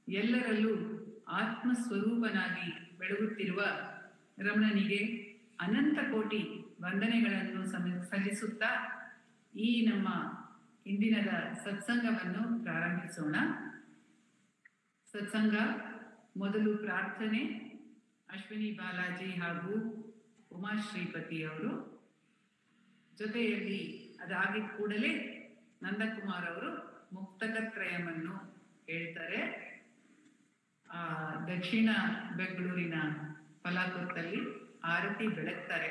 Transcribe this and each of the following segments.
ಎಲ್ಲರಲ್ಲೂ ಆತ್ಮಸ್ವರೂಪನಾಗಿ ಬೆಳಗುತ್ತಿರುವ ರಮಣನಿಗೆ ಅನಂತ ಕೋಟಿ ವಂದನೆಗಳನ್ನು ಸಲ್ಲಿಸುತ್ತಾ ಈ ನಮ್ಮ ಇಂದಿನದ ಸತ್ಸಂಗವನ್ನು ಪ್ರಾರಂಭಿಸೋಣ. ಸತ್ಸಂಗ ಮೊದಲು ಪ್ರಾರ್ಥನೆ, ಅಶ್ವಿನಿ ಬಾಲಾಜಿ ಹಾಗೂ ಉಮಾಶ್ರೀಪತಿ ಅವರು, ಜೊತೆಯಲ್ಲಿ ಅದಾಗಿದ್ದ ಕೂಡಲೇ ನಂದಕುಮಾರ್ ಅವರು ಮುಕ್ತಕತ್ರಯವನ್ನು ಹೇಳ್ತಾರೆ. ದಕ್ಷಿಣ ಬೆಂಗಳೂರಿನ ಫಲಾಕುತ್ತಲ್ಲಿ ಆರತಿ ಬೆಳಗ್ತಾರೆ.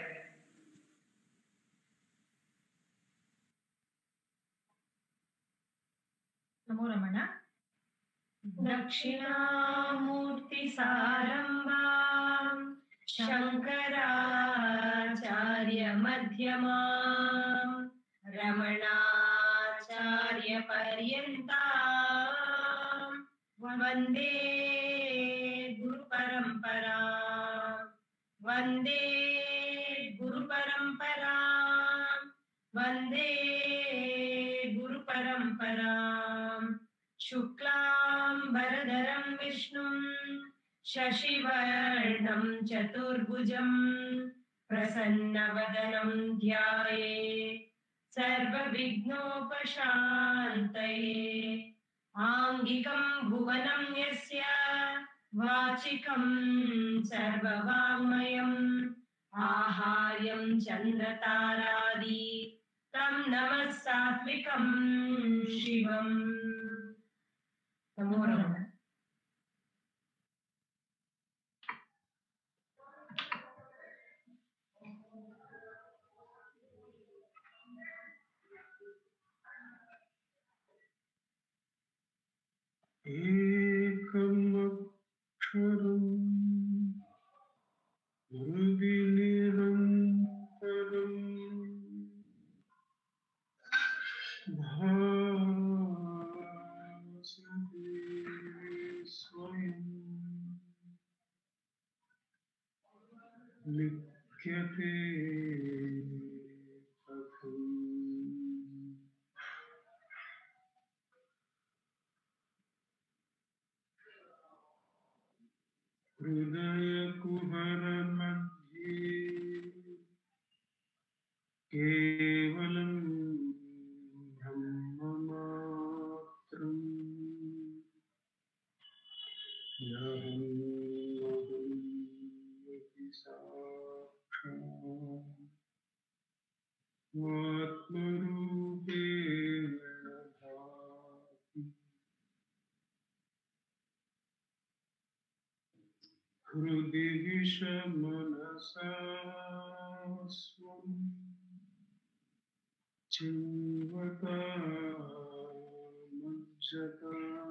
ನಮೋ ರಮಣ. ದಕ್ಷಿಣಾಮೂರ್ತಿ ಸಾರಂಭಾ ಶಂಕರಾಚಾರ್ಯ ಮಧ್ಯಮಾ ರಮಣಾಚಾರ್ಯ ಪರ್ಯಂತಾ ವಂದೇ ಗುರು ಪರಂಪರಾ ವಂದೇ ಗುರು ಪರಂಪರಾ ವಂದೇ ಗುರು ಪರಂಪರಾ. ಶುಕ್ಲಾಂಬರಧರಂ ವಿಷ್ಣುಂ ಶಶಿವರ್ಣಂ ಚತುರ್ಭುಜಂ ಪ್ರಸನ್ನವದನಂ ಧ್ಯಾಯೇತ್ ಸರ್ವವಿಘ್ನೋಪಶಾಂತಯೇ. ಆಂಗಿಕಂ ಭುವನಂ ಯಸ್ಯ ವಾಚಿಕಂ ಸರ್ವವಾङ्ಮಯಂ ಆಹಾರ್ಯಂ ಚಂದ್ರತಾರಾದಿ ತಂ ನಮಃ ಸಾತ್ವಿಕಂ ಶಿವಂ. ನಮೋ ರಮಣ. ಏಕಮಕ್ಷರಂ ಹೃದಿ ನಿರಂತರಂ ಭಾಸತೆ ಸ್ವಯಂ ಲಿಖ್ಯತೆ ಕಥಂ. ಹೃದಯ ಕುಹರ ಮಧ್ಯೆ ಕೇವಲಂ ಬ್ರಹ್ಮ ಮಾತ್ರಂ ಯಹಂ ಯಹಿ ಸಾಕ್ಷಾತ್ ಆತ್ಮರೂಪೇಣ ಭಾತಿ. ಹೃದಿ ವಿಷಮನಸಾ ಸ್ವಂ ಚಿನ್ವತಾ ಮುಜ್ಜತಾ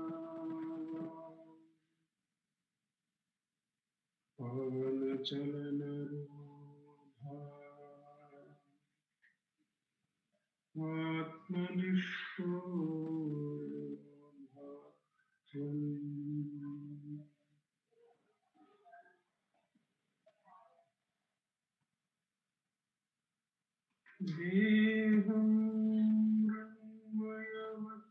ಪವನ ಚಲನರೂಢಾ ಆತ್ಮನಿಷ್ಠೋ ಭಾತ್ಯಂ. ದೇಹಂ ರಂಗಮಯವತ್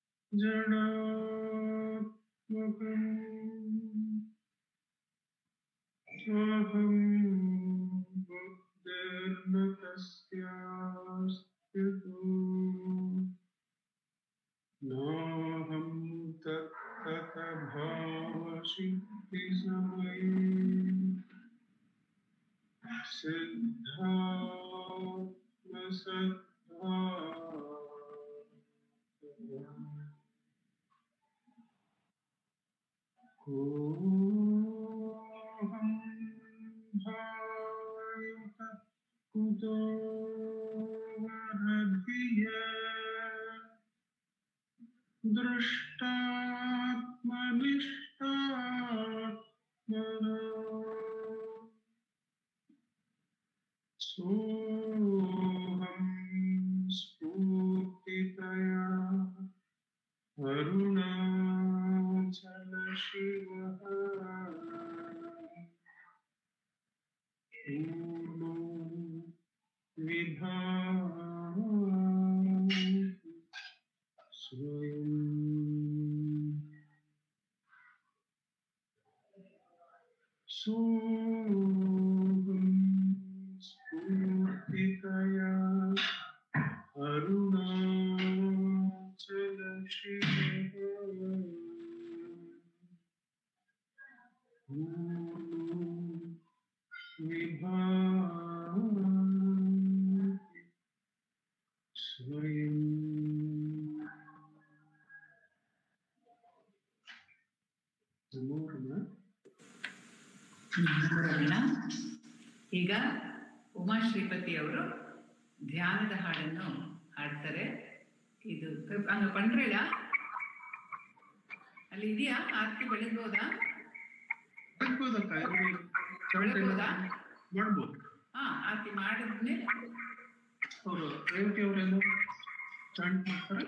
ಜಡಾತ್ಮಕಂ ಅಹಂ ಬುದ್ಧಿರ್ನ ತಸ್ಯಾಸ್ತ್ಯತೋ ನಾಹಂ ತತ್ತತ ಭಾವಸಿದ್ಧಿ ಸಮಯೇ ಸಿದ್ಧಾತ್ಮಸದ್ಧಾ ಕೋಹಂ ಭಾವಯುತ ಕುತೋ ವರಧಿಯ ದೃಷ್ಟಾತ್ಮನಿಷ್ಠಾತ್ಮನೋ ಸೋಹಂ ಸ್ಫೂರ್ತಿತಯಾ ಅರುಣಾಚಲ ಶಿವಃ ಪೂರ್ಣೋ ವಿಧಾಯ ಸ್ವಯಂ. सोऽहं स्फूर्तितया अरुणाचल शिवः विभाति स्वयं। नमो नमः। ನಮೋರಮಣ. ಈಗ ಉಮಾಶ್ರೀಪತಿ ಅವರು ಧ್ಯಾನದ ಹಾಡನ್ನು ಹಾಡ್ತಾರೆ. ಇದು ಪಂಡ್ರೇಳ ಅಲ್ಲಿ ಇದೆಯಾ? ಆರತಿ ಬೆಳಗ್ಬೋದಾ? ಬೆಳಗ್ಬೋದಾ? ಮಾಡ್ಬೋದು. ಹಾ, ಆರತಿ ಮಾಡಿದ್ಮೇಲೆ ಅವರು ರೇವತಿ ಅವರೆಲ್ಲ ಚಾಂಟ್ ಮಾಡ್ತಾರೆ.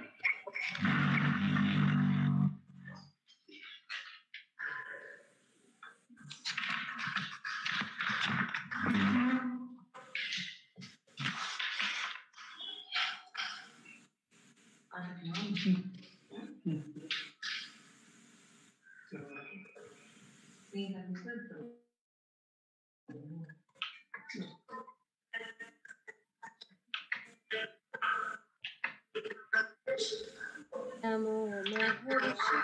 नमो महर्षि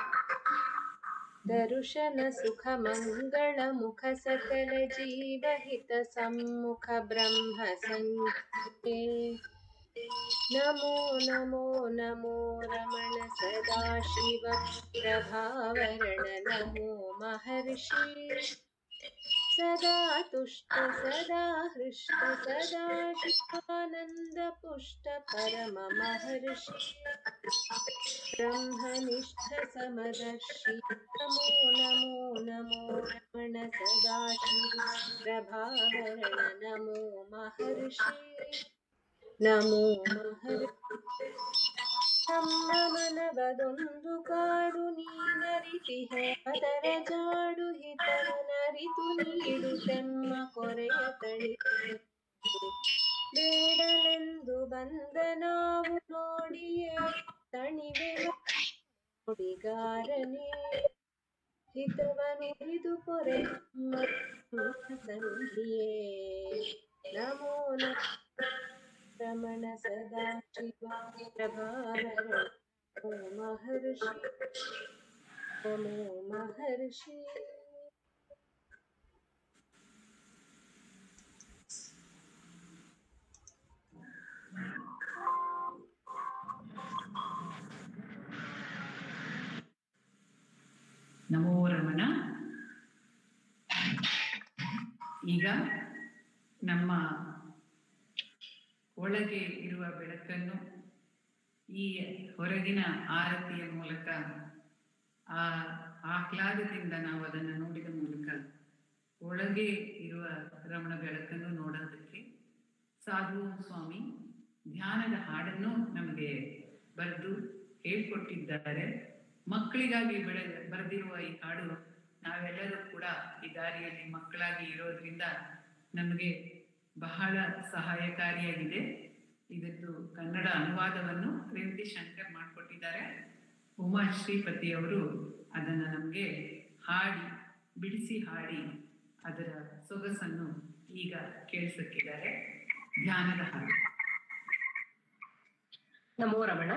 दर्शन सुख मंगल मुख सकल जीवहित सम्मुख ब्रह्म संज्ञे नमो नमो नमो रमण सदाशिव प्रभावरण नमो महर्षि सदा तुष्ट सदा हृष्ट सदा शिवानंद पुष्ट परम महर्षि ब्रह्मनिष्ठ समदर्शि नमो नमो नमो रमण सदाशिव प्रभावरण नमो महर्षि नमो महर्षि ನಮ್ಮ ಮನವದೊಂದು ಕಾಡು ನೀನರಿತಿಹೆ ಅದರ ಜಾಡು ಹಿತವನರಿತು ನೀಡು ತೆಮ್ಮ ಕೊರೆಯ ತಳಿ ಬೇಡಲೆಂದು ಬಂದ ನಾವು ನೋಡಿಯೇ ತಣಿವೆ ನುಡಿಗಾರನೇ ಹಿತವನು ಹಿದು ಪೊರೆ ಸಂಧಿಯೇ ನಮೋ ರಮಣ ಸದಾ ಶಿವ ಪ್ರಭಾವರ ಓ ಮಹರ್ಷಿ ನಮೋ ಮಹರ್ಷಿ. ನಮೋ ರಮಣ. ಈಗ ನಮ್ಮ ಒಳಗೆ ಇರುವ ಬೆಳಕನ್ನು ಈ ಹೊರಗಿನ ಆರತಿಯ ಮೂಲಕ ಆ ಆಹ್ಲಾದದಿಂದ ನಾವು ಅದನ್ನು ನೋಡಿದ ಮೂಲಕ ಒಳಗೆ ಇರುವ ರಮಣ ಬೆಳಕನ್ನು ನೋಡೋದಕ್ಕೆ ಸಾಧು ಸ್ವಾಮಿ ಧ್ಯಾನದ ಹಾಡನ್ನು ನಮಗೆ ಬರೆದು ಹೇಳ್ಕೊಟ್ಟಿದ್ದಾರೆ. ಮಕ್ಕಳಿಗಾಗಿ ಬರೆದಿರುವ ಈ ಹಾಡು ನಾವೆಲ್ಲರೂ ಕೂಡ ಈ ದಾರಿಯಲ್ಲಿ ಮಕ್ಕಳಾಗಿ ಇರೋದ್ರಿಂದ ನಮಗೆ ಬಹಳ ಸಹಾಯಕಾರಿಯಾಗಿದೆ. ಇದದ್ದು ಕನ್ನಡ ಅನುವಾದವನ್ನು ರೇವತಿ ಶಂಕರ್ ಮಾಡಿಕೊಟ್ಟಿದ್ದಾರೆ. ಉಮಾ ಶ್ರೀಪತಿ ಅವರು ಅದನ್ನು ನಮಗೆ ಬಿಡಿಸಿ ಹಾಡಿ ಅದರ ಸೊಗಸನ್ನು ಈಗ ಕೇಳಿಸುತ್ತಿದ್ದಾರೆ. ಧ್ಯಾನದ ಹಾಡು. ನಮೋ ರಮಣ.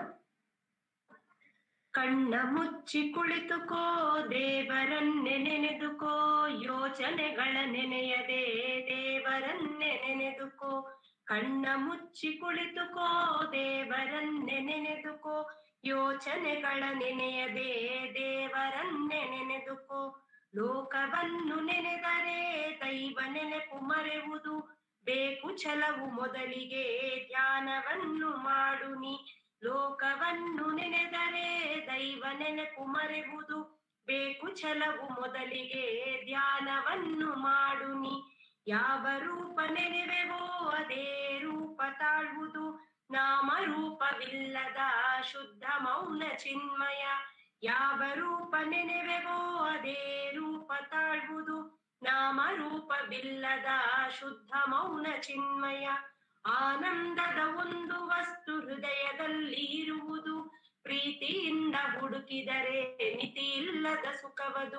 ಕಣ್ಣ ಮುಚ್ಚಿ ಕುಳಿತುಕೋ, ದೇವರನ್ನೆ ನೆನೆದುಕೋ, ಯೋಚನೆಗಳ ನೆನೆಯದೆ ದೇವರನ್ನೆ ನೆನೆದುಕೋ. ಕಣ್ಣ ಮುಚ್ಚಿ ಕುಳಿತುಕೋ, ದೇವರನ್ನೆ ನೆನೆದುಕೋ, ಯೋಚನೆಗಳ ನೆನೆಯದೆ ದೇವರನ್ನೆ ನೆನೆದುಕೋ. ಲೋಕವನ್ನು ನೆನೆದರೆ ದೈವ ನೆನಪು ಮರೆಯುವುದು, ಬೇಕು ಛಲವು ಮೊದಲಿಗೆ ಧ್ಯಾನವನ್ನು ಮಾಡು ನೀ. ಲೋಕವನ್ನು ನೆನೆದರೆ ದೈವ ನೆನಪು ಮರೆಯುವುದು, ಬೇಕು ಛಲವು ಮೊದಲಿಗೆ ಧ್ಯಾನವನ್ನು ಮಾಡು ನೀ. ಯಾವ ರೂಪ ನೆನೆವೆವೋ ಅದೇ ರೂಪ ತಾಳುವುದು, ನಾಮ ರೂಪವಿಲ್ಲದ ಶುದ್ಧ ಮೌನ ಚಿನ್ಮಯ. ಯಾವ ರೂಪ ನೆನೆವೆವೋ ಅದೇ ರೂಪ ತಾಳುವುದು, ನಾಮ ರೂಪವಿಲ್ಲದ ಶುದ್ಧ ಮೌನ ಚಿನ್ಮಯ. ಆನಂದದ ಒಂದು ವಸ್ತು ಹೃದಯದಲ್ಲಿ ಇರುವುದು, ಪ್ರೀತಿಯಿಂದ ಹುಡುಕಿದರೆ ಮಿತಿ ಇಲ್ಲದ ಸುಖವದು.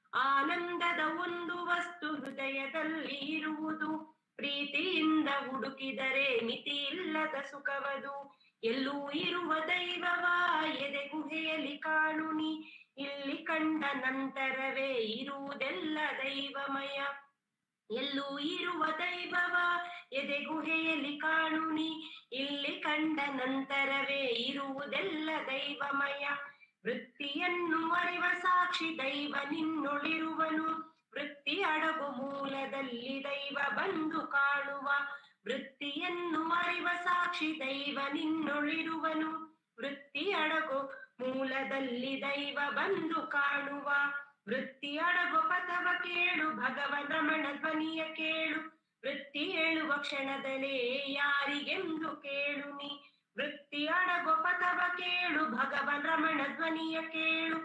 ಆನಂದದ ಒಂದು ವಸ್ತು ಹೃದಯದಲ್ಲಿ ಇರುವುದು. ಪ್ರೀತಿಯಿಂದ ಹುಡುಕಿದರೆ ಮಿತಿ ಇಲ್ಲದ ಸುಖವದು. ಎಲ್ಲೂ ಇರುವ ದೈವವ ಎದೆ ಗುಹೆಯಲ್ಲಿ ಕಾಣುನಿ. ಇಲ್ಲಿ ಕಂಡ ನಂತರವೇ ಇರುವುದೆಲ್ಲ ದೈವಮಯ. ಎಲ್ಲೂ ಇರುವ ದೈವವ ಎದೆ ಗುಹೆಯಲ್ಲಿ ಕಾಣುನಿ. ಇಲ್ಲಿ ಕಂಡ ನಂತರವೇ ಇರುವುದೆಲ್ಲ ದೈವಮಯ. ವೃತ್ತಿಯನ್ನು ಅರಿವ ಸಾಕ್ಷಿ ದೈವ ನಿನ್ನೊಳಿರುವನು. ವೃತ್ತಿ ಅಡಗು ಮೂಲದಲ್ಲಿ ದೈವ ಬಂದು ಕಾಣುವ. ವೃತ್ತಿಯನ್ನು ಅರಿವ ಸಾಕ್ಷಿ ದೈವ ನಿನ್ನೊಳಿರುವನು. ವೃತ್ತಿ ಅಡಗು ಮೂಲದಲ್ಲಿ ದೈವ ಬಂದು ಕಾಣುವ. ವೃತ್ತಿ ಅಡಗು ಪಥವ ಕೇಳು ಭಗವನ್ ರಮಣ ಧ್ವನಿಯ ಕೇಳು. ವೃತ್ತಿ ಹೇಳುವ ಕ್ಷಣದಲ್ಲೇ ಯಾರಿಗೆಂದು ಕೇಳು ನೀ. ವೃತ್ತಿ ಅಡಗು ಪಥವ ಕೇಳು ಭಗವನ್ ರಮಣ ಧ್ವನಿಯ ಕೇಳು.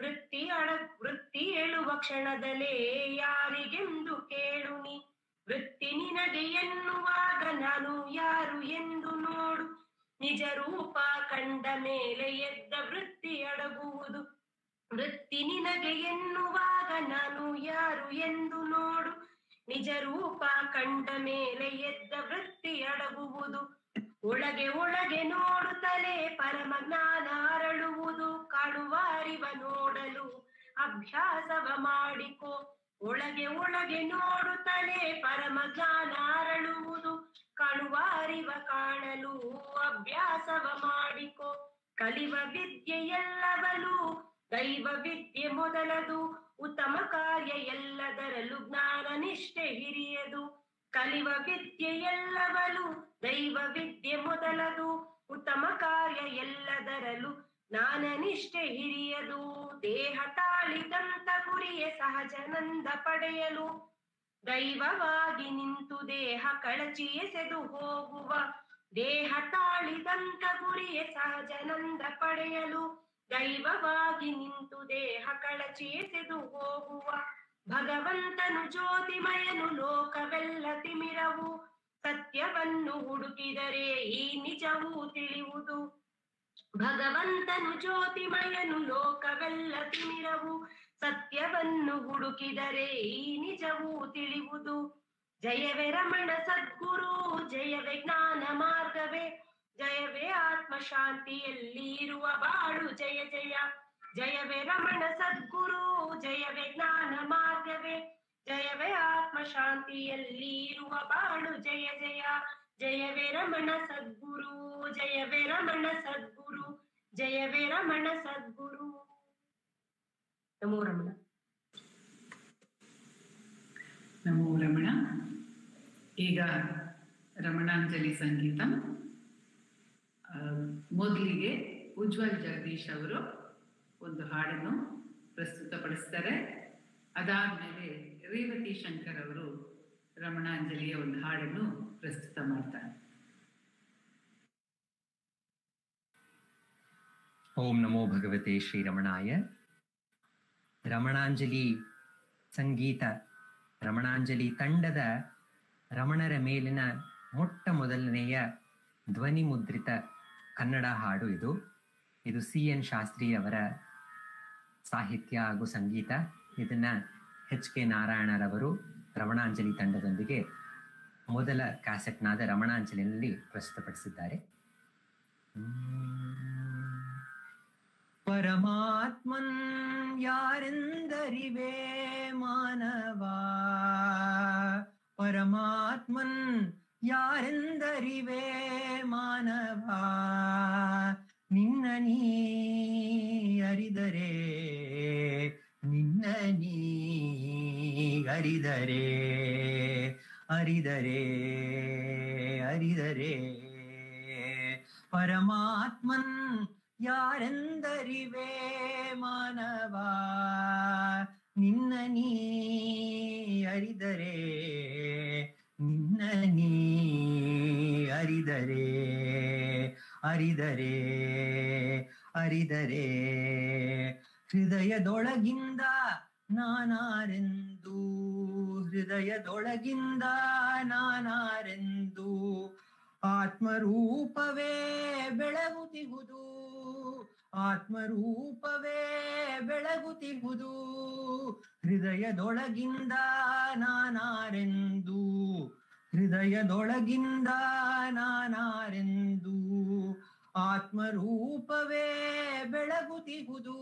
ವೃತ್ತಿ ಹೇಳುವ ಕ್ಷಣದಲ್ಲೇ ಯಾರಿಗೆಂದು ಕೇಳು ನೀ. ವೃತ್ತಿ ನಿನಗೆ ಎನ್ನುವಾಗ ನಾನು ಯಾರು ಎಂದು ನೋಡು. ನಿಜ ರೂಪ ಕಂಡ ಮೇಲೆ ಎದ್ದ ವೃತ್ತಿ ಅಡಗುವುದು. ವೃತ್ತಿ ನಿನಗೆ ಎನ್ನುವಾಗ ನಾನು ಯಾರು ಎಂದು ನೋಡು. ನಿಜ ರೂಪ ಕಂಡ ಮೇಲೆ ಎದ್ದ ವೃತ್ತಿ ಅಡಗುವುದು. ಒಳಗೆ ಒಳಗೆ ನೋಡುತ್ತಲೇ ಪರಮ ಜ್ಞಾನ ಅರಳುವುದು. ಕಾಣುವ ಅರಿವ ನೋಡಲು ಅಭ್ಯಾಸವ ಮಾಡಿಕೋ. ಒಳಗೆ ಒಳಗೆ ನೋಡುತ್ತಲೇ ಪರಮ ಜ್ಞಾನ ಅರಳುವುದು. ಕಾಣುವ ಅರಿವ ಕಾಣಲು ಅಭ್ಯಾಸವ ಮಾಡಿಕೋ. ಕಲಿವ ವಿದ್ಯೆ ಎಲ್ಲವಲು ದೈವ ವಿದ್ಯೆ ಮೊದಲದು. ಉತ್ತಮ ಕಾರ್ಯ ಎಲ್ಲದರಲ್ಲೂ ಜ್ಞಾನ ನಿಷ್ಠೆ ಹಿರಿಯದು. ಕಲಿವ ವಿದ್ಯೆ ಎಲ್ಲವಲು ದೈವ ವಿದ್ಯೆ ಮೊದಲದು. ಉತ್ತಮ ಕಾರ್ಯ ಎಲ್ಲದರಲ್ಲೂ ಜ್ಞಾನ ನಿಷ್ಠೆ ಹಿರಿಯದು. ದೇಹ ತಾಳಿದಂತ ಗುರಿಯ ಸಹಜಾನಂದ ಪಡೆಯಲು ದೈವವಾಗಿ ನಿಂತು ದೇಹ ಕಳಚಿ ಎಸೆದು ಹೋಗುವ. ದೇಹ ತಾಳಿದಂತ ಗುರಿಯ ಸಹಜಾನಂದ ಪಡೆಯಲು ದೈವವಾಗಿ ನಿಂತು ದೇಹ ಕಳಚಿ ಎಸೆದು ಹೋಗುವ. ಭಗವಂತನು ಜ್ಯೋತಿಮಯನು ಲೋಕವೆಲ್ಲ ತಿಮಿರವು. ಸತ್ಯವನ್ನು ಹುಡುಕಿದರೆ ಈ ನಿಜವೂ ತಿಳಿಯುವುದು. ಭಗವಂತನು ಜ್ಯೋತಿಮಯನು ಲೋಕವೆಲ್ಲ ತಿಮಿರವು. ಸತ್ಯವನ್ನು ಹುಡುಕಿದರೆ ಈ ನಿಜವೂ ತಿಳಿಯುವುದು. ಜಯವೇ ರಮಣ ಸದ್ಗುರು ಜಯವೇ ಜ್ಞಾನ ಮಾರ್ಗವೇ. ಜಯವೇ ಆತ್ಮ ಶಾಂತಿಯಲ್ಲಿ ಇರುವ ಬಾಳು ಜಯ ಜಯ. ಜಯವೇ ರಮಣ ಸದ್ಗುರು ಜಯವೇ ಜ್ಞಾನ ಮಾರ್ಗವೇ. ಜಯವೇ ಆತ್ಮ ಶಾಂತಿಯಲ್ಲಿ ಇರುವ ಬಾಳು ಜಯ ಜಯ. ಜಯವೇ ರಮಣ ಸದ್ಗುರು ಜಯವೇ ರಮಣ ಸದ್ಗುರು ಜಯವೇ ರಮಣ ಸದ್ಗುರು. ನಮೋ ರಮಣ. ನಮೋ ರಮಣ. ಈಗ ರಮಣಾಂಜಲಿ ಸಂಗೀತ. ಮೊದಲಿಗೆ ಉಜ್ವಲ್ ಜಗದೀಶ್ ಅವರು ಒಂದು ಹಾಡನ್ನು ಪ್ರಸ್ತುತಪಡಿಸ್ತಾರೆ. ಅದಾದ್ಮೇಲೆ ರೇವತಿ ಶಂಕರ್ ಅವರು ರಮಣಾಂಜಲಿಯ ಒಂದು ಹಾಡನ್ನು ಪ್ರಸ್ತುತ ಮಾಡ್ತಾರೆ. ಓಂ ನಮೋ ಭಗವತೆ ಶ್ರೀ ರಮಣಾಯ. ರಮಣಾಂಜಲಿ ಸಂಗೀತ, ರಮಣಾಂಜಲಿ ತಂಡದ ರಮಣರ ಮೇಲಿನ ಮೊಟ್ಟ ಮೊದಲನೆಯ ಧ್ವನಿ ಮುದ್ರಿತ ಕನ್ನಡ ಹಾಡು ಇದು. ಇದು CN ಶಾಸ್ತ್ರಿ ಅವರ ಸಾಹಿತ್ಯ ಹಾಗೂ ಸಂಗೀತ. ಇದನ್ನ HK ನಾರಾಯಣರವರು ರಮಣಾಂಜಲಿ ತಂಡದೊಂದಿಗೆ ಮೊದಲ ಕ್ಯಾಸೆಟ್ನಾದ ರಮಣಾಂಜಲಿನಲ್ಲಿ ಪ್ರಸ್ತುತಪಡಿಸಿದ್ದಾರೆ. ಪರಮಾತ್ಮನ್ ಯಾರೆಂದರಿವೆ ಮಾನವ. ಪರಮಾತ್ಮನ್ ಯಾರೆಂದರಿವೆ ಮಾನವ. ನಿನ್ನ ನೀ ಅರಿದರೆ, ನಿನ್ನ ನೀ ಅರಿದರೆ, ಅರಿದರೆ ಅರಿದರೆ. ಪರಮಾತ್ಮನ್ ಯಾರೆಂದರಿವೆ ಮಾನವ. ನಿನ್ನ ನೀ ಅರಿದರೆ, ನಿನ್ನ ನೀ ಅರಿದರೆ, ಅರಿದರೆ ಅರಿದರೆ. ಹೃದಯದೊಳಗಿಂದ ನಾನಾರೆಂದು, ಹೃದಯದೊಳಗಿಂದ ನಾನಾರೆಂದು ಆತ್ಮರೂಪವೇ ಬೆಳಗುತ್ತಿಹುದು, ಆತ್ಮರೂಪವೇ ಬೆಳಗುತ್ತಿಹುದು. ಹೃದಯದೊಳಗಿಂದ ನಾನಾರೆಂದು ಹೃದಯದೊಳಗಿಂದ ನಾನಾರೆಂದು ಆತ್ಮರೂಪವೇ ಬೆಳಗುತ್ತಿಹುದು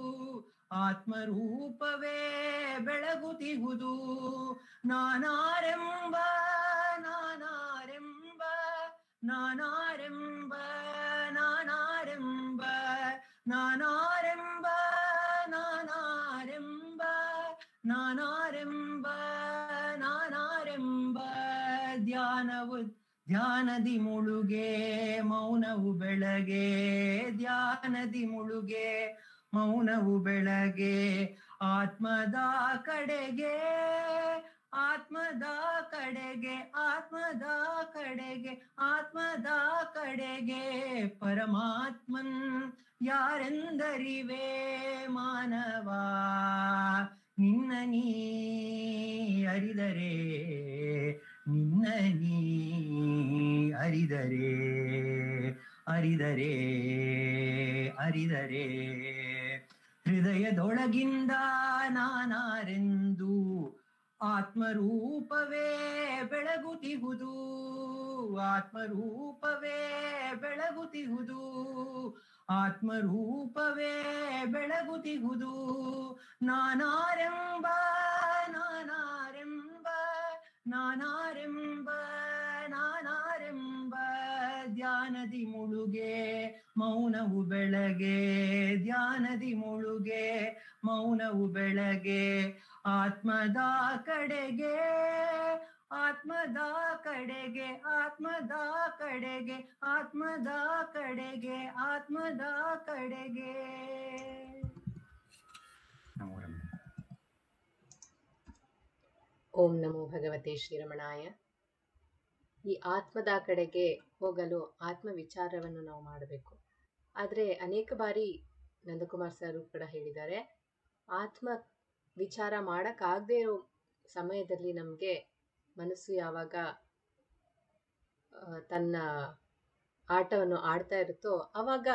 ಆತ್ಮರೂಪವೇ ಬೆಳಗುತ್ತಿಹುದು ನಾನಾರೆಂಬ ನಾನಾರೆಂಬ ನಾನಾರೆಂಬ ನಾನಾರೆಂಬ ನಾನಾರೆಂಬ ನಾನಾರೆಂಬ ನಾನಾರೆಂಬ ನಾನಾರೆಂಬ ಧ್ಯಾನದಿ ಮುಳುಗೆ ಮೌನವು ಬೆಳಗೆ ಧ್ಯಾನದಿ ಮುಳುಗೆ ಮೌನವು ಬೆಳಗೆ ಆತ್ಮದ ಕಡೆಗೆ ಆತ್ಮದ ಕಡೆಗೆ ಆತ್ಮದ ಕಡೆಗೆ ಆತ್ಮದ ಕಡೆಗೆ ಪರಮಾತ್ಮನ್ ಯಾರೆಂದರಿವೆ ಮಾನವ ನಿನ್ನ ನೀ ಅರಿದರೆ ನಿನ್ನ ನೀ ಅರಿದರೆ ಅರಿದರೆ ಅರಿದರೆ ಹೃದಯದೊಳಗಿಂದ ನಾನಾರೆಂದು ಆತ್ಮರೂಪವೇ ಬೆಳಗುತ್ತಿಹುದು ಆತ್ಮರೂಪವೇ ಬೆಳಗುತ್ತಿಹುದು ಆತ್ಮರೂಪವೇ ಬೆಳಗುತ್ತಿಹುದು ನಾನಾರೆಂಬ ನಾನಾರೆಂಬ ನಾನಾರೆಂಬ ನಾನಾರೆಂಬ ಧ್ಯಾನದಿ ಮುಳುಗೆ ಮೌನವು ಬೆಳಗೆ ಧ್ಯಾನದಿ ಮುಳುಗೆ ಮೌನವು ಬೆಳಗೆ ಆತ್ಮದ ಕಡೆಗೆ ಆತ್ಮದ ಕಡೆಗೆ ಆತ್ಮದ ಕಡೆಗೆ ಆತ್ಮದ ಕಡೆಗೆ ಆತ್ಮದ ಕಡೆಗೆ. ಓಂ ನಮೋ ಭಗವತೆ ಶ್ರೀರಮಣಾಯ. ಈ ಆತ್ಮದ ಕಡೆಗೆ ಹೋಗಲು ಆತ್ಮ ವಿಚಾರವನ್ನು ನಾವು ಮಾಡಬೇಕು. ಆದರೆ ಅನೇಕ ಬಾರಿ ನಂದಕುಮಾರ್ ಸರ್ ಕೂಡ ಹೇಳಿದ್ದಾರೆ, ಆತ್ಮ ವಿಚಾರ ಮಾಡೋಕ್ಕಾಗದೇ ಇರೋ ಸಮಯದಲ್ಲಿ ನಮಗೆ ಮನಸ್ಸು ಯಾವಾಗ ತನ್ನ ಆಟವನ್ನು ಆಡ್ತಾ ಇರುತ್ತೋ ಆವಾಗ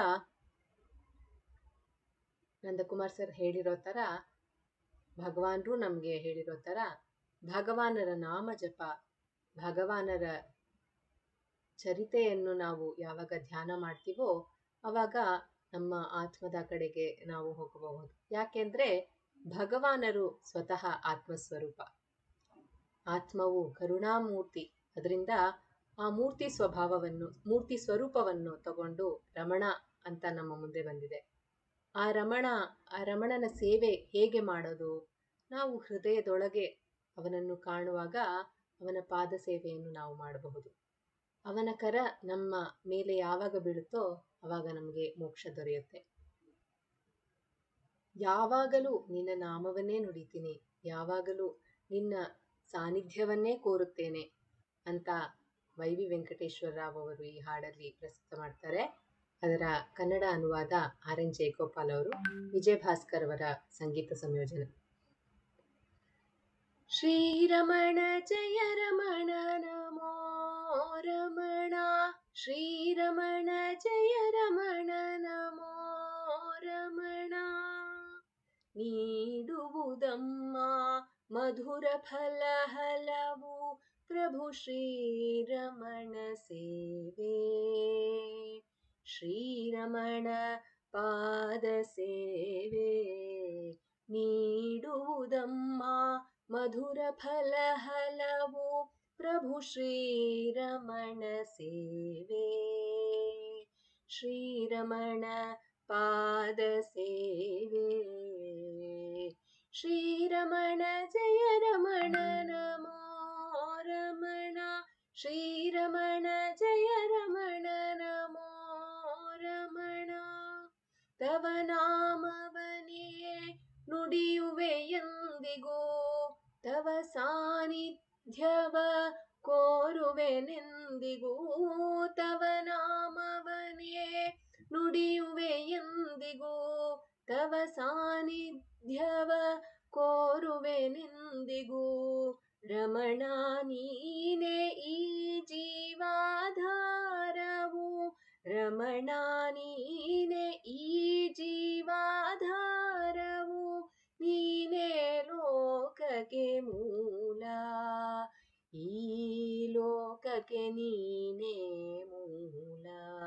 ನಂದಕುಮಾರ್ ಸರ್ ಹೇಳಿರೋ ಥರ, ಭಗವಾನರು ನಮಗೆ ಹೇಳಿರೋ ಥರ ಭಗವಾನರ ನಾಮ ಜಪ, ಭಗವಾನರ ಚರಿತೆಯನ್ನು ನಾವು ಯಾವಾಗ ಧ್ಯಾನ ಮಾಡ್ತೀವೋ ಆವಾಗ ನಮ್ಮ ಆತ್ಮದ ಕಡೆಗೆ ನಾವು ಹೋಗಬಹುದು. ಯಾಕೆಂದ್ರೆ ಭಗವಾನರು ಸ್ವತಃ ಆತ್ಮಸ್ವರೂಪ. ಆತ್ಮವು ಕರುಣಾಮೂರ್ತಿ. ಅದರಿಂದ ಆ ಮೂರ್ತಿ ಸ್ವಭಾವವನ್ನು, ಮೂರ್ತಿ ಸ್ವರೂಪವನ್ನು ತಗೊಂಡು ರಮಣ ಅಂತ ನಮ್ಮ ಮುಂದೆ ಬಂದಿದೆ. ಆ ರಮಣನ ಸೇವೆ ಹೇಗೆ ಮಾಡೋದು? ನಾವು ಹೃದಯದೊಳಗೆ ಅವನನ್ನು ಕಾಣುವಾಗ ಅವನ ಪಾದ ಸೇವೆಯನ್ನು ನಾವು ಮಾಡಬಹುದು. ಅವನ ಕರ ನಮ್ಮ ಮೇಲೆ ಯಾವಾಗ ಬೀಳುತ್ತೋ ಆವಾಗ ನಮಗೆ ಮೋಕ್ಷ ದೊರೆಯುತ್ತೆ. ಯಾವಾಗಲೂ ನಿನ್ನ ನಾಮವನ್ನೇ ನುಡಿತೀನಿ, ಯಾವಾಗಲೂ ನಿನ್ನ ಸಾನ್ನಿಧ್ಯವನ್ನೇ ಕೋರುತ್ತೇನೆ ಅಂತ ವೈ.ವಿ. ವೆಂಕಟೇಶ್ವರ ರಾವ್ ಅವರು ಈ ಹಾಡಲ್ಲಿ ಪ್ರಸ್ತುತ ಮಾಡ್ತಾರೆ. ಅದರ ಕನ್ನಡ ಅನುವಾದ ಆರ್.ಎನ್. ಜಯಗೋಪಾಲ್ ಅವರು, ವಿಜಯ ಭಾಸ್ಕರ್ ಅವರ ಸಂಗೀತ ಸಂಯೋಜನೆ. ಶ್ರೀರಮಣ ಜಯ ರಮಣ ನಮೋ ರಮಣ, ಶ್ರೀರಮಣ ಜಯ ರಮಣ ನಮೋ ರಮಣ. ನೀಡುವುದಮ್ಮ ಮಧುರ ಫಲ ಹಲವು ಪ್ರಭು ಶ್ರೀರಮಣ ಸೇವೆ, ಶ್ರೀರಮಣ ಪಾದ ಸೇವೆ. ನೀಡುವುದಮ್ಮ ಮಧುರ ಫಲ ಹಲವು ಪ್ರಭು ಶ್ರೀರಮಣ ಸೇವೆ, ಶ್ರೀರಮಣ ಪಾದ ಸೇವೆ. ಶ್ರೀರಮಣ ಜಯ ರಮಣ ನಮೋ ರಮಣ, ಶ್ರೀರಮಣ ಜಯ ರಮಣ ನಮೋ ರಮಣ. ತವ ನಾಮವನೇ ನುಡಿಯುವೆ ಎಂದಿಗೂ, ತವ ಸಾನ್ನಿಧ್ಯವ ಕೋರುವೆನೆಂದಿಗೂ. ತವ ನಾಮವನೇ ನುಡಿಯುವೆ ಎಂದಿಗೂ, ತವ ಸಾನ್ನಿಧ್ಯವ ಕೋರುವೆನೆಂದಿಗೂ. ರಮಣ ನೀನೇ ಈ ಜೀವಾಧಾರವು, ರಮಣ ನೀನೇ ಈ ಜೀವಾಧಾರವು. ನೀನೇ ಲೋಕ ಸರ್ವಕ್ಕೆ ನೀನೇ ಮೂಲ.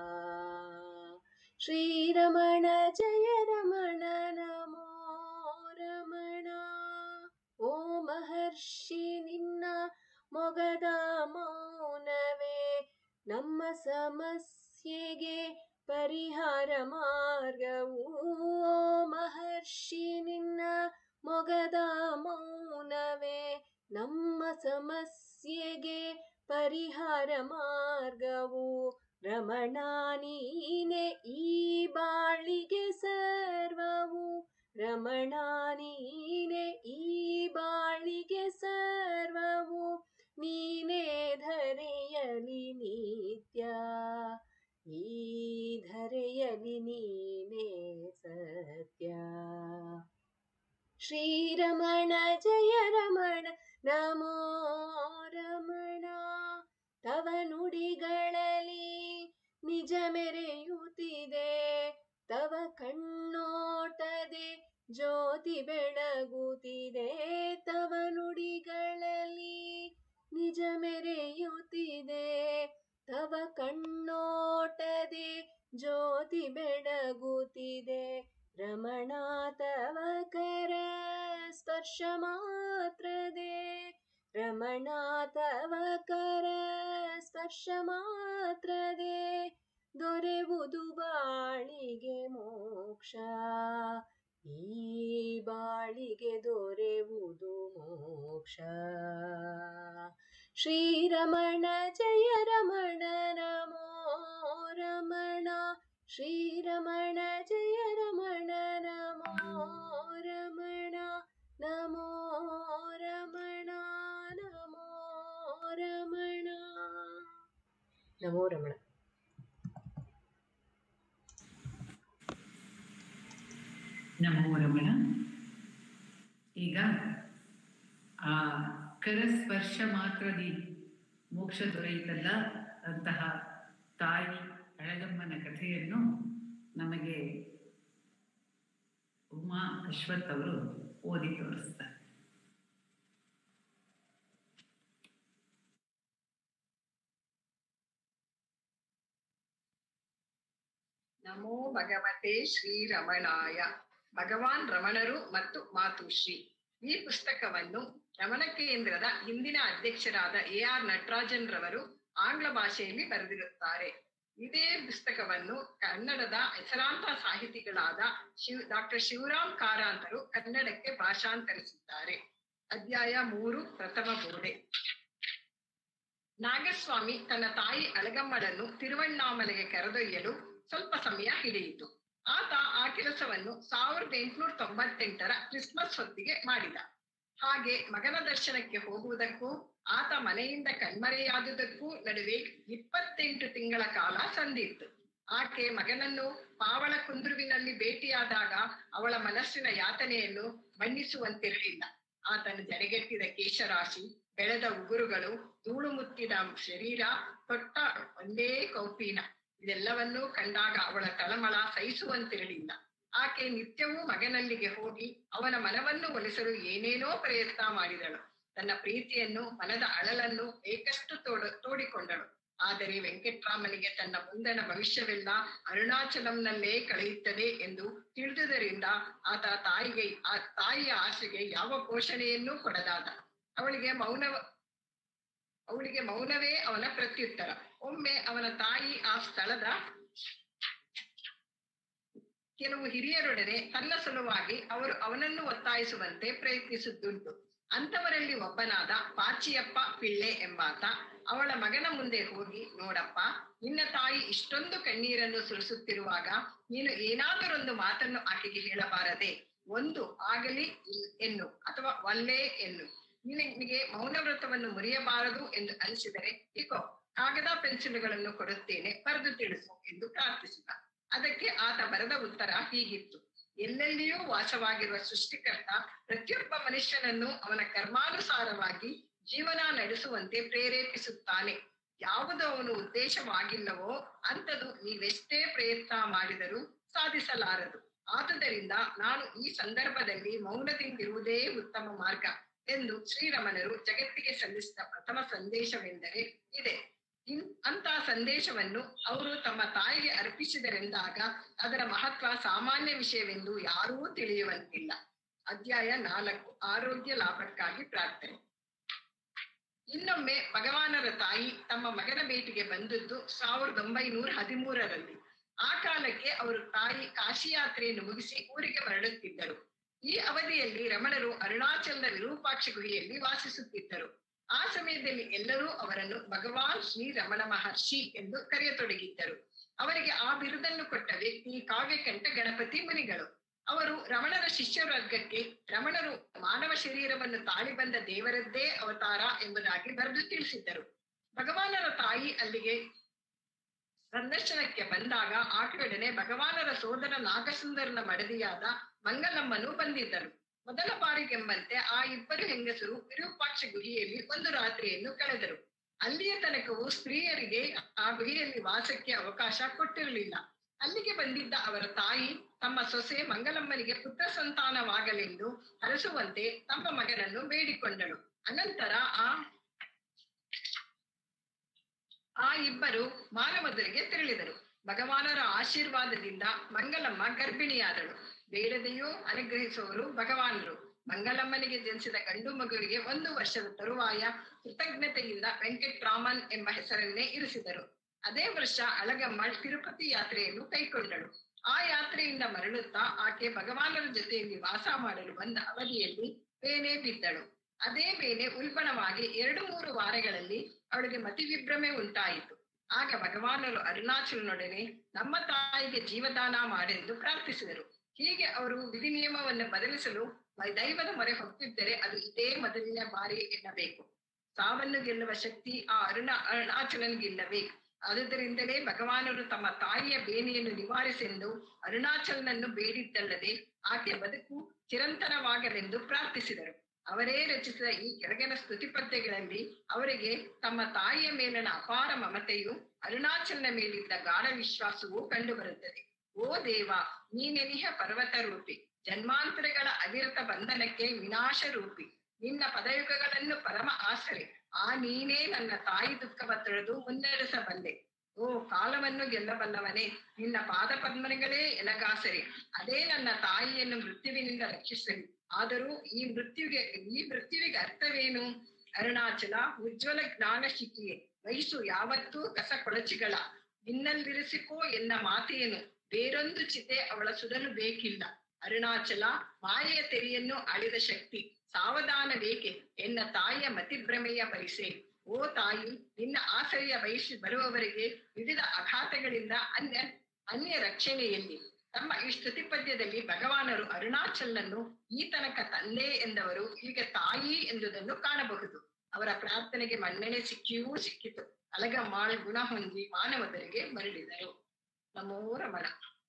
ಶ್ರೀರಮಣ ಜಯ ರಮಣ ನಮೋ ರಮಣ. ಓ ಮಹರ್ಷಿ ನಿನ್ನ ಮೊಗದ ಮೌನವೇ ನಮ್ಮ ಸಮಸ್ಯೆಗೆ ಪರಿಹಾರ ಮಾರ್ಗವು. ಓ ಮಹರ್ಷಿ ನಿನ್ನ ಮೊಗದ ಮೌನವೇ ನಮ್ಮ ಸಮಸ್ಯೆಗೆ ಪರಿಹಾರ ಮಾರ್ಗವು. ರಮಣ ನೀನೆ ಈ ಬಾಳಿಗೆ ಸರ್ವವು. ರಮಣ ನೀನೆ ಈ ಬಾಳಿಗೆ ಸರ್ವವು. ನೀನೇ ಧರೆಯಲಿ ನಿತ್ಯ ಈ ಧರೆಯಲಿ ನೀನೇ ಸತ್ಯ. ಶ್ರೀರಮಣ ಜಯ ರಮಣ ನಮೋ ರಮಣ. ತವ ನುಡಿಗಳಲ್ಲಿ ನಿಜ ಮೆರೆಯುತ್ತಿದೆ, ತವ ಕಣ್ಣೋಟದೆ ಜ್ಯೋತಿ ಬೆಳಗುತ್ತಿದೆ. ತವ ನುಡಿಗಳಲ್ಲಿ ನಿಜ ಮೆರೆಯುತ್ತಿದೆ, ತವ ಕಣ್ಣೋಟದೆ ಜ್ಯೋತಿ ಬೆಳಗುತ್ತಿದೆ. ರಮಣ ತವ ಕರ ಸ್ಪರ್ಶ ಮಾತ್ರದೆ, ರಮಣ ತವ ಕರ ಸ್ಪರ್ಶ ಮಾತ್ರದೆ ದೊರೆವುದು ಬಾಳಿಗೆ ಮೋಕ್ಷ. ಈ ಬಾಳಿಗೆ ದೊರೆವುದು ಮೋಕ್ಷ. ಶ್ರೀರಮಣ ಜಯ ರಮಣ ನಮೋ ರಮಣ. ಶ್ರೀರಮಣ ಜಯ ರಮಣ ನಮೋ ರಮಣ. ನಮೋ ರಮಣ ನಮೋ ರಮಣ. ನಮೋ ರಮಣ. ನಮೋ ರಮಣ. ಈಗ ಆ ಕರಸ್ಪರ್ಶ ಮಾತ್ರದಿ ಮೋಕ್ಷ ದೊರೆಯುತ್ತಲ್ಲ ಅಂತಹ ತಾಯಿ ಅಳಗಮ್ಮನ ಕಥೆಯನ್ನು ನಮಗೆ ಉಮಾ ಅಶ್ವಥ್ ಅವರು ಓದಿ ತೋರಿಸ್ತಾರೆ. ನಮೋ ಭಗವತೆ ಶ್ರೀರಮಣಾಯ. ಭಗವಾನ್ ರಮಣರು ಮತ್ತು ಮಾತುಶ್ರೀ. ಈ ಪುಸ್ತಕವನ್ನು ರಮಣ ಕೇಂದ್ರದ ಹಿಂದಿನ ಅಧ್ಯಕ್ಷರಾದ AR ನಟರಾಜನ್ ರವರು ಆಂಗ್ಲ ಭಾಷೆಯಲ್ಲಿ ಬರೆದಿರುತ್ತಾರೆ. ಇದೇ ಪುಸ್ತಕವನ್ನು ಕನ್ನಡದ ಹೆಸರಾಂತ ಸಾಹಿತಿಗಳಾದ ಡಾಕ್ಟರ್ ಶಿವರಾಮ್ ಕಾರಂತರು ಕನ್ನಡಕ್ಕೆ ಭಾಷಾಂತರಿಸಿದ್ದಾರೆ. ಅಧ್ಯಾಯ 3, ಪ್ರಥಮ ಬೋಧೆ. ನಾಗಸ್ವಾಮಿ ತನ್ನ ತಾಯಿ ಅಳಗಮ್ಮಳನ್ನು ತಿರುವಣ್ಣಾಮಲೆಗೆ ಕರೆದೊಯ್ಯಲು ಸ್ವಲ್ಪ ಸಮಯ ಹಿಡಿಯಿತು. ಆತ ಆ ಕೆಲಸವನ್ನು 1898ರ ಕ್ರಿಸ್ಮಸ್ ಹೊತ್ತಿಗೆ ಮಾಡಿದ. ಹಾಗೆ ಮಗನ ದರ್ಶನಕ್ಕೆ ಹೋಗುವುದಕ್ಕೂ ಆತ ಮನೆಯಿಂದ ಕಣ್ಮರೆಯಾದುದಕ್ಕೂ ನಡುವೆ 28 ತಿಂಗಳ ಕಾಲ ಸಂದಿತ್ತು. ಆಕೆ ಮಗನನ್ನು ಪಾವಳ ಕುಂದ್ರುವಿನಲ್ಲಿ ಭೇಟಿಯಾದಾಗ ಅವಳ ಮನಸ್ಸಿನ ಯಾತನೆಯನ್ನು ಬಣ್ಣಿಸುವಂತಿರಲಿಲ್ಲ. ಆತನ ಜಡೆಗಟ್ಟಿದ ಕೇಶರಾಶಿ, ಬೆಳೆದ ಉಗುರುಗಳು, ಧೂಳು ಮುತ್ತಿದ ಶರೀರ, ತೊಟ್ಟ ಒಂದೇ ಕೌಪೀನ, ಇದೆಲ್ಲವನ್ನೂ ಕಂಡಾಗ ಅವಳ ತಳಮಳ ಸಹಿಸುವಂತಿರಲಿಲ್ಲ. ಆಕೆ ನಿತ್ಯವೂ ಮಗನಲ್ಲಿಗೆ ಹೋಗಿ ಅವನ ಮನವನ್ನು ಒಲಿಸಲು ಏನೇನೋ ಪ್ರಯತ್ನ ಮಾಡಿದಳು. ತನ್ನ ಪ್ರೀತಿಯನ್ನು, ಮನದ ಅಳಲನ್ನು ಬೇಕಷ್ಟು ತೋಡಿಕೊಂಡಳು. ಆದರೆ ವೆಂಕಟ್ರಾಮನಿಗೆ ತನ್ನ ಮುಂದಣ ಭವಿಷ್ಯವೆಲ್ಲ ಅರುಣಾಚಲಂನಲ್ಲೇ ಕಳೆಯುತ್ತದೆ ಎಂದು ತಿಳಿದುದರಿಂದ ಆತ ತಾಯಿಯ ಆಸೆಗೆ ಯಾವ ಪೋಷಣೆಯನ್ನೂ ಕೊಡದಾದ. ಅವಳಿಗೆ ಮೌನವೇ ಅವನ ಪ್ರತ್ಯುತ್ತರ. ಒಮ್ಮೆ ಅವನ ತಾಯಿ ಆ ಸ್ಥಳದ ಕೆಲವು ಹಿರಿಯರೊಡನೆ ತನ್ನ ಸಲುವಾಗಿ ಅವರು ಅವನನ್ನು ಒತ್ತಾಯಿಸುವಂತೆ ಪ್ರಯತ್ನಿಸಿದ್ದುಂಟು. ಅಂತವರಲ್ಲಿ ಒಬ್ಬನಾದ ಪಾಚಿಯಪ್ಪ ಪಿಳ್ಳೆ ಎಂಬಾತ ಅವಳ ಮಗನ ಮುಂದೆ ಹೋಗಿ, ನೋಡಪ್ಪ, ನಿನ್ನ ತಾಯಿ ಇಷ್ಟೊಂದು ಕಣ್ಣೀರನ್ನು ಸುರಿಸುತ್ತಿರುವಾಗ ನೀನು ಏನಾದರೊಂದು ಮಾತನ್ನು ಆಕೆಗೆ ಹೇಳಬಾರದೆ? ಒಂದು ಆಗಲಿ ಎನ್ನು ಅಥವಾ ಒಲ್ಲೆ ಎನ್ನು. ನಿನಗೆ ಮೌನವ್ರತವನ್ನು ಮುರಿಯಬಾರದು ಎಂದು ಅನಿಸಿದರೆ ಇಕೋ, ಕಾಗದ ಪೆನ್ಸಿಲುಗಳನ್ನು ಕೊಡುತ್ತೇನೆ, ಬರೆದು ತಿಳಿಸು ಎಂದು ಪ್ರಾರ್ಥಿಸಿದ. ಅದಕ್ಕೆ ಆತ ಬರೆದ ಉತ್ತರ ಹೀಗಿತ್ತು: ಎಲ್ಲೆಲ್ಲಿಯೂ ವಾಸವಾಗಿರುವ ಸೃಷ್ಟಿಕರ್ತ ಪ್ರತಿಯೊಬ್ಬ ಮನುಷ್ಯನನ್ನು ಅವನ ಕರ್ಮಾನುಸಾರವಾಗಿ ಜೀವನ ನಡೆಸುವಂತೆ ಪ್ರೇರೇಪಿಸುತ್ತಾನೆ. ಯಾವುದು ಅವನು ಉದ್ದೇಶವಾಗಿಲ್ಲವೋ ಅಂಥದ್ದು ನೀವೆಷ್ಟೇ ಪ್ರಯತ್ನ ಮಾಡಿದರೂ ಸಾಧಿಸಲಾರದು. ಆದುದರಿಂದ ನಾನು ಈ ಸಂದರ್ಭದಲ್ಲಿ ಮೌನದಿಂದಿರುವುದೇ ಉತ್ತಮ ಮಾರ್ಗ ಎಂದು ಶ್ರೀರಮಣರು ಜಗತ್ತಿಗೆ ಸಲ್ಲಿಸಿದ ಪ್ರಥಮ ಸಂದೇಶವೆಂದರೆ ಇದೆ. ಅಂತ ಸಂದೇಶವನ್ನು ಅವರು ತಮ್ಮ ತಾಯಿಗೆ ಅರ್ಪಿಸಿದರೆಂದಾಗ ಅದರ ಮಹತ್ವ ಸಾಮಾನ್ಯ ವಿಷಯವೆಂದು ಯಾರೂ ತಿಳಿಯುವಂತಿಲ್ಲ. ಅಧ್ಯಾಯ 4 ಆರೋಗ್ಯ ಲಾಭಕ್ಕಾಗಿ ಪ್ರಾರ್ಥನೆ. ಇನ್ನೊಮ್ಮೆ ಭಗವಾನರ ತಾಯಿ ತಮ್ಮ ಮಗನ ಭೇಟಿಗೆ ಬಂದದ್ದು 1913ರಲ್ಲಿ. ಆ ಕಾಲಕ್ಕೆ ಅವರು ತಾಯಿ ಕಾಶಿ ಯಾತ್ರೆಯನ್ನು ಮುಗಿಸಿ ಊರಿಗೆ ಮರಳುತ್ತಿದ್ದರು. ಈ ಅವಧಿಯಲ್ಲಿ ರಮಣರು ಅರುಣಾಚಲದ ವಿರೂಪಾಕ್ಷ ಗುಹೆಯಲ್ಲಿ ವಾಸಿಸುತ್ತಿದ್ದರು. ಆ ಸಮಯದಲ್ಲಿ ಎಲ್ಲರೂ ಅವರನ್ನು ಭಗವಾನ್ ಶ್ರೀ ರಮಣ ಮಹರ್ಷಿ ಎಂದು ಕರೆಯತೊಡಗಿದ್ದರು. ಅವರಿಗೆ ಆ ಬಿರುದನ್ನು ಕೊಟ್ಟ ವ್ಯಕ್ತಿ ಕಾವ್ಯಕಂಠ ಗಣಪತಿ ಮುನಿಗಳು. ಅವರು ರಮಣರ ಶಿಷ್ಯವರ್ಗಕ್ಕೆ ರಮಣರು ಮಾನವ ಶರೀರವನ್ನು ತಾಳಿ ಬಂದ ದೇವರದ್ದೇ ಅವತಾರ ಎಂಬುದಾಗಿ ಬರೆದು ತಿಳಿಸಿದ್ದರು. ಭಗವಾನರ ತಾಯಿ ಅಲ್ಲಿಗೆ ಸಂದರ್ಶನಕ್ಕೆ ಬಂದಾಗ ಆಕೆಯೊಡನೆ ಭಗವಾನರ ಸೋದರ ನಾಗಸುಂದರನ ಮಡದಿಯಾದ ಮಂಗಲಮ್ಮನು ಬಂದಿದ್ದರು. ಮೊದಲ ಬಾರಿಗೆಂಬಂತೆ ಆ ಇಬ್ಬರು ಹೆಂಗಸರು ವಿರೂಪಾಕ್ಷ ಗುಹೆಯಲ್ಲಿ ಒಂದು ರಾತ್ರಿಯನ್ನು ಕಳೆದರು. ಅಲ್ಲಿಯ ತನಕವೂ ಸ್ತ್ರೀಯರಿಗೆ ಆ ಗುಹೆಯಲ್ಲಿ ವಾಸಕ್ಕೆ ಅವಕಾಶ ಕೊಟ್ಟಿರಲಿಲ್ಲ. ಅಲ್ಲಿಗೆ ಬಂದಿದ್ದ ಅವರ ತಾಯಿ ತಮ್ಮ ಸೊಸೆ ಮಂಗಲಮ್ಮನಿಗೆ ಪುತ್ರ ಸಂತಾನವಾಗಲೆಂದು ಹರಸುವಂತೆ ತಮ್ಮ ಮಗನನ್ನು ಬೇಡಿಕೊಂಡಳು. ಅನಂತರ ಆ ಇಬ್ಬರು ಮಾನವದರಿಗೆ ತೆರಳಿದರು. ಭಗವಾನರ ಆಶೀರ್ವಾದದಿಂದ ಮಂಗಲಮ್ಮ ಗರ್ಭಿಣಿಯಾದಳು. ಬೇಡದೆಯೂ ಅನುಗ್ರಹಿಸುವವರು ಭಗವಾನರು. ಮಂಗಲಮ್ಮನಿಗೆ ಜನಿಸಿದ ಗಂಡು ಮಗುವಿಗೆ 1 ವರ್ಷದ ತರುವಾಯ ಕೃತಜ್ಞತೆಯಿಂದ ವೆಂಕಟರಾಮನ್ ಎಂಬ ಹೆಸರನ್ನೇ ಇರಿಸಿದರು. ಅದೇ ವರ್ಷ ಅಳಗಮ್ಮ ತಿರುಪತಿ ಯಾತ್ರೆಯನ್ನು ಕೈಗೊಂಡಳು. ಆ ಯಾತ್ರೆಯಿಂದ ಮರಳುತ್ತಾ ಆಕೆ ಭಗವಾನರ ಜೊತೆಯಲ್ಲಿ ವಾಸ ಮಾಡಲು ಬಂದ ಅವಧಿಯಲ್ಲಿ ಬೇನೆ ಬಿದ್ದಳು. ಅದೇ ಬೇನೆ ಉಲ್ಬಣವಾಗಿ 2-3 ವಾರಗಳಲ್ಲಿ ಅವಳಿಗೆ ಮತಿವಿಭ್ರಮೆ ಉಂಟಾಯಿತು. ಆಗ ಭಗವಾನರು ಅರುಣಾಚಲನೊಡನೆ ನಮ್ಮ ತಾಯಿಗೆ ಜೀವದಾನ ಮಾಡೆಂದು ಪ್ರಾರ್ಥಿಸಿದರು. ಹೀಗೆ ಅವರು ವಿಧಿ ನಿಯಮವನ್ನು ಬದಲಿಸಲು ದೈವದ ಮೊರೆ ಹೊತ್ತಿದ್ದರೆ ಅದು ಇದೇ ಮೊದಲಿನ ಬಾರಿ ಎನ್ನಬೇಕು. ಸಾವನ್ನು ಗೆಲ್ಲುವ ಶಕ್ತಿ ಆ ಅರುಣಾಚಲನಿಗಿಲ್ಲವೇ? ಆದುದರಿಂದಲೇ ಭಗವಾನರು ತಮ್ಮ ತಾಯಿಯ ಬೇನೆಯನ್ನು ನಿವಾರಿಸೆಂದು ಅರುಣಾಚಲನನ್ನು ಬೇಡಿದ್ದಲ್ಲದೆ ಆಕೆ ಬದುಕು ಚಿರಂತನವಾಗಲೆಂದು ಪ್ರಾರ್ಥಿಸಿದರು. ಅವರೇ ರಚಿಸಿದ ಈ ಕೆಳಗಿನ ಸ್ತುತಿ ಪದ್ಯಗಳಲ್ಲಿ ಅವರಿಗೆ ತಮ್ಮ ತಾಯಿಯ ಮೇಲಿನ ಅಪಾರ ಮಮತೆಯು ಅರುಣಾಚಲನ ಮೇಲಿದ್ದ ಗಾಢ ವಿಶ್ವಾಸವೂ ಕಂಡುಬರುತ್ತದೆ. ಓ ದೇವ, ನೀನೆನಿಹ ಪರ್ವತ ರೂಪಿ, ಜನ್ಮಾಂತರಗಳ ಅವಿರತ ಬಂಧನಕ್ಕೆ ವಿನಾಶ ರೂಪಿ, ನಿನ್ನ ಪದಯುಗಗಳನ್ನು ಪರಮ ಆಸರೆ, ಆ ನೀನೇ ನನ್ನ ತಾಯಿ ದುಃಖವ ತೊಳೆದು ಮುನ್ನಡೆಸಬಲ್ಲೆ. ಓ ಕಾಲವನ್ನು ಗೆಲ್ಲಬಲ್ಲವನೇ, ನಿನ್ನ ಪಾದ ಪದ್ಮಗಳೇ ಎನಗಾಸರೆ, ಅದೇ ನನ್ನ ತಾಯಿಯನ್ನು ಮೃತ್ಯುವಿನಿಂದ ರಕ್ಷಿಸಲಿ. ಆದರೂ ಈ ಮೃತ್ಯುವಿಗೆ ಅರ್ಥವೇನು? ಅರುಣಾಚಲ, ಉಜ್ವಲ ಜ್ಞಾನ ಶಿಖಿಯೇ, ವಯಸ್ಸು ಯಾವತ್ತೂ ಕಸ ಕೊಳಚಿಗಳ, ನಿನ್ನಲ್ಲಿರಿಸಿಕೋ ಎನ್ನ ಮಾತೆಯನ್ನು, ಬೇರೊಂದು ಚಿತೆ ಅವಳ ಸುಡಲು ಬೇಕಿಲ್ಲ. ಅರುಣಾಚಲ, ಮಾಯೆಯ ತೆರೆಯನ್ನು ಅಳಿದ ಶಕ್ತಿ, ಸಾವಧಾನವೇಕೆ ಎನ್ನ ತಾಯಿಯ ಮತಿಭ್ರಮೆಯ ಪರಿಸೆ. ಓ ತಾಯಿ, ನಿನ್ನ ಆಶ್ರಯ ಬಯಸಿ ಬರುವವರಿಗೆ ವಿವಿಧ ಆಘಾತಗಳಿಂದ ಅನ್ಯ ರಕ್ಷಣೆಯಲ್ಲಿ. ತಮ್ಮ ಈ ಸ್ತುತಿ ಪದ್ಯದಲ್ಲಿ ಭಗವಾನರು ಅರುಣಾಚಲನನ್ನು ಈ ತನಕ ತಂದೆ ಎಂದವರು ಈಗ ತಾಯಿ ಎಂಬುದನ್ನು ಕಾಣಬಹುದು. ಅವರ ಪ್ರಾರ್ಥನೆಗೆ ಮನ್ನಣೆ ಸಿಕ್ಕಿಯೂ ಸಿಕ್ಕಿತು. ಅಲಗಮ್ಮಾಳ್ ಗುಣ ಹೊಂದಿ ಮಾನವದರಿಗೆ ಮರಳಿದರು. ನಮೋ ರಮಣ.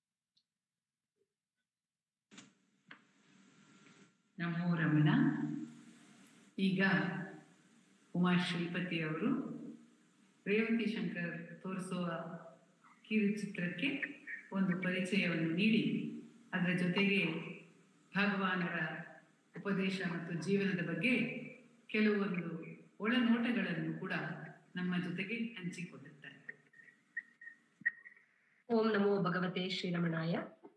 ನಮೋ ರಮಣ. ಈಗ ಉಮಾ ಶ್ರೀಪತಿ ಅವರು ರೇವತಿ ಶಂಕರ್ ತೋರಿಸುವ ಕಿರುಚಿತ್ರಕ್ಕೆ ಒಂದು ಪರಿಚಯವನ್ನು ನೀಡಿ ಅದರ ಜೊತೆಗೆ ಭಗವಾನರ ಉಪದೇಶ ಮತ್ತು ಜೀವನದ ಬಗ್ಗೆ ಕೆಲವೊಂದು ಒಳನೋಟಗಳನ್ನು ಕೂಡ ನಮ್ಮ ಜೊತೆಗೆ ಹಂಚಿಕೊಂಡಿದ್ದಾರೆ. ಓಂ ನಮೋ ಭಗವತೆ ಶ್ರೀರಮಣಾಯ.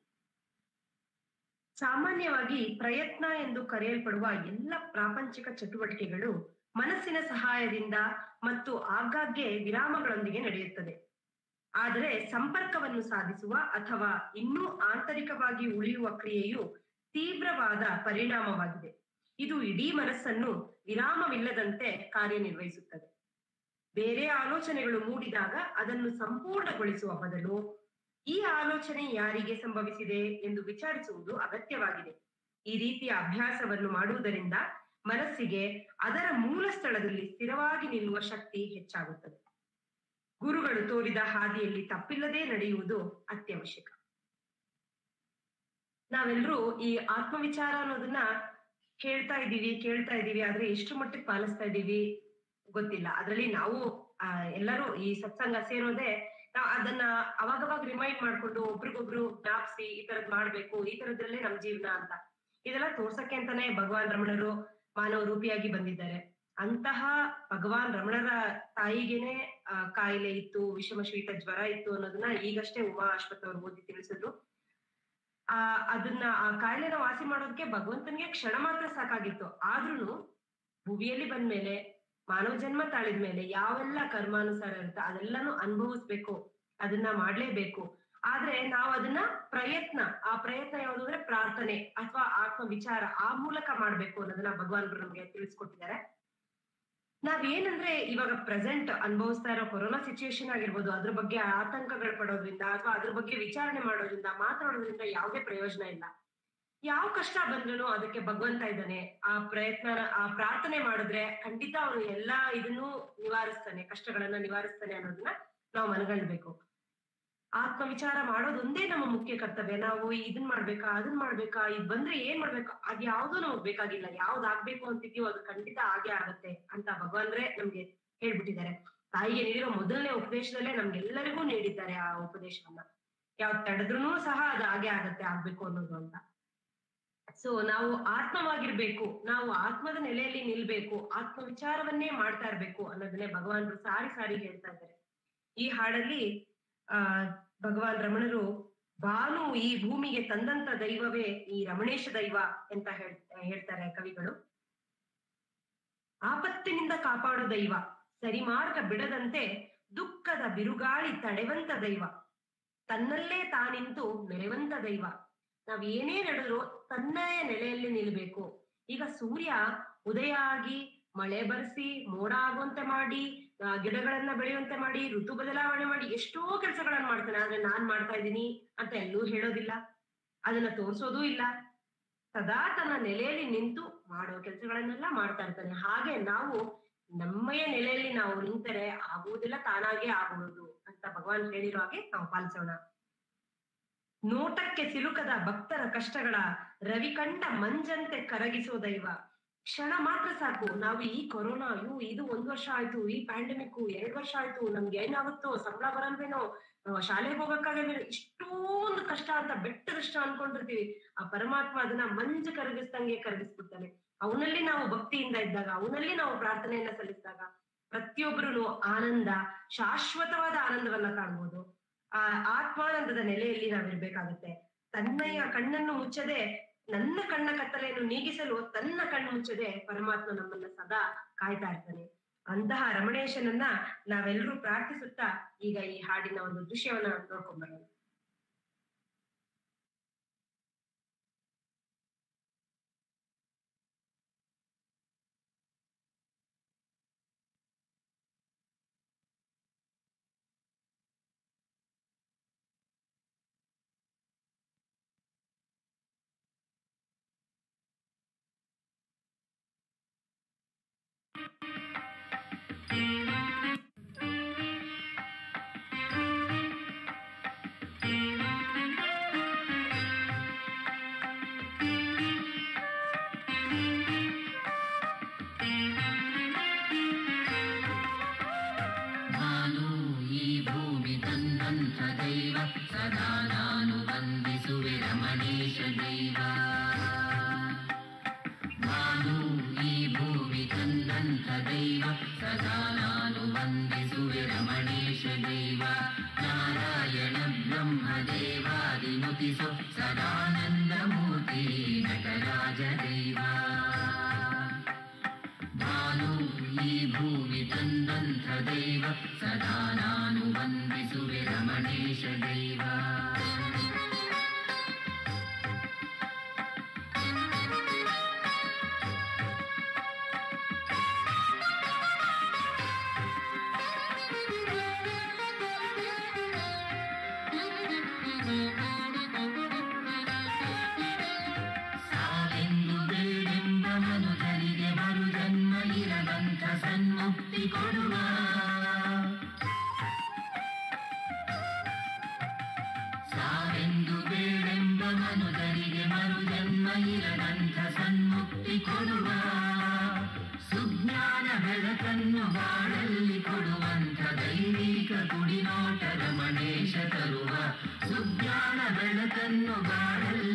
ಸಾಮಾನ್ಯವಾಗಿ ಪ್ರಯತ್ನ ಎಂದು ಕರೆಯಲ್ಪಡುವ ಎಲ್ಲ ಪ್ರಾಪಂಚಿಕ ಚಟುವಟಿಕೆಗಳು ಮನಸ್ಸಿನ ಸಹಾಯದಿಂದ ಮತ್ತು ಆಗಾಗ್ಗೆ ವಿರಾಮಗಳೊಂದಿಗೆ ನಡೆಯುತ್ತದೆ. ಆದರೆ ಸಂಪರ್ಕವನ್ನು ಸಾಧಿಸುವ ಅಥವಾ ಇನ್ನೂ ಆಂತರಿಕವಾಗಿ ಉಳಿಯುವ ಕ್ರಿಯೆಯು ತೀವ್ರವಾದ ಪರಿಣಾಮವಾಗಿದೆ. ಇದು ಇಡೀ ಮನಸ್ಸನ್ನು ವಿರಾಮವಿಲ್ಲದಂತೆ ಕಾರ್ಯನಿರ್ವಹಿಸುತ್ತದೆ. ಬೇರೆ ಆಲೋಚನೆಗಳು ಮೂಡಿದಾಗ ಅದನ್ನು ಸಂಪೂರ್ಣಗೊಳಿಸುವ ಬದಲು ಈ ಆಲೋಚನೆ ಯಾರಿಗೆ ಸಂಭವಿಸಿದೆ ಎಂದು ವಿಚಾರಿಸುವುದು ಅಗತ್ಯವಾಗಿದೆ. ಈ ರೀತಿಯ ಅಭ್ಯಾಸವನ್ನು ಮಾಡುವುದರಿಂದ ಮನಸ್ಸಿಗೆ ಅದರ ಮೂಲ ಸ್ಥಳದಲ್ಲಿ ಸ್ಥಿರವಾಗಿ ನಿಲ್ಲುವ ಶಕ್ತಿ ಹೆಚ್ಚಾಗುತ್ತದೆ. ಗುರುಗಳು ತೋರಿದ ಹಾದಿಯಲ್ಲಿ ತಪ್ಪಿಲ್ಲದೆ ನಡೆಯುವುದು ಅತ್ಯವಶ್ಯಕ. ನಾವೆಲ್ಲರೂ ಈ ಆತ್ಮವಿಚಾರ ಅನ್ನೋದನ್ನ ಕೇಳ್ತಾ ಇದ್ದೀವಿ, ಆದ್ರೆ ಎಷ್ಟು ಮಟ್ಟಿಗೆ ಪಾಲಿಸ್ತಾ ಇದ್ದೀವಿ ಗೊತ್ತಿಲ್ಲ. ಅದರಲ್ಲಿ ನಾವು ಎಲ್ಲರೂ ಈ ಸತ್ಸಂಗ ಸೇರೋದೇ ನಾವು ಅದನ್ನ ಅವಾಗವಾಗ ರಿಮೈಂಡ್ ಮಾಡ್ಕೊಂಡು ಒಬ್ರಿಗೊಬ್ರು ಜ್ಞಾಪಿಸಿ ಈ ತರದ್ ಮಾಡ್ಬೇಕು, ಈ ತರದ್ರಲ್ಲೇ ನಮ್ ಜೀವನ ಅಂತ ಇದೆಲ್ಲ ತೋರ್ಸಕ್ಕೆ ಅಂತಾನೆ ಭಗವಾನ್ ರಮಣರು ಮಾನವ ರೂಪಿಯಾಗಿ ಬಂದಿದ್ದಾರೆ. ಅಂತಹ ಭಗವಾನ್ ರಮಣರ ತಾಯಿಗೆನೆ ಕಾಯಿಲೆ ಇತ್ತು, ವಿಷಮ ಶೀತ ಜ್ವರ ಇತ್ತು ಅನ್ನೋದನ್ನ ಈಗಷ್ಟೇ ಉಮಾ ಅಶ್ವಥ್ ಅವ್ರು ಓದಿ ತಿಳಿಸಿದ್ರು. ಆ ಕಾಯಿಲೆನ ವಾಸಿ ಮಾಡೋದಕ್ಕೆ ಭಗವಂತನಿಗೆ ಕ್ಷಣ ಮಾತ್ರ ಸಾಕಾಗಿತ್ತು. ಆದ್ರೂ ಭುವಿಯಲ್ಲಿ ಬಂದ್ಮೇಲೆ ಮಾನವ ಜನ್ಮ ತಾಳಿದ್ಮೇಲೆ ಯಾವೆಲ್ಲ ಕರ್ಮಾನುಸಾರ ಇರುತ್ತೆ ಅದೆಲ್ಲಾನು ಅನುಭವಿಸ್ಬೇಕು, ಅದನ್ನ ಮಾಡ್ಲೇಬೇಕು. ಆದ್ರೆ ನಾವು ಅದನ್ನ ಆ ಪ್ರಯತ್ನ ಯಾವುದು ಅಂದ್ರೆ ಪ್ರಾರ್ಥನೆ ಅಥವಾ ಆತ್ಮ ವಿಚಾರ ಆ ಮೂಲಕ ಮಾಡ್ಬೇಕು ಅನ್ನೋದನ್ನ ಭಗವಾನ್ರು ನಮ್ಗೆ ತಿಳಿಸ್ಕೊಟ್ಟಿದ್ದಾರೆ. ನಾವೇನಂದ್ರೆ ಇವಾಗ ಪ್ರೆಸೆಂಟ್ ಅನುಭವಿಸ್ತಾ ಇರೋ ಕೊರೋನಾ ಸಿಚುಯೇಷನ್ ಆಗಿರ್ಬೋದು, ಅದ್ರ ಬಗ್ಗೆ ಆತಂಕಗಳು ಪಡೋದ್ರಿಂದ ಅಥವಾ ಅದ್ರ ಬಗ್ಗೆ ವಿಚಾರಣೆ ಮಾಡೋದ್ರಿಂದ ಮಾತಾಡೋದ್ರಿಂದ ಯಾವುದೇ ಪ್ರಯೋಜನ ಇಲ್ಲ. ಯಾವ ಕಷ್ಟ ಬಂದ್ರು ಅದಕ್ಕೆ ಭಗವಂತ ಇದ್ದಾನೆ. ಆ ಪ್ರಾರ್ಥನೆ ಮಾಡಿದ್ರೆ ಖಂಡಿತ ಅವನು ಎಲ್ಲಾ ಇದನ್ನು ನಿವಾರಿಸ್ತಾನೆ, ಕಷ್ಟಗಳನ್ನ ನಿವಾರಿಸ್ತಾನೆ ಅನ್ನೋದನ್ನ ನಾವು ಮನಗಂಡ್ಬೇಕು. ಆತ್ಮ ವಿಚಾರ ಮಾಡೋದೊಂದೇ ನಮ್ಮ ಮುಖ್ಯ ಕರ್ತವ್ಯ. ನಾವು ಇದನ್ ಮಾಡ್ಬೇಕಾ ಅದನ್ ಮಾಡ್ಬೇಕಾ, ಇದ್ ಬಂದ್ರೆ ಏನ್ ಮಾಡ್ಬೇಕು, ಅದ್ ಯಾವ್ದು ನಮಗ್ ಬೇಕಾಗಿಲ್ಲ. ಯಾವ್ದು ಆಗ್ಬೇಕು ಅಂತಿದ್ಯೋ ಅದು ಖಂಡಿತ ಆಗೇ ಆಗತ್ತೆ ಅಂತ ಭಗವಾನ್ರೆ ನಮ್ಗೆ ಹೇಳ್ಬಿಟ್ಟಿದ್ದಾರೆ. ತಾಯಿಗೆ ನೀಡಿರೋ ಮೊದಲನೇ ಉಪದೇಶದಲ್ಲೇ ನಮ್ಗೆಲ್ಲರಿಗೂ ನೀಡಿದ್ದಾರೆ ಆ ಉಪದೇಶವನ್ನ. ಯಾವ್ದು ತಡೆದ್ರೂ ಸಹ ಅದು ಹಾಗೆ ಆಗತ್ತೆ, ಆಗ್ಬೇಕು ಅನ್ನೋದು ಅಂತ. ಸೊ ನಾವು ಆತ್ಮವಾಗಿರ್ಬೇಕು, ನಾವು ಆತ್ಮದ ನೆಲೆಯಲ್ಲಿ ನಿಲ್ಬೇಕು, ಆತ್ಮ ವಿಚಾರವನ್ನೇ ಮಾಡ್ತಾ ಇರ್ಬೇಕು ಅನ್ನೋದನ್ನೇ ಭಗವಾನ್ರು ಸಾರಿ ಸಾರಿ ಹೇಳ್ತಾ ಇದ್ದಾರೆ. ಈ ಹಾಡಲ್ಲಿ ಭಗವಾನ್ ರಮಣರು ಭಾನು ಈ ಭೂಮಿಗೆ ತಂದಂತ ದೈವವೇ ಈ ರಮಣೇಶ ದೈವ ಅಂತ ಹೇಳ್ತಾರೆ ಕವಿಗಳು. ಆಪತ್ತಿನಿಂದ ಕಾಪಾಡೋ ದೈವ, ಸರಿಮಾರ್ಗ ಬಿಡದಂತೆ ದುಃಖದ ಬಿರುಗಾಳಿ ತಡೆವಂತ ದೈವ, ತನ್ನಲ್ಲೇ ತಾನಿಂತು ಮೆರೆವಂತ ದೈವ. ನಾವ್ ಏನೇ ನಡೆದ್ರು ತನ್ನದೇ ನೆಲೆಯಲ್ಲಿ ನಿಲ್ಬೇಕು. ಈಗ ಸೂರ್ಯ ಉದಯ ಆಗಿ ಮಳೆ ಬರ್ಸಿ ಮೋಡ ಆಗುವಂತೆ ಮಾಡಿ ಗಿಡಗಳನ್ನ ಬೆಳೆಯುವಂತೆ ಮಾಡಿ ಋತು ಬದಲಾವಣೆ ಮಾಡಿ ಎಷ್ಟೋ ಕೆಲಸಗಳನ್ನ ಮಾಡ್ತಾನೆ. ಆದ್ರೆ ನಾನ್ ಮಾಡ್ತಾ ಇದ್ದೀನಿ ಅಂತ ಎಲ್ಲೂ ಹೇಳೋದಿಲ್ಲ, ಅದನ್ನ ತೋರ್ಸೋದೂ ಇಲ್ಲ. ಸದಾ ತನ್ನ ನೆಲೆಯಲ್ಲಿ ನಿಂತು ಮಾಡೋ ಕೆಲಸಗಳನ್ನೆಲ್ಲ ಮಾಡ್ತಾ ಇರ್ತಾನೆ. ಹಾಗೆ ನಾವು ನಮ್ಮಯ ನೆಲೆಯಲ್ಲಿ ನಾವು ನಿಂತರೆ ಆಗುವುದಿಲ್ಲ, ತಾನಾಗೆ ಆಗುವುದು ಅಂತ ಭಗವಾನ್ ಹೇಳಿರೋ ಹಾಗೆ ನಾವು ಪಾಲಿಸೋಣ. ನೋಟಕ್ಕೆ ಸಿಲುಕದ ಭಕ್ತರ ಕಷ್ಟಗಳ ರವಿಕಂಡ ಮಂಜಂತೆ ಕರಗಿಸೋ ದೈವ. ಕ್ಷಣ ಮಾತ್ರ ಸಾಕು, ನಾವು ಈ ಕೊರೋನಾ ಇದು 1 ವರ್ಷ ಆಯ್ತು, ಈ ಪ್ಯಾಂಡಮಿಕ್ 2 ವರ್ಷ ಆಯ್ತು, ನಮ್ಗೆ ಏನಾಗುತ್ತೋ, ಸಂಬಳ ಬರಲ್ವೇನೋ, ಶಾಲೆಗೆ ಹೋಗಕ್ಕಾಗಲ್ಲ, ಇಷ್ಟೊಂದು ಕಷ್ಟ ಅಂತ ಬೆಟ್ಟದಷ್ಟ ಅನ್ಕೊಂಡಿರ್ತೀವಿ. ಆ ಪರಮಾತ್ಮ ಅದನ್ನ ಮಂಜು ಕರಗಿಸ್ದಂಗೆ ಕರಗಿಸ್ಬಿಡ್ತಾನೆ. ಅವನಲ್ಲಿ ನಾವು ಭಕ್ತಿಯಿಂದ ಇದ್ದಾಗ, ಅವನಲ್ಲಿ ನಾವು ಪ್ರಾರ್ಥನೆಯನ್ನ ಸಲ್ಲಿಸಿದಾಗ ಪ್ರತಿಯೊಬ್ಬರು ಆನಂದ, ಶಾಶ್ವತವಾದ ಆನಂದವನ್ನ ಕಾಣ್ಬೋದು. ಆ ಆತ್ಮಾನಂದದ ನೆಲೆಯಲ್ಲಿ ನಾವಿರ್ಬೇಕಾಗತ್ತೆ. ತನ್ನಯ್ಯ ಕಣ್ಣನ್ನು ಮುಚ್ಚದೆ ನನ್ನ ಕಣ್ಣ ಕತ್ತಲೆಯನ್ನು ನೀಗಿಸಲು ತನ್ನ ಕಣ್ಣು ಮುಚ್ಚದೆ ಪರಮಾತ್ಮ ನಮ್ಮನ್ನ ಸದಾ ಕಾಯ್ತಾ ಇರ್ತಾನೆ. ಅಂತಹ ರಮಣೇಶನನ್ನ ನಾವೆಲ್ಲರೂ ಪ್ರಾರ್ಥಿಸುತ್ತಾ ಈಗ ಈ ಹಾಡಿನ ಒಂದು ದೃಶ್ಯವನ್ನ ನೋಡ್ಕೊಂಡ್ಬರೋಣ.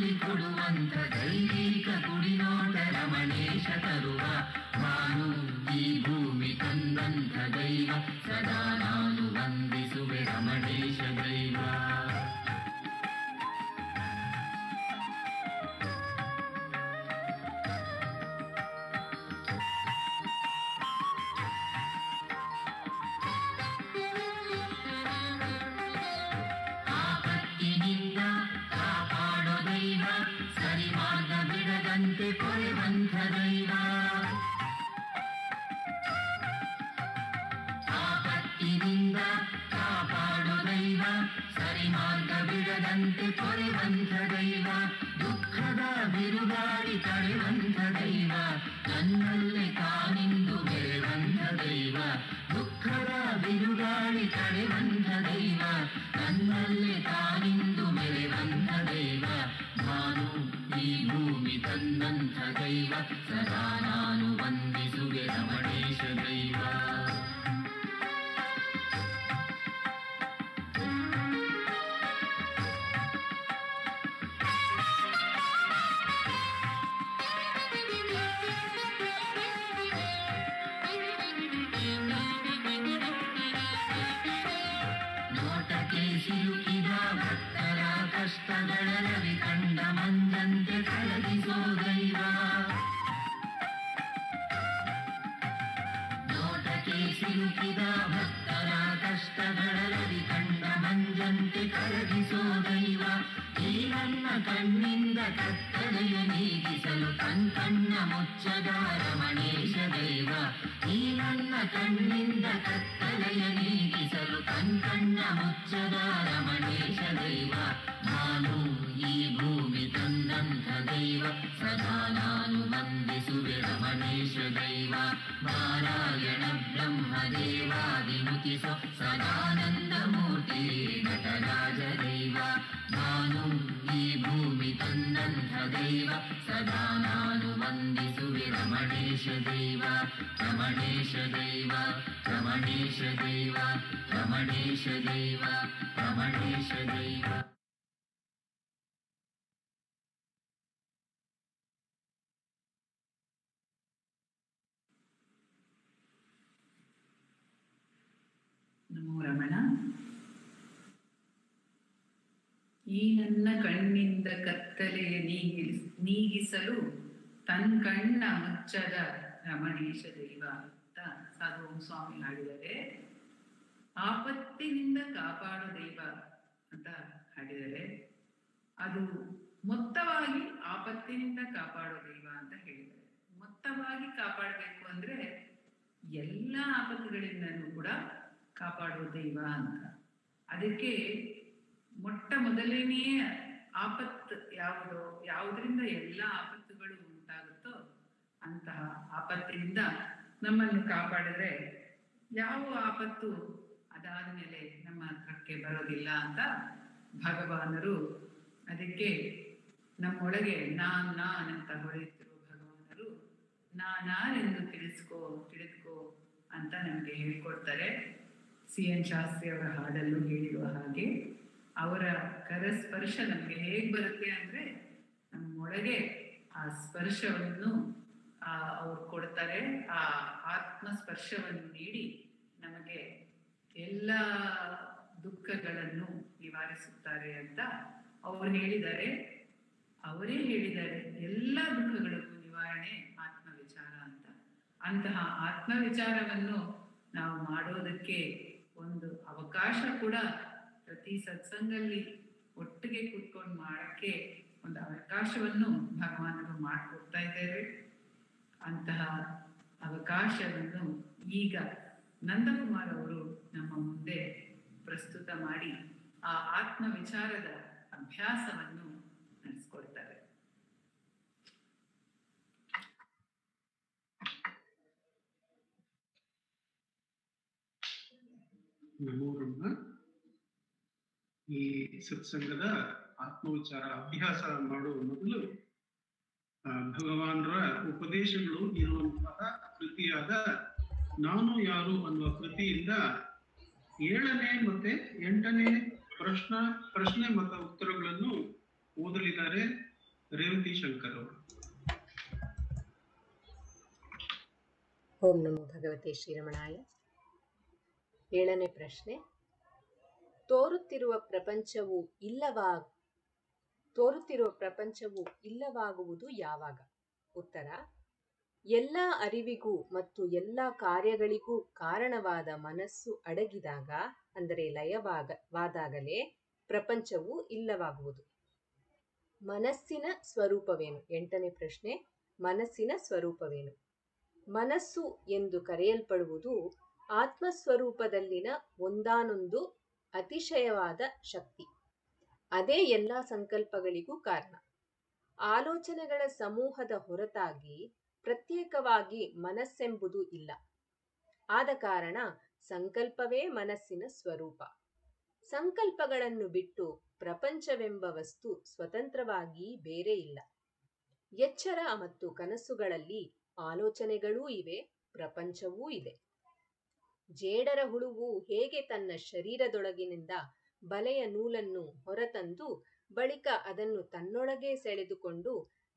ಕೊಡುವಂತ ದೈವಿಕ ಕುಡಿನೋಟ ರಮಣೇಶ ತರುವ ಭಾನು ಈ ಭೂಮಿ ತಂದಂಥ ದೈವ ಸದಾ ನಾನು ವಂದಿಸುವೆ ರಮಣೇಶ ದೈವ. ಆಪತ್ತಿನಿಂದ ಕಾಪಾಡೋ ದೈವ, ಸರಿ ಮಾರ್ಗ ಬಿಡದಂತೆ ಕೊರೆವಂಥ ದೈವ. ಆಪತ್ತಿನಿಂದ ಕಾಪಾಡೋ ದೈವ, ಸರಿ ಮಾರ್ಗ ಬಿಡದಂತೆ ಕೊರೆವಂಥ ದೈವ. ದುಃಖದ ಬಿರುಗಾಳಿ ತಡೆವಂಥ ದೈವ, ನನ್ನಲ್ಲೇ ತಾನಿಂದು ಬೆಳೆವಂಥ ದೈವ. ದುಃಖದ ಬಿರುಗಾಳಿ ತಡೆವಂಥ ದೈವ, ನನ್ನಲ್ಲೇ ತಾನಿಂದು ಬೆಳೆವಂಥ ದೈವ. ನಾನು ಈ ಭೂಮಿ ತಂದಂಥ ದೈವ, ಸದಾ ನಾನು ವಂದಿಸುವೆ ರಮಣೇಶ ದೈವ. ನೋಟಕ್ಕೆ ಸಿಲುಕಿದ ಭಕ್ತರ ಕಷ್ಟಗಳ ರವಿ ಕಂಡ ಮಂದಂತೆ ಕರಗಿಸೋ ದೈವ. ನೋಟಕ್ಕೆ ಸಿಲುಕಿದ ಭಕ್ತರ ಕಷ್ಟಗಳ ರವಿ ಕಂಡ ಮಂಜಂತೆ ಕರಗಿಸೋ ದೈವ. ಈ ನನ್ನ ಕಣ್ಣಿಂದ ಕತ್ತಲೆಯ ನೀಗಿಸಲು ಕಣ್ಣ ಮುಚ್ಚದ ರಮಣೇಶ ದೈವ. ಈ ನನ್ನ ಕಣ್ಣಿಂದ ಕತ್ತಲೆಯ ನೀಗಿಸಲು ಕಣ್ಣ ಮುಚ್ಚದ ರಮಣೇಶ ದೈವ. ನಾನು ಈ ಭೂಮಿ ತಂದಂಥ ದೈವ, ಸದಾ ನಾನು ವಂದಿಸುವೆ ರಮಣೇಶ ದೈವ. ನಾರಾಯಣ ಬ್ರಹ್ಮ ದೇವಾದಿಮುಖಿಸೋ ಸದಾನಂದ ಮೂರ್ತಿ ನಟರಾಜ ದೈವ. ನಾನು ಈ ಭೂಮಿ ತಂದಂಥ ದೈವ, ಸದಾ ನಾನು ವಂದಿಸುವೆ ರಮಣೇಶ ದೈವ. ರಮಣೇಶ ದೈವ, ರಮಣೇಶ ದೈವ, ರಮಣೇಶ ದೈವ, ರಮಣೇಶ ದೈವ. ನಮೋ ರಮಣ. ಈ ನನ್ನ ಕಣ್ಣಿಂದ ಕತ್ತಲೆಯ ನೀಗಿಸಲು ಕಣ್ಣ ಮುಚ್ಚದ ರಮಣೇಶ ದೈವ ಅಂತ ಸಾಧು ಸ್ವಾಮಿ ಹಾಡಿದರೆ, ಆಪತ್ತಿನಿಂದ ಕಾಪಾಡೋ ದೈವ ಅಂತ ಹಾಡಿದರೆ, ಅದು ಮೊತ್ತವಾಗಿ ಆಪತ್ತಿನಿಂದ ಕಾಪಾಡೋ ದೈವ ಅಂತ ಹೇಳಿದ್ದಾರೆ. ಮೊತ್ತವಾಗಿ ಕಾಪಾಡಬೇಕು ಅಂದ್ರೆ ಎಲ್ಲ ಆಪತ್ತುಗಳಿಂದನೂ ಕೂಡ ಕಾಪಾಡೋ ದೈವ ಅಂತ. ಅದಕ್ಕೆ ಮೊಟ್ಟ ಮೊದಲನೆಯ ಆಪತ್ತು ಯಾವುದರಿಂದ ಎಲ್ಲ ಆಪತ್ತುಗಳು ಉಂಟಾಗುತ್ತೋ ಅಂತಹ ಆಪತ್ತಿನಿಂದ ನಮ್ಮನ್ನು ಕಾಪಾಡಿದ್ರೆ ಯಾವ ಆಪತ್ತು ಅದಾದ ಮೇಲೆ ನಮ್ಮ ಹತ್ರಕ್ಕೆ ಬರೋದಿಲ್ಲ ಅಂತ ಭಗವಾನರು, ಅದಕ್ಕೆ ನಮ್ಮೊಳಗೆ ನಾನಂತ ಹೊಳೆಯುತ್ತಿರುವ ಭಗವಾನರು ನಾನೆಂದು ತಿಳಿದುಕೋ ಅಂತ ನಮಗೆ ಹೇಳ್ಕೊಡ್ತಾರೆ. CN ಶಾಸ್ತ್ರಿ ಅವರ ಹಾಡಲ್ಲೂ ಹೇಳಿರುವ ಹಾಗೆ ಅವರ ಕರಸ್ಪರ್ಶ ನಮಗೆ ಹೇಗೆ ಬರುತ್ತೆ ಅಂದ್ರೆ, ನಮ್ಮೊಳಗೆ ಆ ಸ್ಪರ್ಶವನ್ನು ಅವ್ರು ಕೊಡ್ತಾರೆ. ಆ ಆತ್ಮ ಸ್ಪರ್ಶವನ್ನು ನೀಡಿ ನಮಗೆ ಎಲ್ಲ ದುಃಖಗಳನ್ನು ನಿವಾರಿಸುತ್ತಾರೆ ಅಂತ ಅವರೇ ಹೇಳಿದ್ದಾರೆ. ಎಲ್ಲ ದುಃಖಗಳಿಗೂ ನಿವಾರಣೆ ಆತ್ಮವಿಚಾರ ಅಂತ. ಅಂತಹ ಆತ್ಮವಿಚಾರವನ್ನು ನಾವು ಮಾಡೋದಕ್ಕೆ ಒಂದು ಅವಕಾಶ ಕೂಡ ಪ್ರತಿ ಸತ್ಸಂಗಲ್ಲಿ ಒಟ್ಟಿಗೆ ಕೂತ್ಕೊಂಡು ಮಾಡಕ್ಕೆ ಒಂದು ಅವಕಾಶವನ್ನು ಭಗವಾನರು ಮಾಡಿಕೊಡ್ತಾ ಇದ್ದಾರೆ. ಅಂತಹ ಅವಕಾಶವನ್ನು ಈಗ ನಂದಕುಮಾರ್ ಅವರು ನಮ್ಮ ಮುಂದೆ ಪ್ರಸ್ತುತ ಮಾಡಿ ಆ ಆತ್ಮ ವಿಚಾರದ ಅಭ್ಯಾಸವನ್ನು ನಡೆಸ್ಕೊಡ್ತಾರೆ. ನಮೋ ಬ್ರಹ್ಮ. ಈ ಸತ್ಸಂಗದ ಆತ್ಮವಿಚಾರ ಅಭ್ಯಾಸ ಮಾಡುವ ಮೊದಲು ಭಗವಾನರ ಉಪದೇಶಗಳು ಇರುವಂತಹ ಕೃತಿಯಾದ ನಾನು ಯಾರು ಅನ್ನುವ ಕೃತಿಯಿಂದ 7ನೇ ಮತ್ತೆ 8ನೇ ಪ್ರಶ್ನೆ ಮತ್ತು ಉತ್ತರಗಳನ್ನು ಓದಲಿದ್ದಾರೆ ರೇವತಿ ಶಂಕರ್ ಅವರು. ಓಂ ನಮೋ ಭಗವತೆ ಶ್ರೀರಮಣಾಯ. 7ನೇ ಪ್ರಶ್ನೆ. ತೋರುತ್ತಿರುವ ಪ್ರಪಂಚವು ಇಲ್ಲವಾಗುವುದು ಯಾವಾಗ? ಉತ್ತರ: ಎಲ್ಲ ಅರಿವಿಗೂ ಮತ್ತು ಎಲ್ಲ ಕಾರ್ಯಗಳಿಗೂ ಕಾರಣವಾದ ಮನಸ್ಸು ಅಡಗಿದಾಗ, ಅಂದರೆ ಲಯವಾದಾಗಲೇ ಪ್ರಪಂಚವು ಇಲ್ಲವಾಗುವುದು. ಮನಸ್ಸಿನ ಸ್ವರೂಪವೇನು? 8ನೇ ಪ್ರಶ್ನೆ. ಮನಸ್ಸಿನ ಸ್ವರೂಪವೇನು? ಮನಸ್ಸು ಎಂದು ಕರೆಯಲ್ಪಡುವುದು ಆತ್ಮಸ್ವರೂಪದಲ್ಲಿನ ಒಂದಾನೊಂದು ಅತಿಶಯವಾದ ಶಕ್ತಿ. ಅದೇ ಎಲ್ಲ ಸಂಕಲ್ಪಗಳಿಗೂ ಕಾರಣ. ಆಲೋಚನೆಗಳ ಸಮೂಹದ ಹೊರತಾಗಿ ಪ್ರತ್ಯೇಕವಾಗಿ ಮನಸ್ಸೆಂಬುದು ಇಲ್ಲ. ಆದ ಕಾರಣ ಸಂಕಲ್ಪವೇ ಮನಸ್ಸಿನ ಸ್ವರೂಪ. ಸಂಕಲ್ಪಗಳನ್ನು ಬಿಟ್ಟು ಪ್ರಪಂಚವೆಂಬ ವಸ್ತು ಸ್ವತಂತ್ರವಾಗಿ ಬೇರೆ ಇಲ್ಲ. ಎಚ್ಚರ ಮತ್ತು ಕನಸುಗಳಲ್ಲಿ ಆಲೋಚನೆಗಳೂ ಇವೆ, ಪ್ರಪಂಚವೂ ಇದೆ. ಜೇಡರ ಹುಳುವು ಹೇಗೆ ತನ್ನ ಶರೀರದೊಳಗಿನಿಂದ ಬಲೆಯ ನೂಲನ್ನು ಹೊರತಂದು ಬಳಿಕ ಅದನ್ನು ತನ್ನೊಳಗೆ ಸೆಳೆದುಕೊಂಡು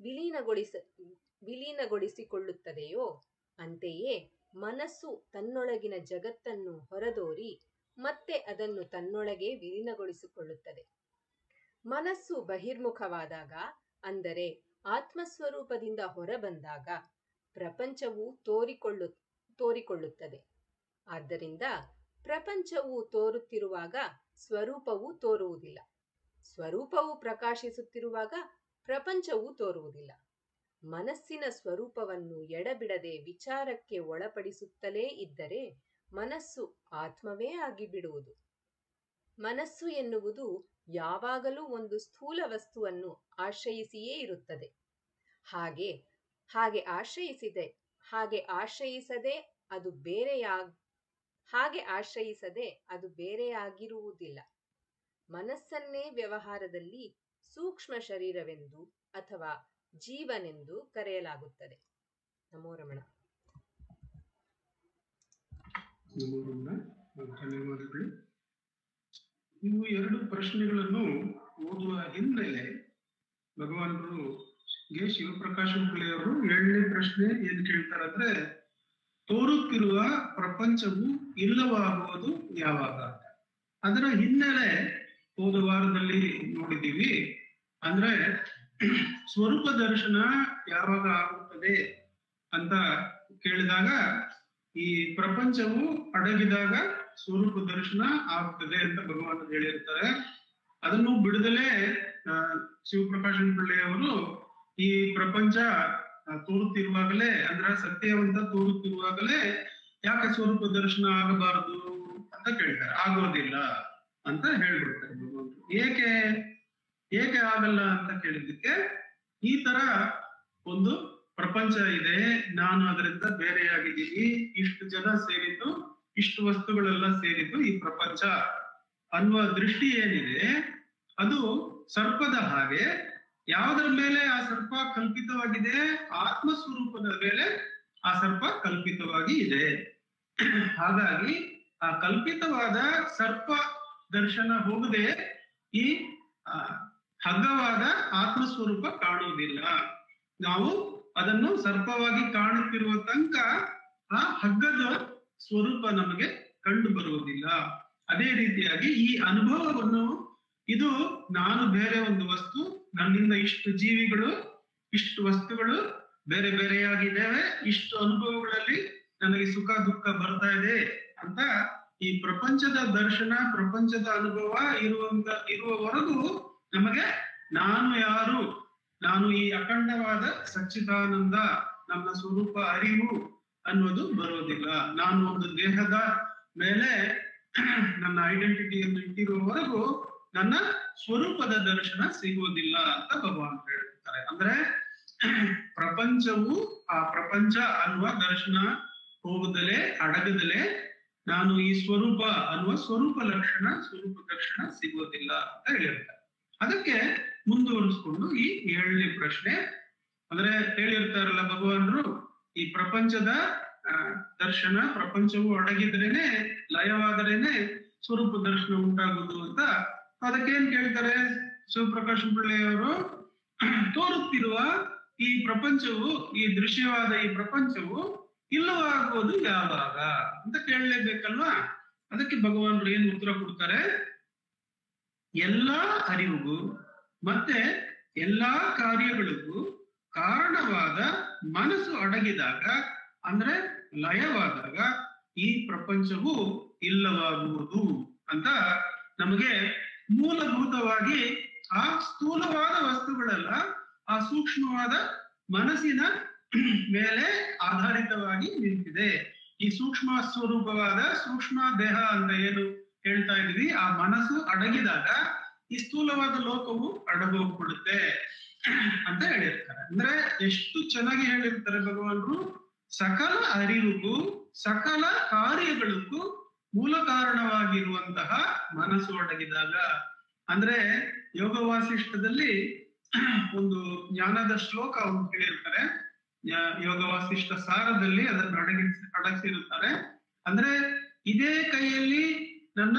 ವಿಲೀನಗೊಳಿಸಿಕೊಳ್ಳುತ್ತದೆಯೋ, ಅಂತೆಯೇ ಮನಸ್ಸು ತನ್ನೊಳಗಿನ ಜಗತ್ತನ್ನು ಹೊರದೋರಿ ಮತ್ತೆ ಅದನ್ನು ತನ್ನೊಳಗೆ ವಿಲೀನಗೊಳಿಸಿಕೊಳ್ಳುತ್ತದೆ. ಮನಸ್ಸು ಬಹಿರ್ಮುಖವಾದಾಗ, ಅಂದರೆ ಆತ್ಮಸ್ವರೂಪದಿಂದ ಹೊರಬಂದಾಗ, ಪ್ರಪಂಚವು ತೋರಿಕೊಳ್ಳುತ್ತದೆ. ಆದ್ದರಿಂದ ಪ್ರಪಂಚವು ತೋರುತ್ತಿರುವಾಗ ಸ್ವರೂಪವು ತೋರುವುದಿಲ್ಲ. ಸ್ವರೂಪವು ಪ್ರಕಾಶಿಸುತ್ತಿರುವಾಗ ಪ್ರಪಂಚವು ತೋರುವುದಿಲ್ಲ. ಮನಸ್ಸಿನ ಸ್ವರೂಪವನ್ನು ಎಡಬಿಡದೆ ವಿಚಾರಕ್ಕೆ ಒಳಪಡಿಸುತ್ತಲೇ ಇದ್ದರೆ ಮನಸ್ಸು ಆತ್ಮವೇ ಆಗಿಬಿಡುವುದು. ಮನಸ್ಸು ಎನ್ನುವುದು ಯಾವಾಗಲೂ ಒಂದು ಸ್ಥೂಲ ವಸ್ತುವನ್ನು ಆಶ್ರಯಿಸಿಯೇ ಇರುತ್ತದೆ. ಹಾಗೆ ಆಶ್ರಯಿಸದೆ ಅದು ಬೇರೆಯಾಗಿರುವುದಿಲ್ಲ. ಮನಸ್ಸನ್ನೇ ವ್ಯವಹಾರದಲ್ಲಿ ಸೂಕ್ಷ್ಮ ಶರೀರವೆಂದು ಅಥವಾ ಜೀವನೆಂದು ಕರೆಯಲಾಗುತ್ತದೆ. ನಮೋ ರಮಣ. ಧನ್ಯವಾದಗಳು. ನೀವು 2 ಪ್ರಶ್ನೆಗಳನ್ನು ಓದುವ ಹಿನ್ನೆಲೆ ಭಗವಾನರು ಶಿವಪ್ರಕಾಶ್ ಅವರು 7ನೇ ಪ್ರಶ್ನೆ ಏನ್ ಕೇಳ್ತಾರಂದ್ರೆ, ತೋರುತ್ತಿರುವ ಪ್ರಪಂಚವು ಇಲ್ಲವಾಗುವುದು ಯಾವಾಗ? ಅದರ ಹಿನ್ನೆಲೆ ಹೋದ ವಾರದಲ್ಲಿ ನೋಡಿದೀವಿ. ಅಂದ್ರೆ ಸ್ವರೂಪ ದರ್ಶನ ಯಾವಾಗ ಆಗುತ್ತದೆ ಅಂತ ಕೇಳಿದಾಗ, ಈ ಪ್ರಪಂಚವು ಅಡಗಿದಾಗ ಸ್ವರೂಪ ದರ್ಶನ ಆಗ್ತದೆ ಅಂತ ಭಗವಾನ್ ಹೇಳಿರ್ತಾರೆ. ಅದನ್ನು ಬಿಡದಲೇ ಶಿವಪ್ರಕಾಶ್ ಅವರು ಈ ಪ್ರಪಂಚ ತೋರುತ್ತಿರುವಾಗಲೇ, ಅಂದ್ರೆ ಸತ್ಯವಂತ ತೋರುತ್ತಿರುವಾಗಲೇ ಯಾಕೆ ಸ್ವರೂಪ ದರ್ಶನ ಆಗಬಾರದು ಅಂತ ಕೇಳ್ತಾರೆ. ಆಗೋದಿಲ್ಲ ಅಂತ ಹೇಳ್ಬಿಡ್ತಾರೆ ಭಗವಂತರು. ಏಕೆ ಆಗಲ್ಲ ಅಂತ ಕೇಳಿದ್ದಕ್ಕೆ, ಈ ತರ ಒಂದು ಪ್ರಪಂಚ ಇದೆ, ನಾನು ಅದರಿಂದ ಬೇರೆಯಾಗಿದ್ದೀನಿ, ಇಷ್ಟು ಜನ ಸೇರಿದ್ದು, ಇಷ್ಟು ವಸ್ತುಗಳೆಲ್ಲ ಸೇರಿದ್ದು ಈ ಪ್ರಪಂಚ ಅನ್ನುವ ದೃಷ್ಟಿ ಏನಿದೆ, ಅದು ಸರ್ಪದ ಹಾಗೆ. ಯಾವುದರ ಮೇಲೆ ಆ ಸರ್ಪ ಕಲ್ಪಿತವಾಗಿದೆ? ಆತ್ಮಸ್ವರೂಪದ ಮೇಲೆ ಆ ಸರ್ಪ ಕಲ್ಪಿತವಾಗಿ ಇದೆ. ಹಾಗಾಗಿ ಆ ಕಲ್ಪಿತವಾದ ಸರ್ಪ ದರ್ಶನ ಹೋಗದೆ ಈ ಹಗ್ಗವಾದ ಆತ್ಮಸ್ವರೂಪ ಕಾಣುವುದಿಲ್ಲ. ನಾವು ಅದನ್ನು ಸರ್ಪವಾಗಿ ಕಾಣುತ್ತಿರುವ ತನಕ ಆ ಹಗ್ಗದ ಸ್ವರೂಪ ನಮಗೆ ಕಂಡು ಬರುವುದಿಲ್ಲ. ಅದೇ ರೀತಿಯಾಗಿ ಈ ಅನುಭವವನ್ನು, ಇದು ನಾನು ಬೇರೆ ಒಂದು ವಸ್ತು, ನನ್ನಿಂದ ಇಷ್ಟು ಜೀವಿಗಳು, ಇಷ್ಟು ವಸ್ತುಗಳು ಬೇರೆ ಬೇರೆಯಾಗಿದ್ದೇವೆ, ಇಷ್ಟು ಅನುಭವಗಳಲ್ಲಿ ನನಗೆ ಸುಖ ದುಃಖ ಬರ್ತಾ ಇದೆ ಅಂತ ಈ ಪ್ರಪಂಚದ ದರ್ಶನ, ಪ್ರಪಂಚದ ಅನುಭವ ಇರುವವರೆಗೂ ನಮಗೆ ನಾನು ಯಾರು, ನಾನು ಈ ಅಖಂಡವಾದ ಸಚ್ಚಿದಾನಂದ, ನನ್ನ ಸ್ವರೂಪ ಅರಿವು ಅನ್ನೋದು ಬರೋದಿಲ್ಲ. ನಾನು ಒಂದು ದೇಹದ ಮೇಲೆ ನನ್ನ ಐಡೆಂಟಿಟಿಯನ್ನು ಇಟ್ಟಿರುವವರೆಗೂ ನನ್ನ ಸ್ವರೂಪದ ದರ್ಶನ ಸಿಗುವುದಿಲ್ಲ ಅಂತ ಭಗವಾನ್ ಹೇಳ್ತಾರೆ. ಅಂದ್ರೆ ಪ್ರಪಂಚವು, ಆ ಪ್ರಪಂಚ ಅನ್ನುವ ದರ್ಶನ ಹೋಗದಲೇ, ಅಡಗದಲೇ ನಾನು ಈ ಸ್ವರೂಪ ಅನ್ನುವ ಸ್ವರೂಪ ಲಕ್ಷಣ, ಸ್ವರೂಪ ದರ್ಶನ ಸಿಗುವುದಿಲ್ಲ ಅಂತ ಹೇಳಿರ್ತಾರೆ. ಅದಕ್ಕೆ ಮುಂದುವರಿಸ್ಕೊಂಡು ಈ 7ನೇ ಪ್ರಶ್ನೆ, ಅಂದ್ರೆ ಹೇಳಿರ್ತಾರಲ್ಲ ಭಗವಾನರು, ಈ ಪ್ರಪಂಚದ ದರ್ಶನ, ಪ್ರಪಂಚವು ಅಡಗಿದ್ರೇನೆ, ಲಯವಾದರೇನೆ ಸ್ವರೂಪ ದರ್ಶನ ಉಂಟಾಗುವುದು ಅಂತ. ಅದಕ್ಕೇನ್ ಕೇಳ್ತಾರೆ ಶಿವಪ್ರಕಾಶ್ ಅವರು, ತೋರುತ್ತಿರುವ ಈ ಪ್ರಪಂಚವು, ಈ ದೃಶ್ಯವಾದ ಈ ಪ್ರಪಂಚವು ಇಲ್ಲವಾಗುವ ಸ್ಥೂಲವಾಗೋದು ಯಾವಾಗ ಅಂತ ಕೇಳಲೇಬೇಕಲ್ವಾ? ಅದಕ್ಕೆ ಭಗವಾನರು ಏನು ಉತ್ತರ ಕೊಡ್ತಾರೆ? ಎಲ್ಲಾ ಅರಿವಿಗೂ ಮತ್ತೆ ಎಲ್ಲಾ ಕಾರ್ಯಗಳಿಗೂ ಕಾರಣವಾದ ಮನಸ್ಸು ಅಡಗಿದಾಗ, ಅಂದ್ರೆ ಲಯವಾದಾಗ ಈ ಪ್ರಪಂಚವು ಇಲ್ಲವಾಗುವುದು ಅಂತ ನಮಗೆ ಮೂಲಭೂತವಾಗಿ ಆ ಸ್ಥೂಲವಾದ ವಸ್ತುಗಳೆಲ್ಲ ಆ ಸೂಕ್ಷ್ಮವಾದ ಮನಸ್ಸಿನ ಮೇಲೆ ಆಧಾರಿತವಾಗಿ ನಿಂತಿದೆ. ಈ ಸೂಕ್ಷ್ಮ ಸ್ವರೂಪವಾದ ಸೂಕ್ಷ್ಮ ದೇಹ ಅಂತ ಏನು ಹೇಳ್ತಾ ಇದೀವಿ, ಆ ಮನಸ್ಸು ಅಡಗಿದಾಗ ಈ ಸ್ಥೂಲವಾದ ಲೋಕವು ಅಡಗೋಗ್ಬಿಡುತ್ತೆ ಅಂತ ಹೇಳಿರ್ತಾರೆ. ಅಂದ್ರೆ ಎಷ್ಟು ಚೆನ್ನಾಗಿ ಹೇಳಿರ್ತಾರೆ ಭಗವಾನರು. ಸಕಲ ಅರಿವಿಗೂ ಸಕಲ ಕಾರ್ಯಗಳಿಗೂ ಮೂಲ ಕಾರಣವಾಗಿರುವಂತಹ ಮನಸ್ಸು ಅಡಗಿದಾಗ, ಅಂದ್ರೆ ಯೋಗ ವಾಸಿಷ್ಠದಲ್ಲಿ ಒಂದು ಜ್ಞಾನದ ಶ್ಲೋಕ ಒಂದು ಹೇಳಿರ್ತಾರೆ. ಯೋಗ ವಾಸಿಷ್ಠ ಸಾರದಲ್ಲಿ ಅದನ್ನು ಅಡಗಿಸಿರುತ್ತಾರೆ. ಅಂದ್ರೆ ಇದೇ ಕೈಯಲ್ಲಿ ನನ್ನ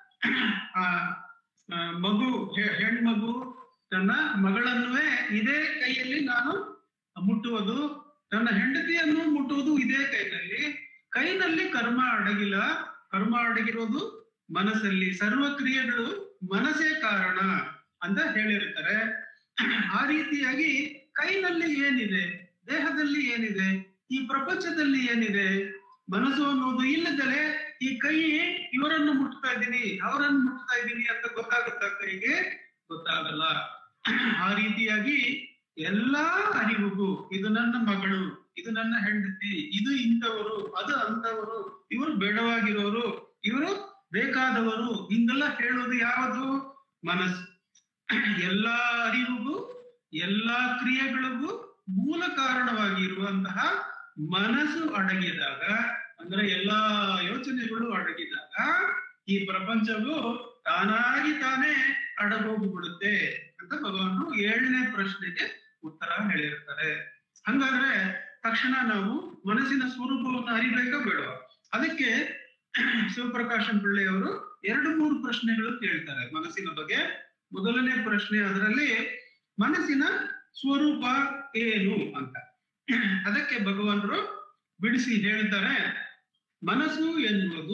ಮಗು, ಹೆಣ್ಮಗು ನನ್ನ ಮಗಳನ್ನುವೇ ಇದೇ ಕೈಯಲ್ಲಿ ನಾನು ಮುಟ್ಟುವುದು, ನನ್ನ ಹೆಂಡತಿಯನ್ನು ಮುಟ್ಟುವುದು ಇದೇ ಕೈನಲ್ಲಿ ಕರ್ಮ ಅಡಗಿಲ್ಲ. ಕರ್ಮ ಅಡಗಿರೋದು ಮನಸ್ಸಲ್ಲಿ. ಸರ್ವ ಕ್ರಿಯೆಗಳು ಮನಸ್ಸೇ ಕಾರಣ ಅಂತ ಹೇಳಿರ್ತಾರೆ. ಆ ರೀತಿಯಾಗಿ ಕೈನಲ್ಲಿ ಏನಿದೆ, ದೇಹದಲ್ಲಿ ಏನಿದೆ, ಈ ಪ್ರಪಂಚದಲ್ಲಿ ಏನಿದೆ, ಮನಸ್ಸು ಅನ್ನೋದು ಇಲ್ಲದಲೇ ಈ ಕೈ ಇವರನ್ನು ಮುಟ್ತಾ ಇದ್ದೀನಿ, ಅವರನ್ನು ಮುಟ್ತಾ ಇದ್ದೀನಿ ಅಂತ ಗೊತ್ತಾಗುತ್ತಾ? ಕೈಗೆ ಗೊತ್ತಾಗಲ್ಲ. ಆ ರೀತಿಯಾಗಿ ಎಲ್ಲಾ ಅರಿವಿಗೂ ಇದು ನನ್ನ ಮಗಳು, ಇದು ನನ್ನ ಹೆಂಡತಿ, ಇದು ಇಂಥವರು, ಅದು ಅಂತವರು, ಇವರು ಬೇಡವಾಗಿರೋರು, ಇವರು ಬೇಕಾದವರು, ಹಿಂಗೆಲ್ಲ ಹೇಳೋದು ಯಾವುದು? ಮನಸ್ಸು. ಎಲ್ಲಾ ಅರಿವಿಗೂ ಎಲ್ಲಾ ಕ್ರಿಯೆಗಳಿಗೂ ಮೂಲ ಕಾರಣವಾಗಿರುವಂತಹ ಮನಸ್ಸು ಅಡಗಿದಾಗ, ಅಂದ್ರೆ ಎಲ್ಲಾ ಯೋಚನೆಗಳು ಅಡಗಿದಾಗ ಈ ಪ್ರಪಂಚವು ತಾನಾಗಿ ತಾನೇ ಅಡಗೋಗ್ಬಿಡುತ್ತೆ ಅಂತ ಭಗವಾನರು 7ನೇ ಪ್ರಶ್ನೆಗೆ ಉತ್ತರ ಹೇಳಿರ್ತಾರೆ. ಹಂಗಾದ್ರೆ ತಕ್ಷಣ ನಾವು ಮನಸ್ಸಿನ ಸ್ವರೂಪವನ್ನು ಅರಿಬೇಕಾ ಬೇಡವಾ? ಅದಕ್ಕೆ ಶಿವಪ್ರಕಾಶನ್ ಪಿಳ್ಳೆ ಅವರು 2-3 ಪ್ರಶ್ನೆಗಳು ಕೇಳ್ತಾರೆ ಮನಸ್ಸಿನ ಬಗ್ಗೆ. ಮೊದಲನೇ ಪ್ರಶ್ನೆ ಅದರಲ್ಲಿ ಮನಸ್ಸಿನ ಸ್ವರೂಪ ಏನು ಅಂತ. ಅದಕ್ಕೆ ಭಗವಾನರು ಬಿಡಿಸಿ ಹೇಳ್ತಾರೆ, ಮನಸ್ಸು ಎನ್ನುವುದು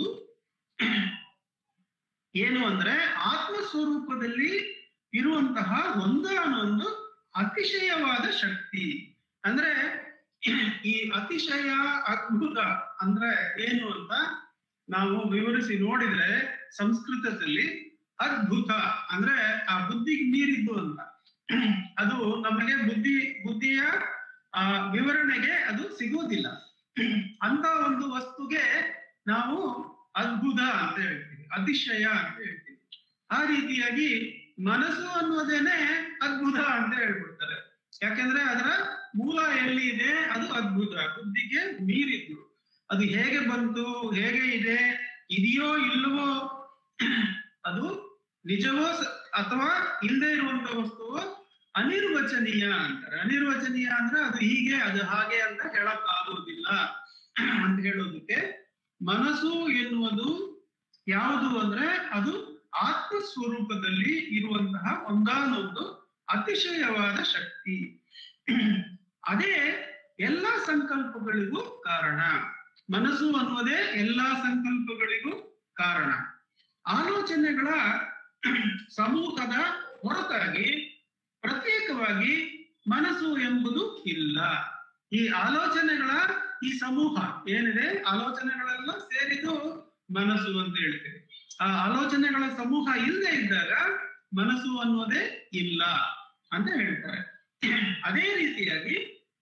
ಏನು ಅಂದ್ರೆ ಆತ್ಮ ಸ್ವರೂಪದಲ್ಲಿ ಇರುವಂತಹ ಒಂದಾನೊಂದು ಅತಿಶಯವಾದ ಶಕ್ತಿ. ಅಂದ್ರೆ ಈ ಅತಿಶಯ ಅದ್ಭುತ ಅಂದ್ರೆ ಏನು ಅಂತ ನಾವು ವಿವರಿಸಿ ನೋಡಿದ್ರೆ, ಸಂಸ್ಕೃತದಲ್ಲಿ ಅದ್ಭುತ ಅಂದ್ರೆ ಆ ಬುದ್ಧಿಗೆ ಮೀರಿದ್ದು ಅಂತ. ಅದು ನಮಗೆ ಬುದ್ಧಿಯ ವಿವರಣೆಗೆ ಅದು ಸಿಗುವುದಿಲ್ಲ. ಅಂತ ಒಂದು ವಸ್ತುಗೆ ನಾವು ಅದ್ಭುತ ಅಂತ ಹೇಳ್ತೀವಿ, ಅತಿಶಯ ಅಂತ ಹೇಳ್ತೀವಿ. ಆ ರೀತಿಯಾಗಿ ಮನಸ್ಸು ಅನ್ನೋದೇನೆ ಅದ್ಭುತ ಅಂತ ಹೇಳ್ಬಿಡ್ತಾರೆ. ಯಾಕೆಂದ್ರೆ ಅದರ ಮೂಲ ಎಲ್ಲಿ ಇದೆ, ಅದು ಅದ್ಭುತ, ಬುದ್ಧಿಗೆ ಮೀರಿದ್ದು. ಅದು ಹೇಗೆ ಬಂತು, ಹೇಗೆ ಇದೆ, ಇದೆಯೋ ಇಲ್ಲವೋ, ಅದು ನಿಜವೋ ಅಥವಾ ಇಲ್ಲದೆ ಇರುವಂತ ವಸ್ತುವು ಅನಿರ್ವಚನೀಯ ಅಂತಾರೆ. ಅನಿರ್ವಚನೀಯ ಅಂದ್ರೆ ಅದು ಹೀಗೆ ಅದು ಹಾಗೆ ಅಂತ ಹೇಳಕ್ ಆಗುವುದಿಲ್ಲ ಅಂತ ಹೇಳೋದಕ್ಕೆ ಮನಸ್ಸು ಎನ್ನುವುದು ಯಾವುದು ಅಂದ್ರೆ ಅದು ಆತ್ಮ ಸ್ವರೂಪದಲ್ಲಿ ಇರುವಂತಹ ಒಂದಾನೊಂದು ಅತಿಶಯವಾದ ಶಕ್ತಿ. ಅದೇ ಎಲ್ಲಾ ಸಂಕಲ್ಪಗಳಿಗೂ ಕಾರಣ. ಮನಸ್ಸು ಅನ್ನೋದೇ ಎಲ್ಲಾ ಸಂಕಲ್ಪಗಳಿಗೂ ಕಾರಣ. ಆಲೋಚನೆಗಳ ಸಮೂಹದ ಹೊರತಾಗಿ ಪ್ರತ್ಯೇಕವಾಗಿ ಮನಸ್ಸು ಎಂಬುದು ಇಲ್ಲ. ಈ ಆಲೋಚನೆಗಳ ಈ ಸಮೂಹ ಏನಿದೆ, ಆಲೋಚನೆಗಳೆಲ್ಲ ಸೇರಿದು ಮನಸ್ಸು ಅಂತ ಹೇಳ್ತೇವೆ. ಆ ಆಲೋಚನೆಗಳ ಸಮೂಹ ಇಲ್ಲದೆ ಇದ್ದಾಗ ಮನಸ್ಸು ಅನ್ನೋದೇ ಇಲ್ಲ ಅಂತ ಹೇಳ್ತಾರೆ. ಅದೇ ರೀತಿಯಾಗಿ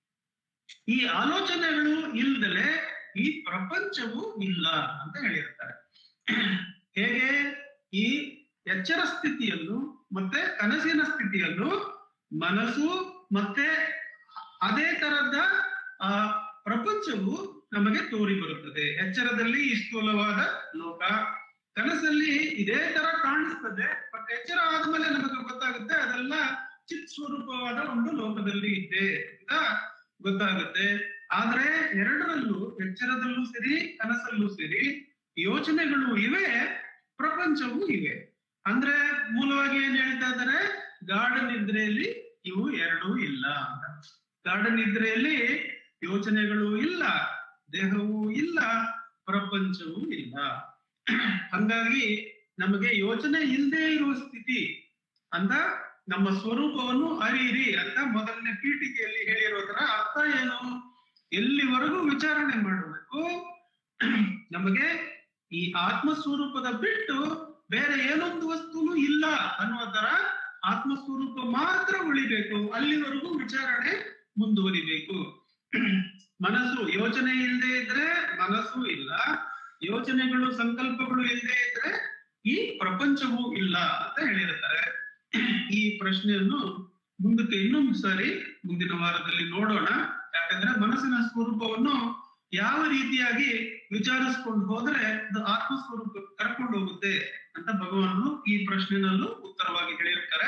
ಈ ಆಲೋಚನೆಗಳು ಇಲ್ಲದಲೇ ಈ ಪ್ರಪಂಚವು ಇಲ್ಲ ಅಂತ ಹೇಳಿರ್ತಾರೆ. ಹೇಗೆ ಈ ಎಚ್ಚರ ಸ್ಥಿತಿಯಲ್ಲೂ ಮತ್ತೆ ಕನಸಿನ ಸ್ಥಿತಿಯಲ್ಲೂ ಮನಸ್ಸು ಮತ್ತೆ ಅದೇ ತರದ ಪ್ರಪಂಚವು ನಮಗೆ ತೋರಿ ಬರುತ್ತದೆ. ಎಚ್ಚರದಲ್ಲಿ ಈ ಸ್ಥೂಲವಾದ ಲೋಕ, ಕನಸಲ್ಲಿ ಇದೇ ತರ ಕಾಣಿಸ್ತದೆ. ಬಟ್ ಎಚ್ಚರ ಆದ್ಮೇಲೆ ನಮಗೆ ಗೊತ್ತಾಗುತ್ತೆ ಅದೆಲ್ಲ ಚಿತ್ ಸ್ವರೂಪವಾದ ಒಂದು ಲೋಕದಲ್ಲಿ ಇದೆ ಅಂತ ಗೊತ್ತಾಗುತ್ತೆ. ಆದ್ರೆ ಎರಡರಲ್ಲೂ, ಎಚ್ಚರದಲ್ಲೂ ಸರಿ ಕನಸಲ್ಲೂ ಸರಿ, ಯೋಚನೆಗಳು ಇವೆ, ಪ್ರಪಂಚವೂ ಇವೆ. ಅಂದ್ರೆ ಮೂಲವಾಗಿ ಏನ್ ಹೇಳ್ತಾ ಇದ್ದಾರೆ, ಗಾಢ ನಿದ್ರೆಯಲ್ಲಿ ಇವು ಎರಡೂ ಇಲ್ಲ ಅಂತ. ಗಾಢ ನಿದ್ರೆಯಲ್ಲಿ ಯೋಚನೆಗಳು ಇಲ್ಲ, ದೇಹವೂ ಇಲ್ಲ, ಪ್ರಪಂಚವೂ ಇಲ್ಲ. ಹಂಗಾಗಿ ನಮಗೆ ಯೋಚನೆ ಇಲ್ಲದೆ ಇರುವ ಸ್ಥಿತಿ ಅಂತ ನಮ್ಮ ಸ್ವರೂಪವನ್ನು ಅರಿಯಿರಿ ಅಂತ ಮೊದಲನೇ ಪೀಠಿಕೆಯಲ್ಲಿ ಹೇಳಿರೋದರ ಅರ್ಥ ಏನು? ಎಲ್ಲಿವರೆಗೂ ವಿಚಾರಣೆ ಮಾಡಬೇಕು, ನಮಗೆ ಈ ಆತ್ಮ ಸ್ವರೂಪದ ಬಿಟ್ಟು ಬೇರೆ ಏನೊಂದು ವಸ್ತುನು ಇಲ್ಲ ಅನ್ನೋದರ ಆತ್ಮಸ್ವರೂಪ ಮಾತ್ರ ಉಳಿಬೇಕು. ಅಲ್ಲಿವರೆಗೂ ವಿಚಾರಣೆ ಮುಂದುವರಿಬೇಕು. ಮನಸ್ಸು ಯೋಚನೆ ಇಲ್ಲದೆ ಇದ್ರೆ ಮನಸ್ಸು ಇಲ್ಲ, ಯೋಚನೆಗಳು ಸಂಕಲ್ಪಗಳು ಇಲ್ಲದೆ ಇದ್ರೆ ಈ ಪ್ರಪಂಚವೂ ಇಲ್ಲ ಅಂತ ಹೇಳಿರ್ತಾರೆ. ಈ ಪ್ರಶ್ನೆಯನ್ನು ಮುಂದಕ್ಕೆ ಇನ್ನೊಂದು ಸಾರಿ ಮುಂದಿನ ವಾರದಲ್ಲಿ ನೋಡೋಣ. ಯಾಕಂದ್ರೆ ಮನಸ್ಸಿನ ಸ್ವರೂಪವನ್ನು ಯಾವ ರೀತಿಯಾಗಿ ವಿಚಾರಿಸ್ಕೊಂಡು ಹೋದ್ರೆ ಅದು ಆತ್ಮಸ್ವರೂಪ ಕರ್ಕೊಂಡು ಹೋಗುತ್ತೆ ಅಂತ ಭಗವಾನರು ಈ ಪ್ರಶ್ನೆನಲ್ಲೂ ಉತ್ತರವಾಗಿ ಹೇಳಿರ್ತಾರೆ.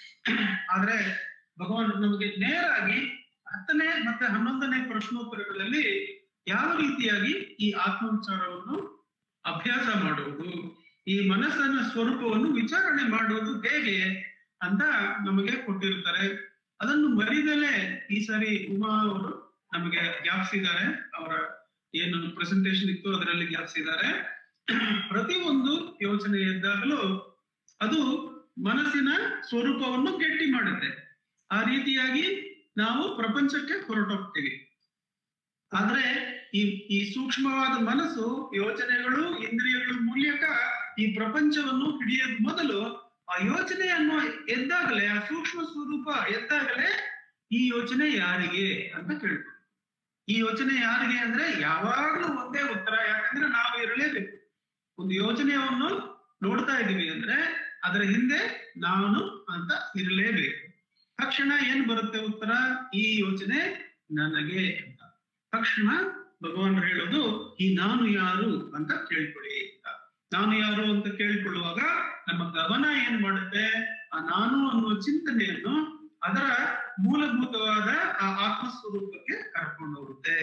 ಆದ್ರೆ ಭಗವಾನ್ ನಮಗೆ ನೇರಾಗಿ 10ನೇ ಮತ್ತೆ 11ನೇ ಪ್ರಶ್ನೋತ್ತರಗಳಲ್ಲಿ ಯಾವ ರೀತಿಯಾಗಿ ಈ ಆತ್ಮ ವಿಚಾರವನ್ನು ಅಭ್ಯಾಸ ಮಾಡುವುದು, ಈ ಮನಸ್ಸನ್ನ ಸ್ವರೂಪವನ್ನು ವಿಚಾರಣೆ ಮಾಡುವುದು ಹೇಗೆ ಅಂತ ನಮಗೆ ಕೊಟ್ಟಿರ್ತಾರೆ. ಅದನ್ನು ಮರಿದಲೇ ಈ ಸಾರಿ ಉಮಾ ಅವರು ನಮಗೆ ಜ್ಞಾಪಿಸಿದ್ದಾರೆ. ಅವರ ಏನು ಪ್ರೆಸೆಂಟೇಶನ್ ಇತ್ತು ಅದರಲ್ಲಿ ಜ್ಞಾಪಿಸಿದ್ದಾರೆ. ಪ್ರತಿಯೊಂದು ಯೋಚನೆ ಇದ್ದಾಗಲೂ ಅದು ಮನಸ್ಸಿನ ಸ್ವರೂಪವನ್ನು ಗಟ್ಟಿ ಮಾಡುತ್ತೆ. ಆ ರೀತಿಯಾಗಿ ನಾವು ಪ್ರಪಂಚಕ್ಕೆ ಹೊರಟೋಗ್ತೀವಿ. ಆದ್ರೆ ಈ ಸೂಕ್ಷ್ಮವಾದ ಮನಸ್ಸು ಯೋಚನೆಗಳು ಇಂದ್ರಿಯಗಳ ಮೂಲಕ ಈ ಪ್ರಪಂಚವನ್ನು ಹಿಡಿಯೋದ್ ಮೊದಲು ಆ ಯೋಚನೆಯನ್ನು ಎದ್ದಾಗಲೇ, ಆ ಸೂಕ್ಷ್ಮ ಸ್ವರೂಪ ಎದ್ದಾಗಲೇ ಈ ಯೋಚನೆ ಯಾರಿಗೆ ಅಂತ ಕೇಳ್ತೀವಿ. ಈ ಯೋಚನೆ ಯಾರಿಗೆ ಅಂದ್ರೆ ಯಾವಾಗ್ಲೂ ಒಂದೇ ಉತ್ತರ. ಯಾಕಂದ್ರೆ ನಾವು ಇರಲೇಬೇಕು. ಒಂದು ಯೋಚನೆಯನ್ನು ನೋಡ್ತಾ ಇದೀವಿ ಅಂದ್ರೆ ಅದರ ಹಿಂದೆ ನಾನು ಅಂತ ಇರಲೇಬೇಕು. ತಕ್ಷಣ ಏನ್ ಬರುತ್ತೆ ಉತ್ತರ? ಈ ಯೋಚನೆ ನನಗೆ ಅಂತ. ತಕ್ಷಣ ಭಗವಾನ್ ಹೇಳೋದು ಈ ನಾನು ಯಾರು ಅಂತ ಕೇಳ್ಕೊಳ್ಳಿ ಅಂತ. ನಾನು ಯಾರು ಅಂತ ಕೇಳ್ಕೊಳ್ಳುವಾಗ ನಮ್ಮ ಗಮನ ಏನ್ ಮಾಡುತ್ತೆ? ಆ ನಾನು ಅನ್ನುವ ಚಿಂತನೆಯನ್ನು ಅದರ ಮೂಲಭೂತವಾದ ಆ ಆತ್ಮಸ್ವರೂಪಕ್ಕೆ ಕರ್ಕೊಂಡು ಹೋಗುತ್ತೆ.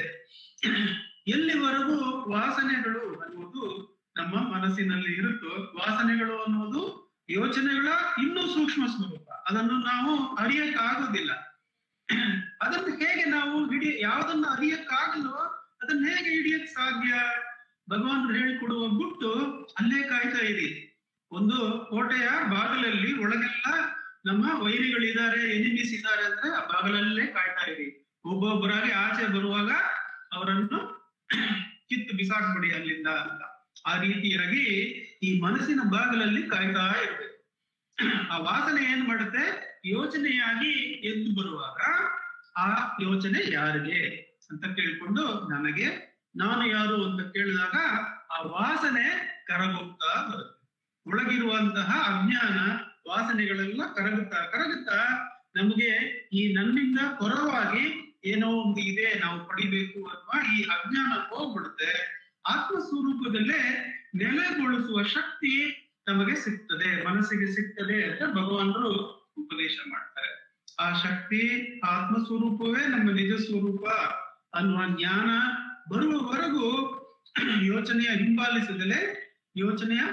ಎಲ್ಲಿವರೆಗೂ ವಾಸನೆಗಳು ಅನ್ನುವುದು ನಮ್ಮ ಮನಸ್ಸಿನಲ್ಲಿ ಇರುತ್ತೋ, ವಾಸನೆಗಳು ಅನ್ನುವುದು ಯೋಚನೆಗಳ ಇನ್ನೂ ಸೂಕ್ಷ್ಮ ಸ್ವರೂಪ, ಅದನ್ನು ನಾವು ಅರಿಯಕ್ಕಾಗೋದಿಲ್ಲ. ಅದನ್ನು ಹೇಗೆ ನಾವು ಯಾವ್ದನ್ನ ಅರಿಯಕ್ಕಾಗಲ್ವೋ ಅದನ್ನ ಹೇಗೆ ಹಿಡಿಯಕ್ ಸಾಧ್ಯ? ಭಗವಾನ್ ಹೇಳಿಕೊಡುವ ಗುಟ್ಟು ಅಲ್ಲೇ ಕಾಯ್ತಾ ಇರಿ. ಒಂದು ಕೋಟೆಯ ಬಾಗಿಲಲ್ಲಿ ಒಳಗೆಲ್ಲ ನಮ್ಮ ವೈರಿಗಳಿದ್ದಾರೆ, ಎನಿಮೀಸ್ ಇದ್ದಾರೆ ಅಂದ್ರೆ ಆ ಬಾಗಿಲಲ್ಲೇ ಕಾಯ್ತಾ ಇರಿ. ಒಬ್ಬೊಬ್ಬರಾಗಿ ಆಚೆ ಬರುವಾಗ ಅವರನ್ನು ಕಿತ್ತು ಬಿಸಾಕ್ಬಿಡಿ ಅಲ್ಲಿಂದ ಅಂತ. ಆ ರೀತಿಯಾಗಿ ಈ ಮನಸ್ಸಿನ ಬಾಗಿಲಲ್ಲಿ ಕಾಯ್ತಾ ಇರ್ಬೇಕು. ಆ ವಾಸನೆ ಏನ್ ಮಾಡುತ್ತೆ? ಯೋಚನೆಯಾಗಿ ಎದ್ದು ಬರುವಾಗ ಆ ಯೋಚನೆ ಯಾರಿಗೆ ಅಂತ ಕೇಳ್ಕೊಂಡು ನನಗೆ, ನಾನು ಯಾರು ಅಂತ ಕೇಳಿದಾಗ ಆ ವಾಸನೆ ಕರಗುತ್ತಾ ಬರುತ್ತೆ. ಒಳಗಿರುವಂತಹ ಅಜ್ಞಾನ ವಾಸನೆಗಳೆಲ್ಲ ಕರಗುತ್ತಾ ನಮಗೆ ಈ ನನ್ನಿಂದ ಹೊರವಾಗಿ ಏನೋ ಒಂದು ಇದೆ, ನಾವು ಪಡಿಬೇಕು ಅಥವಾ ಈ ಅಜ್ಞಾನ ಹೋಗ್ಬಿಡುತ್ತೆ. ಆತ್ಮ ಸ್ವರೂಪದಲ್ಲೇ ನೆಲೆಗೊಳಿಸುವ ಶಕ್ತಿ ನಮಗೆ ಸಿಗ್ತದೆ, ಮನಸ್ಸಿಗೆ ಸಿಗ್ತದೆ ಅಂತ ಭಗವಾನರು ಉಪದೇಶ ಮಾಡ್ತಾರೆ. ಆ ಶಕ್ತಿ ಆತ್ಮ ಸ್ವರೂಪವೇ ನಮ್ಮ ನಿಜ ಸ್ವರೂಪ ಅನ್ನುವ ಜ್ಞಾನ ಬರುವವರೆಗೂ ಯೋಚನೆಯ ಹಿಂಬಾಲಿಸದಲೇ ಯೋಚನೆಯ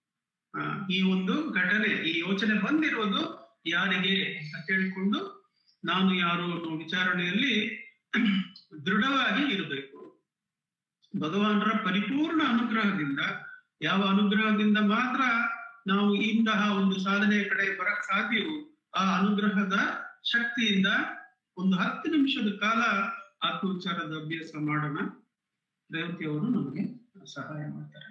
ಈ ಒಂದು ಘಟನೆ, ಈ ಯೋಚನೆ ಬಂದಿರೋದು ಯಾರಿಗೆ ಅಂತ ಕೇಳಿಕೊಂಡು ನಾನು ಯಾರು ಅನ್ನೋ ವಿಚಾರಣೆಯಲ್ಲಿ ದೃಢವಾಗಿ ಇರಬೇಕು. ಭಗವಾನರ ಪರಿಪೂರ್ಣ ಅನುಗ್ರಹದಿಂದ, ಯಾವ ಅನುಗ್ರಹದಿಂದ ಮಾತ್ರ ನಾವು ಇಂತಹ ಒಂದು ಸಾಧನೆಯ ಕಡೆ ಬರಕ್ ಸಾಧ್ಯವೋ ಆ ಅನುಗ್ರಹದ ಶಕ್ತಿಯಿಂದ ಒಂದು 10 ನಿಮಿಷದ ಕಾಲ ಆತ್ಮವಿಚಾರದ ಅಭ್ಯಾಸ ಮಾಡೋಣ. ರೇವತಿಯವರು ನಮಗೆ ಸಹಾಯ ಮಾಡ್ತಾರೆ.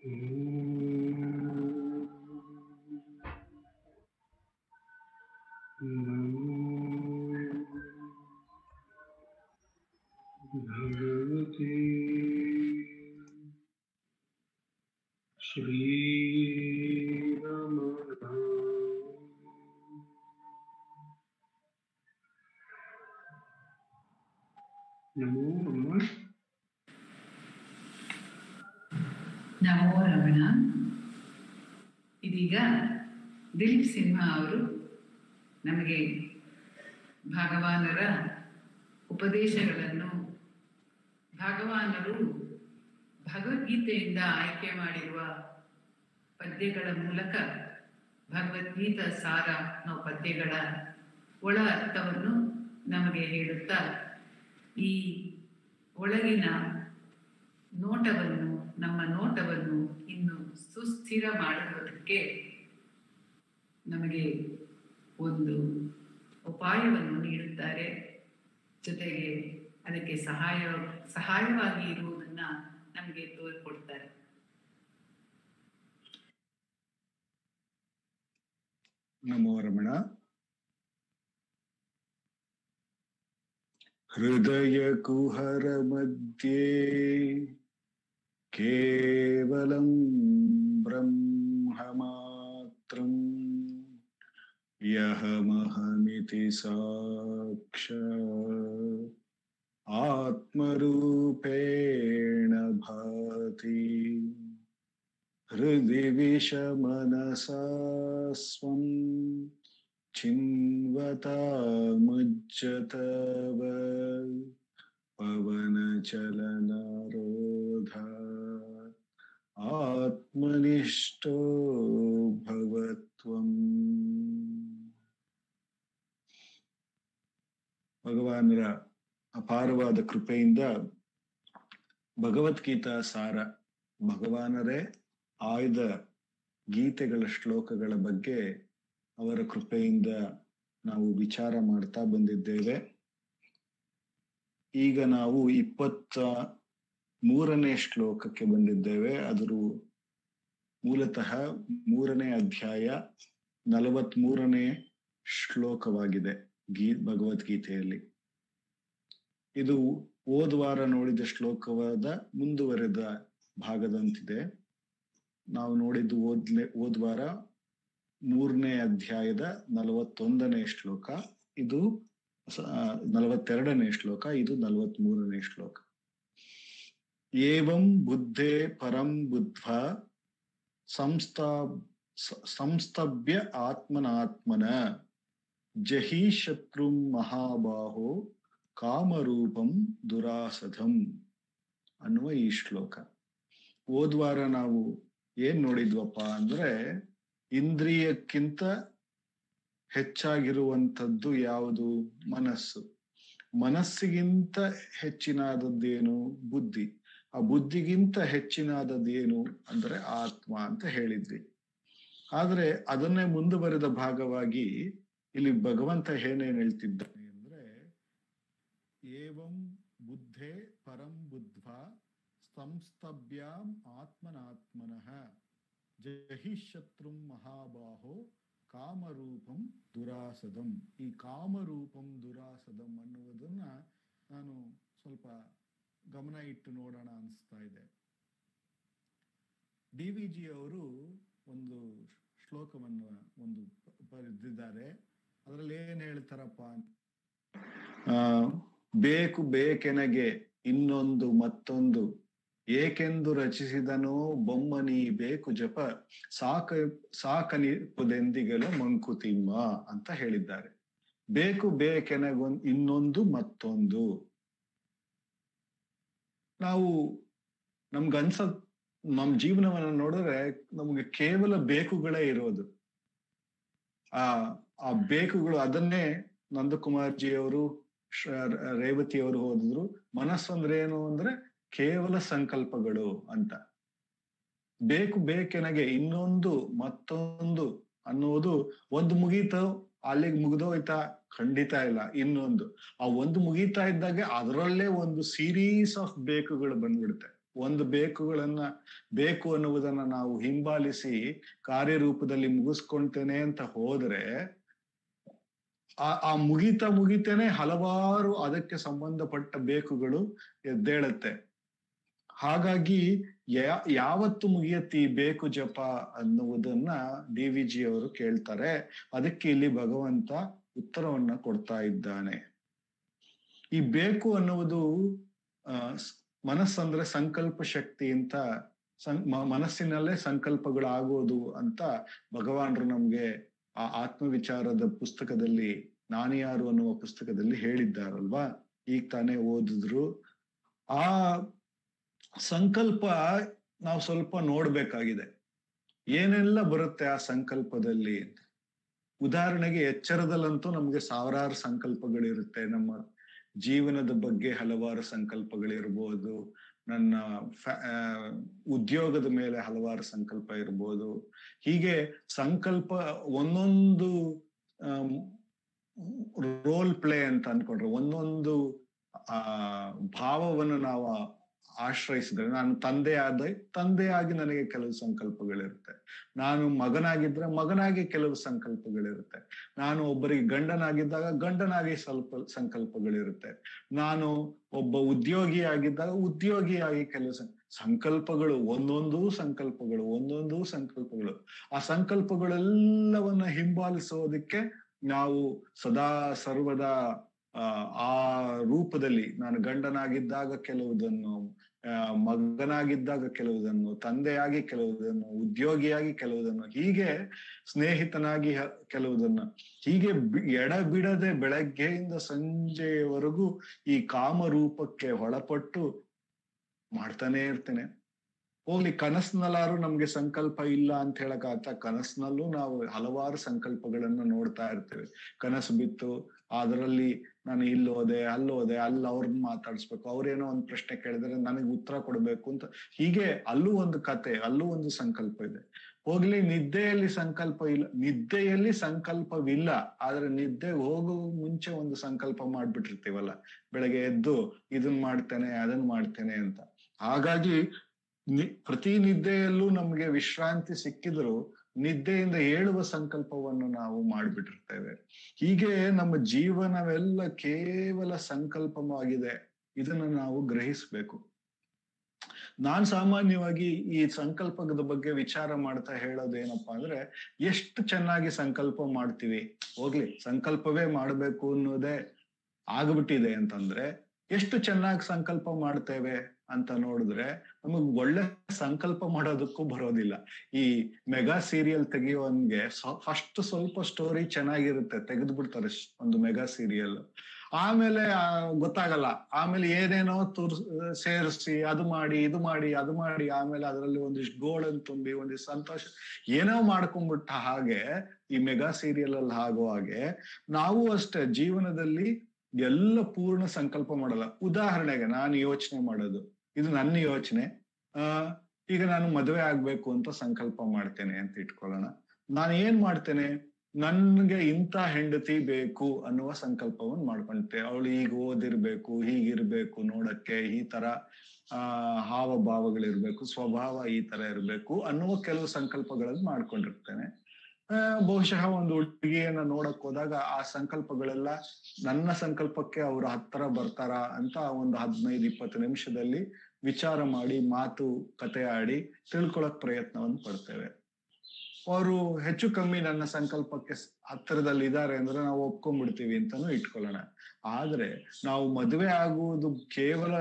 भगवते श्री नमो नमः। ನಮೋ ರಮಣ. ಇದೀಗ ದಿಲೀಪ್ ಸಿಂಹ ಅವರು ನಮಗೆ ಭಗವಾನರ ಉಪದೇಶಗಳನ್ನು, ಭಗವಾನರು ಭಗವದ್ಗೀತೆಯಿಂದ ಆಯ್ಕೆ ಮಾಡಿರುವ ಪದ್ಯಗಳ ಮೂಲಕ ಭಗವದ್ಗೀತಾ ಸಾರ ಅನ್ನೋ ಪದ್ಯಗಳ ಒಳ ಅರ್ಥವನ್ನು ನಮಗೆ ಹೇಳುತ್ತಾ ಈ ಒಳಗಿನ ನೋಟವನ್ನು, ನಮ್ಮ ನೋಟವನ್ನು ಇನ್ನು ಸುಸ್ಥಿರ ಮಾಡುವುದಕ್ಕೆ ನಮಗೆ ಒಂದು ಉಪಾಯವನ್ನು ನೀಡುತ್ತಾರೆ. ಜೊತೆಗೆ ಅದಕ್ಕೆ ಸಹಾಯವಾಗಿ ಇರುವುದನ್ನ ನಮಗೆ ತೋರಿಕೊಡ್ತಾರೆ. ನಮೋ ರಮಣ. ಹೃದಯ ಕುಹರ ಮಧ್ಯೆ ಕೇವಲಂ ಬ್ರಹ್ಮ ಮಾತ್ರಂ ಯಹಮಹಮಿತಿ ಸಾಕ್ಷಾತ್ ಆತ್ಮರೂಪೇಣ ಭಾತಿ ಹೃದಯ ವಿಷಮನಸಾ ಸ್ವಂ ಚಿನ್ವತಾ ಮುಜ್ಜತವ ಪವನ ಚಲನಾರೋಧ ಆತ್ಮನಿಷ್ಠೋ ಭವತ್ವಂ. ಭಗವಾನರ ಅಪಾರವಾದ ಕೃಪೆಯಿಂದ ಭಗವದ್ಗೀತಾ ಸಾರ, ಭಗವಾನರೇ ಆಯ್ದ ಗೀತೆಗಳ ಶ್ಲೋಕಗಳ ಬಗ್ಗೆ ಅವರ ಕೃಪೆಯಿಂದ ನಾವು ವಿಚಾರ ಮಾಡ್ತಾ ಬಂದಿದ್ದೇವೆ. ಈಗ ನಾವು 23ನೇ ಶ್ಲೋಕಕ್ಕೆ ಬಂದಿದ್ದೇವೆ. ಅದರ ಮೂಲತಃ 3ನೇ ಅಧ್ಯಾಯ 43ನೇ ಶ್ಲೋಕವಾಗಿದೆ ಭಗವದ್ಗೀತೆಯಲ್ಲಿ. ಇದು ಹೋದ ವಾರ ನೋಡಿದ ಶ್ಲೋಕವಾದ ಮುಂದುವರೆದ ಭಾಗದಂತಿದೆ. ನಾವು ನೋಡಿದ್ದು ಹೋದ ವಾರ 3ನೇ ಅಧ್ಯಾಯದ 41ನೇ ಶ್ಲೋಕ, ಇದು 42ನೇ ಶ್ಲೋಕ, ಇದು 43ನೇ ಶ್ಲೋಕ. ಏವಂ ಬುದ್ಧೇ ಪರಂ ಬುದ್ಧ್ವಾ ಸಂಸ್ತಭ್ಯ ಆತ್ಮನಾತ್ಮನ ಜಹಿ ಶತ್ರುಂ ಮಹಾಬಾಹೋ ಕಾಮರೂಪಂ ದುರಾಸಧಂ ಅನ್ನುವ ಈ ಶ್ಲೋಕ. ಹೋದ್ವಾರ ನಾವು ಏನ್ ನೋಡಿದ್ವಪ್ಪ ಅಂದ್ರೆ, ಇಂದ್ರಿಯಕ್ಕಿಂತ ಹೆಚ್ಚಾಗಿರುವಂಥದ್ದು ಯಾವುದು? ಮನಸ್ಸು. ಮನಸ್ಸಿಗಿಂತ ಹೆಚ್ಚಿನಾದದ್ದೇನು? ಬುದ್ಧಿ. ಆ ಬುದ್ಧಿಗಿಂತ ಹೆಚ್ಚಿನಾದದ್ದೇನು ಅಂದ್ರೆ ಆತ್ಮ ಅಂತ ಹೇಳಿದ್ವಿ. ಆದ್ರೆ ಅದನ್ನೇ ಮುಂದುವರೆದ ಭಾಗವಾಗಿ ಇಲ್ಲಿ ಭಗವಂತ ಏನೇನ್ ಹೇಳ್ತಿದ್ದಾನೆ ಅಂದ್ರೆ, ಏವಂ ಬುದ್ಧೇ ಪರಂ ಬುದ್ಧ್ವಾ ಸಂಸ್ತಭ್ಯಾಂ ಆತ್ಮನಾತ್ಮನಃ ಜಹಿ ಶತ್ರುಂ ಮಹಾಬಾಹೋ ಕಾಮರೂಪಂ ದುರಾಸದಂ. ಈ ಕಾಮರೂಪಂ ದುರಾಸದಂ ಅನ್ನುವುದನ್ನ ನಾನು ಸ್ವಲ್ಪ ಗಮನ ಇಟ್ಟು ನೋಡೋಣ ಅನಿಸ್ತಾ ಇದೆ. DVG ಅವರು ಒಂದು ಶ್ಲೋಕವನ್ನು ಬರೆದಿದ್ದಾರೆ. ಅದರಲ್ಲಿ ಏನ್ ಹೇಳ್ತಾರಪ್ಪ, ಬೇಕು ಬೇಕೆನಗೆ ಇನ್ನೊಂದು ಮತ್ತೊಂದು ಏಕೆಂದು ರಚಿಸಿದನೋ ಬೊಮ್ಮನಿ ಬೇಕು ಜಪ ಸಾಕನಿಪುದೆಂದಿಗಲು ಮಂಕುತಿಮ್ಮ ಅಂತ ಹೇಳಿದ್ದಾರೆ. ಬೇಕು ಬೇಕೆನಗೊಂದು ಇನ್ನೊಂದು ಮತ್ತೊಂದು. ನಾವು ನಮ್ ಜೀವನವನ್ನು ನೋಡಿದ್ರೆ ನಮ್ಗೆ ಕೇವಲ ಬೇಕುಗಳೇ ಇರೋದು. ಆ ಬೇಕುಗಳು, ಅದನ್ನೇ ನಂದಕುಮಾರ್ಜಿ ಅವರು, ರೇವತಿ ಅವರು ಓದಿದ್ರು. ಮನಸ್ಸಂದ್ರೆ ಏನು ಅಂದ್ರೆ ಕೇವಲ ಸಂಕಲ್ಪಗಳು ಅಂತ. ಬೇಕು ಬೇಕೆನಗೆ ಇನ್ನೊಂದು ಮತ್ತೊಂದು ಅನ್ನೋದು ಒಂದು ಮುಗೀತು ಅಲ್ಲಿಗೆ ಮುಗ್ದೋಯ್ತಾ? ಖಂಡಿತ ಇಲ್ಲ. ಇನ್ನೊಂದು, ಆ ಒಂದು ಮುಗೀತಾ ಇದ್ದಾಗ ಅದರಲ್ಲೇ ಒಂದು ಸೀರೀಸ್ ಆಫ್ ಬೇಕುಗಳು ಬಂದ್ಬಿಡುತ್ತೆ. ಒಂದು ಬೇಕು ಅನ್ನುವುದನ್ನ ನಾವು ಹಿಂಬಾಲಿಸಿ ಕಾರ್ಯರೂಪದಲ್ಲಿ ಮುಗಿಸ್ಕೊಳ್ತೇನೆ ಅಂತ ಹೋದ್ರೆ ಆ ಮುಗಿತೇನೆ ಹಲವಾರು ಅದಕ್ಕೆ ಸಂಬಂಧಪಟ್ಟ ಬೇಕುಗಳು ಎದ್ದೇಳುತ್ತೆ. ಹಾಗಾಗಿ ಯಾವತ್ತು ಮುಗಿಯತ್ತಿ ಬೇಕು ಜಪ ಅನ್ನುವುದನ್ನ DVG ಅವರು ಕೇಳ್ತಾರೆ. ಅದಕ್ಕೆ ಇಲ್ಲಿ ಭಗವಂತ ಉತ್ತರವನ್ನ ಕೊಡ್ತಾ ಇದ್ದಾನೆ. ಈ ಬೇಕು ಅನ್ನುವುದು ಮನಸ್ಸಂದ್ರೆ ಸಂಕಲ್ಪ ಶಕ್ತಿ ಅಂತ, ಮನಸ್ಸಿನಲ್ಲೇ ಸಂಕಲ್ಪಗಳಾಗೋದು ಅಂತ ಭಗವಾನರು ನಮ್ಗೆ ಆ ಆತ್ಮವಿಚಾರದ ಪುಸ್ತಕದಲ್ಲಿ ನಾನು ಯಾರು ಅನ್ನುವ ಪುಸ್ತಕದಲ್ಲಿ ಹೇಳಿದ್ದಾರಲ್ವಾ, ಈಗ ತಾನೇ ಓದಿದ್ರು. ಆ ಸಂಕಲ್ಪ ನಾವು ಸ್ವಲ್ಪ ನೋಡ್ಬೇಕಾಗಿದೆ, ಏನೆಲ್ಲ ಬರುತ್ತೆ ಆ ಸಂಕಲ್ಪದಲ್ಲಿ ಅಂತ. ಉದಾಹರಣೆಗೆ ಎಚ್ಚರದಲ್ಲಂತೂ ನಮ್ಗೆ ಸಾವಿರಾರು ಸಂಕಲ್ಪಗಳಿರುತ್ತೆ. ನಮ್ಮ ಜೀವನದ ಬಗ್ಗೆ ಹಲವಾರು ಸಂಕಲ್ಪಗಳಿರ್ಬೋದು, ನನ್ನ ಉದ್ಯೋಗದ ಮೇಲೆ ಹಲವಾರು ಸಂಕಲ್ಪ ಇರ್ಬೋದು. ಹೀಗೆ ಸಂಕಲ್ಪ ಒಂದೊಂದು ರೋಲ್ ಪ್ಲೇ ಅಂತ ಅನ್ಕೊಂಡ್ರೆ, ಒಂದೊಂದು ಭಾವವನ್ನು ನಾವು ಆಶ್ರಯಿಸಿದ್ರೆ, ನಾನು ತಂದೆಯಾಗಿ ನನಗೆ ಕೆಲವು ಸಂಕಲ್ಪಗಳಿರುತ್ತೆ, ನಾನು ಮಗನಾಗಿದ್ರೆ ಮಗನಾಗಿ ಕೆಲವು ಸಂಕಲ್ಪಗಳಿರುತ್ತೆ, ನಾನು ಒಬ್ಬರಿಗೆ ಗಂಡನಾಗಿದ್ದಾಗ ಗಂಡನಾಗಿ ಸ್ವಲ್ಪ ಸಂಕಲ್ಪಗಳಿರುತ್ತೆ, ನಾನು ಒಬ್ಬ ಉದ್ಯೋಗಿಯಾಗಿದ್ದಾಗ ಉದ್ಯೋಗಿಯಾಗಿ ಕೆಲವು ಸಂಕಲ್ಪಗಳು, ಒಂದೊಂದು ಸಂಕಲ್ಪಗಳು. ಆ ಸಂಕಲ್ಪಗಳೆಲ್ಲವನ್ನ ಹಿಂಬಾಲಿಸೋದಕ್ಕೆ ನಾವು ಸದಾ ಸರ್ವದಾ ಆ ರೂಪದಲ್ಲಿ, ನಾನು ಗಂಡನಾಗಿದ್ದಾಗ ಕೆಲವುದನ್ನು, ಮಗನಾಗಿದ್ದಾಗ ಕೆಲವುದನ್ನು, ತಂದೆಯಾಗಿ ಕೆಲವುದನ್ನು, ಉದ್ಯೋಗಿಯಾಗಿ ಕೆಲವುದನ್ನು, ಹೀಗೆ ಸ್ನೇಹಿತನಾಗಿ ಕೆಲವುದನ್ನು, ಹೀಗೆ ಎಡಬಿಡದೆ ಬೆಳಗ್ಗೆಯಿಂದ ಸಂಜೆಯವರೆಗೂ ಈ ಕಾಮರೂಪಕ್ಕೆ ಒಳಪಟ್ಟು ಮಾಡ್ತಾನೆ ಇರ್ತೇನೆ. ಹೋಗ್ಲಿ, ಕನಸಿನಲ್ಲಾರು ನಮ್ಗೆ ಸಂಕಲ್ಪ ಇಲ್ಲ ಅಂತ ಹೇಳಕ್ಕಾಗ್ತಾ? ಕನಸಿನಲ್ಲೂ ನಾವು ಹಲವಾರು ಸಂಕಲ್ಪಗಳನ್ನ ನೋಡ್ತಾ ಇರ್ತೇವೆ. ಕನಸು ಬಿತ್ತು, ಅದರಲ್ಲಿ ನಾನು ಇಲ್ಲೋದೆ, ಅಲ್ಲಿ ಅವ್ರನ್ನ ಮಾತಾಡಿಸ್ಬೇಕು, ಅವ್ರೇನೋ ಒಂದು ಪ್ರಶ್ನೆ ಕೇಳಿದ್ರೆ ನನಗೆ ಉತ್ತರ ಕೊಡ್ಬೇಕು ಅಂತ, ಹೀಗೆ ಅಲ್ಲೂ ಒಂದು ಕತೆ, ಅಲ್ಲೂ ಒಂದು ಸಂಕಲ್ಪ ಇದೆ. ಹೋಗ್ಲಿ, ನಿದ್ದೆಯಲ್ಲಿ ಸಂಕಲ್ಪವಿಲ್ಲ, ಆದ್ರೆ ನಿದ್ದೆ ಹೋಗೋ ಮುಂಚೆ ಒಂದು ಸಂಕಲ್ಪ ಮಾಡ್ಬಿಟ್ಟಿರ್ತೀವಲ್ಲ, ಬೆಳಗ್ಗೆ ಎದ್ದು ಇದನ್ ಮಾಡ್ತೇನೆ ಅದನ್ ಮಾಡ್ತೇನೆ ಅಂತ. ಹಾಗಾಗಿ ಪ್ರತಿ ನಿದ್ದೆಯಲ್ಲೂ ನಮ್ಗೆ ವಿಶ್ರಾಂತಿ ಸಿಕ್ಕಿದ್ರು ನಿದ್ದೆಯಿಂದ ಏಳುವ ಸಂಕಲ್ಪವನ್ನು ನಾವು ಮಾಡ್ಬಿಟ್ಟಿರ್ತೇವೆ. ಹೀಗೆ ನಮ್ಮ ಜೀವನವೆಲ್ಲ ಕೇವಲ ಸಂಕಲ್ಪವಾಗಿದೆ, ಇದನ್ನು ನಾವು ಗ್ರಹಿಸ್ಬೇಕು. ನಾನ್ ಸಾಮಾನ್ಯವಾಗಿ ಈ ಸಂಕಲ್ಪದ ಬಗ್ಗೆ ವಿಚಾರ ಮಾಡ್ತಾ ಹೇಳೋದೇನಪ್ಪಾ ಅಂದ್ರೆ, ಎಷ್ಟು ಚೆನ್ನಾಗಿ ಸಂಕಲ್ಪ ಮಾಡ್ತೀವಿ. ಹೋಗ್ಲಿ, ಸಂಕಲ್ಪವೇ ಮಾಡ್ಬೇಕು ಅನ್ನೋದೇ ಆಗ್ಬಿಟ್ಟಿದೆ ಅಂತಂದ್ರೆ, ಎಷ್ಟು ಚೆನ್ನಾಗಿ ಸಂಕಲ್ಪ ಮಾಡ್ತೇವೆ ಅಂತ ನೋಡಿದ್ರೆ ನಮಗ್ ಒಳ್ಳೆ ಸಂಕಲ್ಪ ಮಾಡೋದಕ್ಕೂ ಬರೋದಿಲ್ಲ. ಈ ಮೆಗಾ ಸೀರಿಯಲ್ ತೆಗಿಯೋನ್ಗೆ ಫಸ್ಟ್ ಸ್ವಲ್ಪ ಸ್ಟೋರಿ ಚೆನ್ನಾಗಿರುತ್ತೆ, ತೆಗೆದು ಬಿಡ್ತಾರೆ ಒಂದು ಮೆಗಾ ಸೀರಿಯಲ್, ಆಮೇಲೆ ಗೊತ್ತಾಗಲ್ಲ, ಆಮೇಲೆ ಏನೇನೋ ಸೇರಿಸಿ ಅದು ಮಾಡಿ ಇದು ಮಾಡಿ ಆಮೇಲೆ ಅದರಲ್ಲಿ ಒಂದಿಷ್ಟು ಗೋಳನ್ನು ತುಂಬಿ ಒಂದಿಷ್ಟು ಸಂತೋಷ ಏನೋ ಮಾಡ್ಕೊಂಡ್ಬಿಟ್ಟ ಹಾಗೆ ಈ ಮೆಗಾ ಸೀರಿಯಲ್ ಅಲ್ಲಿ ಆಗೋ ಹಾಗೆ ನಾವು ಅಷ್ಟೇ ಜೀವನದಲ್ಲಿ ಎಲ್ಲ ಪೂರ್ಣ ಸಂಕಲ್ಪ ಮಾಡಲ್ಲ. ಉದಾಹರಣೆಗೆ ನಾನು ಯೋಚನೆ ಮಾಡೋದು, ಇದು ನನ್ನ ಯೋಚನೆ, ಈಗ ನಾನು ಮದುವೆ ಆಗ್ಬೇಕು ಅಂತ ಸಂಕಲ್ಪ ಮಾಡ್ತೇನೆ ಅಂತ ಇಟ್ಕೊಳ್ಳೋಣ. ನಾನು ಏನ್ ಮಾಡ್ತೇನೆ, ನನ್ಗೆ ಇಂಥ ಹೆಂಡತಿ ಬೇಕು ಅನ್ನುವ ಸಂಕಲ್ಪವನ್ನು ಮಾಡ್ಕೊಂತೆ. ಅವಳು ಈಗ ಓದಿರ್ಬೇಕು, ಹೀಗಿರ್ಬೇಕು, ನೋಡಕ್ಕೆ ಈ ತರ ಹಾವಭಾವಗಳಿರ್ಬೇಕು, ಸ್ವಭಾವ ಈ ತರ ಇರ್ಬೇಕು ಅನ್ನುವ ಕೆಲವು ಸಂಕಲ್ಪಗಳನ್ನು ಮಾಡ್ಕೊಂಡಿರ್ತೇನೆ. ಬಹುಶಃ ಒಂದು ಹುಡುಗಿಯನ್ನ ನೋಡಕ್ ಹೋದಾಗ ಆ ಸಂಕಲ್ಪಗಳೆಲ್ಲ ನನ್ನ ಸಂಕಲ್ಪಕ್ಕೆ ಅವ್ರ ಹತ್ರ ಬರ್ತಾರ ಅಂತ ಒಂದು 15-20 ನಿಮಿಷದಲ್ಲಿ ವಿಚಾರ ಮಾಡಿ, ಮಾತು ಕತೆ ಆಡಿ ತಿಳ್ಕೊಳಕ್ ಪ್ರಯತ್ನವನ್ನು ಪಡ್ತೇವೆ. ಅವರು ಹೆಚ್ಚು ಕಮ್ಮಿ ನನ್ನ ಸಂಕಲ್ಪಕ್ಕೆ ಹತ್ತಿರದಲ್ಲಿ ಇದ್ದಾರೆ ಅಂದ್ರೆ ನಾವು ಒಪ್ಕೊಂಡ್ಬಿಡ್ತೀವಿ ಅಂತಾನು ಇಟ್ಕೊಳ್ಳೋಣ. ಆದ್ರೆ ನಾವು ಮದುವೆ ಆಗುವುದು ಕೇವಲ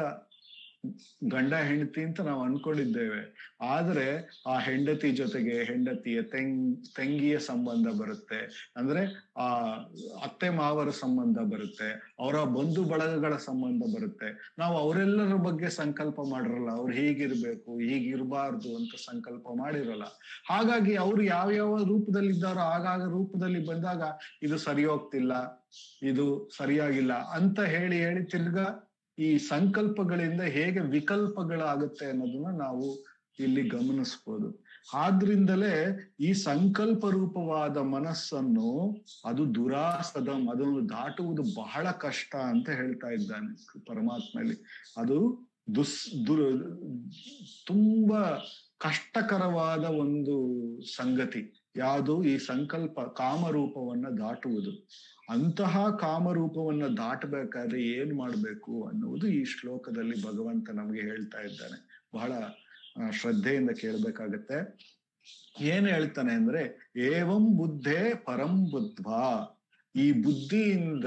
ಗಂಡ ಹೆಂಡತಿ ಅಂತ ನಾವು ಅನ್ಕೊಂಡಿದ್ದೇವೆ. ಆದ್ರೆ ಆ ಹೆಂಡತಿ ಜೊತೆಗೆ ಹೆಂಡತಿಯ ತಂಗಿಯ ಸಂಬಂಧ ಬರುತ್ತೆ, ಅಂದ್ರೆ ಆ ಅತ್ತೆ ಮಾವರ ಸಂಬಂಧ ಬರುತ್ತೆ, ಅವರ ಬಂಧು ಬಳಗಗಳ ಸಂಬಂಧ ಬರುತ್ತೆ. ನಾವು ಅವರೆಲ್ಲರ ಬಗ್ಗೆ ಸಂಕಲ್ಪ ಮಾಡಿರಲ್ಲ, ಅವ್ರು ಹೀಗಿರ್ಬೇಕು ಹೀಗಿರ್ಬಾರ್ದು ಅಂತ ಸಂಕಲ್ಪ ಮಾಡಿರಲ್ಲ. ಹಾಗಾಗಿ ಅವ್ರು ಯಾವ್ಯಾವ ರೂಪದಲ್ಲಿದ್ದಾರೋ ಆಗಾಗ ರೂಪದಲ್ಲಿ ಬಂದಾಗ ಇದು ಸರಿ ಹೋಗ್ತಿಲ್ಲ, ಇದು ಸರಿಯಾಗಿಲ್ಲ ಅಂತ ಹೇಳಿ ತಿರ್ಗಾ ಈ ಸಂಕಲ್ಪಗಳಿಂದ ಹೇಗೆ ವಿಕಲ್ಪಗಳಾಗುತ್ತೆ ಅನ್ನೋದನ್ನ ನಾವು ಇಲ್ಲಿ ಗಮನಿಸ್ಬೋದು. ಆದ್ರಿಂದಲೇ ಈ ಸಂಕಲ್ಪ ರೂಪವಾದ ಮನಸ್ಸನ್ನು ಅದು ಅದನ್ನು ದಾಟುವುದು ಬಹಳ ಕಷ್ಟ ಅಂತ ಹೇಳ್ತಾ ಇದ್ದಾನೆ ಪರಮಾತ್ಮಲ್ಲಿ. ಅದು ತುಂಬಾ ಕಷ್ಟಕರವಾದ ಒಂದು ಸಂಗತಿ ಯಾವುದು? ಈ ಸಂಕಲ್ಪ ಕಾಮರೂಪವನ್ನ ದಾಟುವುದು. ಅಂತಹ ಕಾಮರೂಪವನ್ನ ದಾಟಬೇಕಾದ್ರೆ ಏನ್ ಮಾಡ್ಬೇಕು ಅನ್ನುವುದು ಈ ಶ್ಲೋಕದಲ್ಲಿ ಭಗವಂತ ನಮಗೆ ಹೇಳ್ತಾ ಇದ್ದಾನೆ. ಬಹಳ ಶ್ರದ್ಧೆಯಿಂದ ಕೇಳ್ಬೇಕಾಗತ್ತೆ. ಏನ್ ಹೇಳ್ತಾನೆ ಅಂದ್ರೆ, ಏವಂ ಬುದ್ಧೇ ಪರಂ ಬುದ್ಧ್ವಾ, ಈ ಬುದ್ಧಿಯಿಂದ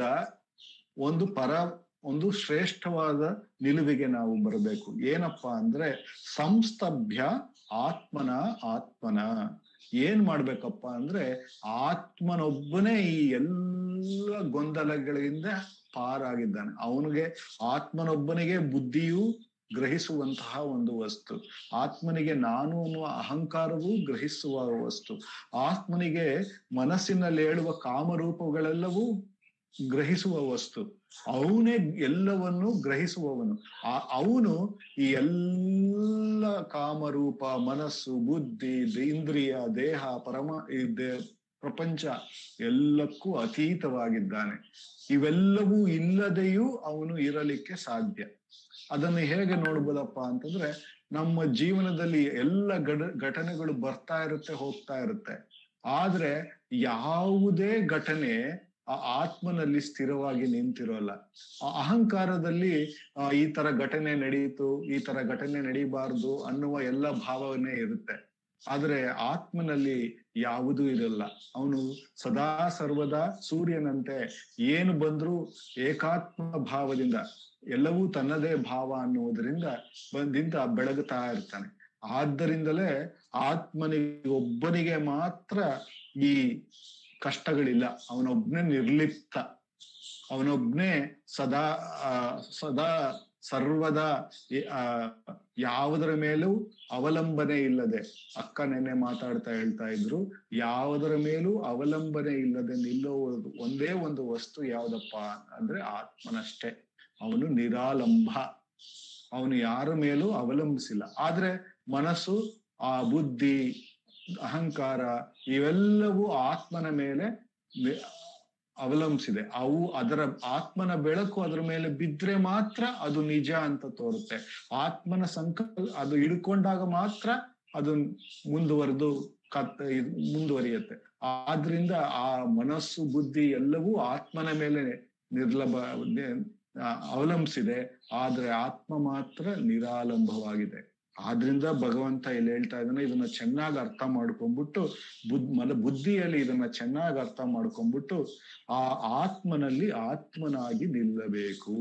ಒಂದು ಶ್ರೇಷ್ಠವಾದ ನಿಲುವಿಗೆ ನಾವು ಬರಬೇಕು. ಏನಪ್ಪಾ ಅಂದ್ರೆ, ಸಂಸ್ತಭ್ಯ ಆತ್ಮನ ಏನ್ ಮಾಡ್ಬೇಕಪ್ಪ ಅಂದ್ರೆ, ಆತ್ಮನೊಬ್ಬನೇ ಈ ಎಲ್ಲ ಗೊಂದಲಗಳಿಂದ ಪಾರಾಗಿದ್ದಾನೆ. ಅವನಿಗೆ ಆತ್ಮನೊಬ್ಬನಿಗೆ ಬುದ್ಧಿಯು ಗ್ರಹಿಸುವಂತಹ ಒಂದು ವಸ್ತು, ಆತ್ಮನಿಗೆ ನಾನು ಅನ್ನುವ ಅಹಂಕಾರವೂ ಗ್ರಹಿಸುವ ವಸ್ತು, ಆತ್ಮನಿಗೆ ಮನಸ್ಸಿನಲ್ಲಿ ಹೇಳುವ ಕಾಮರೂಪಗಳೆಲ್ಲವೂ ಗ್ರಹಿಸುವ ವಸ್ತು, ಅವನೇ ಎಲ್ಲವನ್ನು ಗ್ರಹಿಸುವವನು. ಅವನು ಈ ಎಲ್ಲ ಕಾಮರೂಪ, ಮನಸ್ಸು, ಬುದ್ಧಿ, ಇಂದ್ರಿಯ, ದೇಹ, ಪ್ರಪಂಚ ಎಲ್ಲಕ್ಕೂ ಅತೀತವಾಗಿದ್ದಾನೆ. ಇವೆಲ್ಲವೂ ಇಲ್ಲದೆಯೂ ಅವನು ಇರಲಿಕ್ಕೆ ಸಾಧ್ಯ. ಅದನ್ನು ಹೇಗೆ ನೋಡ್ಬೋದಪ್ಪ ಅಂತಂದ್ರೆ, ನಮ್ಮ ಜೀವನದಲ್ಲಿ ಎಲ್ಲ ಘಟನೆಗಳು ಬರ್ತಾ ಇರುತ್ತೆ, ಹೋಗ್ತಾ ಇರುತ್ತೆ. ಆದ್ರೆ ಯಾವುದೇ ಘಟನೆ ಆ ಆತ್ಮನಲ್ಲಿ ಸ್ಥಿರವಾಗಿ ನಿಂತಿರೋಲ್ಲ. ಆ ಅಹಂಕಾರದಲ್ಲಿ ಈ ತರ ಘಟನೆ ನಡೀತು, ಈ ತರ ಘಟನೆ ನಡೀಬಾರ್ದು ಅನ್ನುವ ಎಲ್ಲ ಭಾವನೆ ಇರುತ್ತೆ. ಆದ್ರೆ ಆತ್ಮನಲ್ಲಿ ಯಾವುದೂ ಇರಲ್ಲ. ಅವನು ಸದಾ ಸರ್ವದಾ ಸೂರ್ಯನಂತೆ ಏನು ಬಂದ್ರೂ ಏಕಾತ್ಮ ಭಾವದಿಂದ, ಎಲ್ಲವೂ ತನ್ನದೇ ಭಾವ ಅನ್ನುವುದರಿಂದ ಬೆಳಗುತ್ತಾ ಇರ್ತಾನೆ. ಆದ್ದರಿಂದಲೇ ಆತ್ಮನಿಗೊಬ್ಬನಿಗೆ ಮಾತ್ರ ಈ ಕಷ್ಟಗಳಿಲ್ಲ. ಅವನೊಬ್ನೇ ನಿರ್ಲಿಪ್ತ, ಅವನೊಬ್ನೇ ಸದಾ ಸರ್ವದಾ ಯಾವುದರ ಮೇಲೂ ಅವಲಂಬನೆ ಇಲ್ಲದೆ, ಅಕ್ಕ ನೆನ್ನೆ ಮಾತಾಡ್ತಾ ಹೇಳ್ತಾ ಇದ್ರು, ಯಾವುದರ ಮೇಲೂ ಅವಲಂಬನೆ ಇಲ್ಲದೆ ನಿಲ್ಲುವುದು ಒಂದೇ ಒಂದು ವಸ್ತು ಯಾವ್ದಪ್ಪ ಅಂದ್ರೆ ಆತ್ಮನಷ್ಟೇ. ಅವನು ನಿರಾಲಂಬ, ಅವನು ಯಾರ ಮೇಲೂ ಅವಲಂಬಿಸಿಲ್ಲ. ಆದ್ರೆ ಮನಸ್ಸು, ಆ ಬುದ್ಧಿ, ಅಹಂಕಾರ ಇವೆಲ್ಲವೂ ಆತ್ಮನ ಮೇಲೆ ಅವಲಂಬಿಸಿದೆ. ಅವು ಅದರ ಆತ್ಮನ ಬೆಳಕು ಅದರ ಮೇಲೆ ಬಿದ್ರೆ ಮಾತ್ರ ಅದು ನಿಜ ಅಂತ ತೋರುತ್ತೆ. ಆತ್ಮನ ಸಂಕಲ್ಪ ಅದು ಹಿಡ್ಕೊಂಡಾಗ ಮಾತ್ರ ಅದು ಮುಂದುವರಿಯುತ್ತೆ. ಆದ್ರಿಂದ ಆ ಮನಸ್ಸು, ಬುದ್ಧಿ ಎಲ್ಲವೂ ಆತ್ಮನ ಮೇಲೆ ಅವಲಂಬಿಸಿದೆ. ಆದ್ರೆ ಆತ್ಮ ಮಾತ್ರ ನಿರಾಲಂಬವಾಗಿದೆ. ಆದ್ರಿಂದ ಭಗವಂತ ಇಲ್ಲಿ ಹೇಳ್ತಾ ಇದ್ದಾನೆ, ಇದನ್ನ ಚೆನ್ನಾಗಿ ಅರ್ಥ ಮಾಡ್ಕೊಂಡ್ಬಿಟ್ಟು ಬುದ್ಧಿಯಲ್ಲಿ ಇದನ್ನ ಚೆನ್ನಾಗಿ ಅರ್ಥ ಮಾಡ್ಕೊಂಡ್ಬಿಟ್ಟು ಆ ಆತ್ಮನಲ್ಲಿ ಆತ್ಮನಾಗಿ ನಿಲ್ಲಬೇಕು.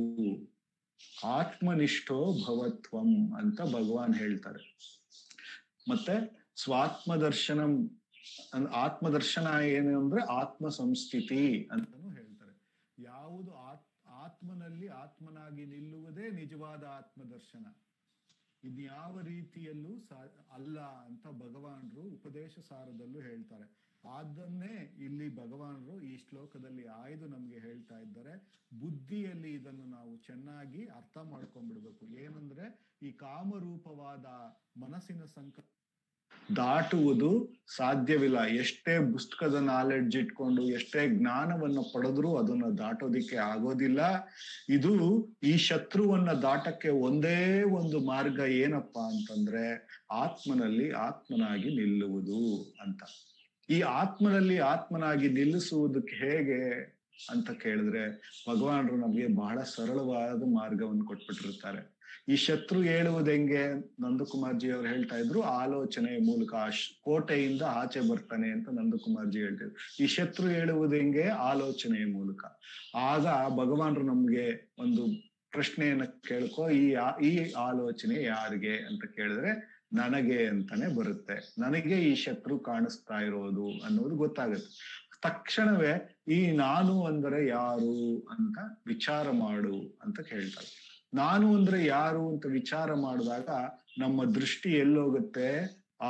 ಆತ್ಮನಿಷ್ಠೋ ಭವತ್ವಂ ಅಂತ ಭಗವಾನ್ ಹೇಳ್ತಾರೆ. ಮತ್ತೆ ಸ್ವಾತ್ಮದರ್ಶನಂ, ಆತ್ಮದರ್ಶನ ಏನು ಅಂದ್ರೆ ಆತ್ಮ ಸಂಸ್ಥಿತಿ ಅಂತಾನು ಹೇಳ್ತಾರೆ. ಯಾವುದು ಆತ್ಮನಲ್ಲಿ ಆತ್ಮನಾಗಿ ನಿಲ್ಲುವುದೇ ನಿಜವಾದ ಆತ್ಮದರ್ಶನ. ಇನ್ಯಾವ ರೀತಿಯಲ್ಲೂ ಅಲ್ಲ ಅಂತ ಭಗವಾನರು ಉಪದೇಶ ಸಾರದಲ್ಲೂ ಹೇಳ್ತಾರೆ. ಅದನ್ನೇ ಇಲ್ಲಿ ಭಗವಾನರು ಈ ಶ್ಲೋಕದಲ್ಲಿ ಆಯ್ದು ನಮ್ಗೆ ಹೇಳ್ತಾ ಇದ್ದಾರೆ. ಬುದ್ಧಿಯಲ್ಲಿ ಇದನ್ನು ನಾವು ಚೆನ್ನಾಗಿ ಅರ್ಥ ಮಾಡ್ಕೊಂಡ್ಬಿಡ್ಬೇಕು. ಏನಂದ್ರೆ, ಈ ಕಾಮರೂಪವಾದ ಮನಸ್ಸಿನ ಸಂಕಲ್ಪ ದಾಟುವುದು ಸಾಧ್ಯವಿಲ್ಲ. ಎಷ್ಟೇ ಪುಸ್ತಕದ ನಾಲೆಡ್ಜ್ ಇಟ್ಕೊಂಡು, ಎಷ್ಟೇ ಜ್ಞಾನವನ್ನು ಪಡೆದ್ರೂ ಅದನ್ನ ದಾಟೋದಿಕ್ಕೆ ಆಗೋದಿಲ್ಲ. ಇದು ಈ ಶತ್ರುವನ್ನ ದಾಟಕ್ಕೆ ಒಂದೇ ಒಂದು ಮಾರ್ಗ ಏನಪ್ಪಾ ಅಂತಂದ್ರೆ, ಆತ್ಮನಲ್ಲಿ ಆತ್ಮನಾಗಿ ನಿಲ್ಲುವುದು ಅಂತ. ಈ ಆತ್ಮನಲ್ಲಿ ಆತ್ಮನಾಗಿ ನಿಲ್ಲಿಸುವುದಕ್ಕೆ ಹೇಗೆ ಅಂತ ಕೇಳಿದ್ರೆ, ಭಗವಾನರು ನಮ್ಗೆ ಬಹಳ ಸರಳವಾದ ಮಾರ್ಗವನ್ನು ಕೊಟ್ಬಿಟ್ಟಿರ್ತಾರೆ. ಈ ಶತ್ರು ಹೇಳುವುದು ಹೆಂಗೆ? ನಂದಕುಮಾರ್ಜಿ ಅವರು ಹೇಳ್ತಾ ಇದ್ರು, ಆಲೋಚನೆಯ ಮೂಲಕ ಕೋಟೆಯಿಂದ ಆಚೆ ಬರ್ತಾನೆ ಅಂತ ನಂದಕುಮಾರ್ಜಿ ಹೇಳ್ತಿದ್ರು. ಈ ಶತ್ರು ಹೇಳುವುದು ಹೆಂಗೆ? ಆಲೋಚನೆಯ ಮೂಲಕ. ಆಗ ಭಗವಾನರು ನಮ್ಗೆ ಒಂದು ಪ್ರಶ್ನೆಯನ್ನ ಕೇಳ್ಕೊ, ಈ ಆಲೋಚನೆ ಯಾರಿಗೆ ಅಂತ ಕೇಳಿದ್ರೆ ನನಗೆ ಅಂತಾನೆ ಬರುತ್ತೆ. ನನಗೆ ಈ ಶತ್ರು ಕಾಣಿಸ್ತಾ ಇರೋದು ಅನ್ನೋದು ಗೊತ್ತಾಗುತ್ತೆ. ತಕ್ಷಣವೇ ಈ ನಾನು ಅಂದರೆ ಯಾರು ಅಂತ ವಿಚಾರ ಮಾಡು ಅಂತ ಕೇಳ್ತಾರೆ. ನಾನು ಅಂದ್ರೆ ಯಾರು ಅಂತ ವಿಚಾರ ಮಾಡಿದಾಗ ನಮ್ಮ ದೃಷ್ಟಿ ಎಲ್ಲೋಗುತ್ತೆ? ಆ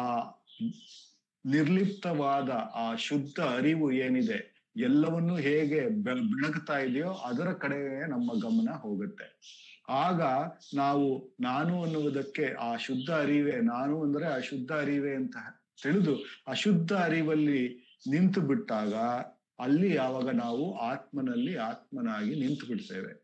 ನಿರ್ಲಿಪ್ತವಾದ ಆ ಶುದ್ಧ ಅರಿವು ಏನಿದೆ, ಎಲ್ಲವನ್ನೂ ಹೇಗೆ ಬೆಳಗ್ತಾ ಇದೆಯೋ ಅದರ ಕಡೆ ನಮ್ಮ ಗಮನ ಹೋಗುತ್ತೆ. ಆಗ ನಾವು ನಾನು ಅನ್ನುವುದಕ್ಕೆ ಆ ಶುದ್ಧ ಅರಿವೇ, ನಾನು ಅಂದ್ರೆ ಆ ಶುದ್ಧ ಅರಿವೇ ಅಂತ ತಿಳಿದು ಅಶುದ್ಧ ಅರಿವಲ್ಲಿ ನಿಂತು ಬಿಟ್ಟಾಗ ಅಲ್ಲಿ ಯಾವಾಗ ನಾವು ಆತ್ಮನಲ್ಲಿ ಆತ್ಮನಾಗಿ ನಿಂತು ಬಿಡ್ತೇವೆ.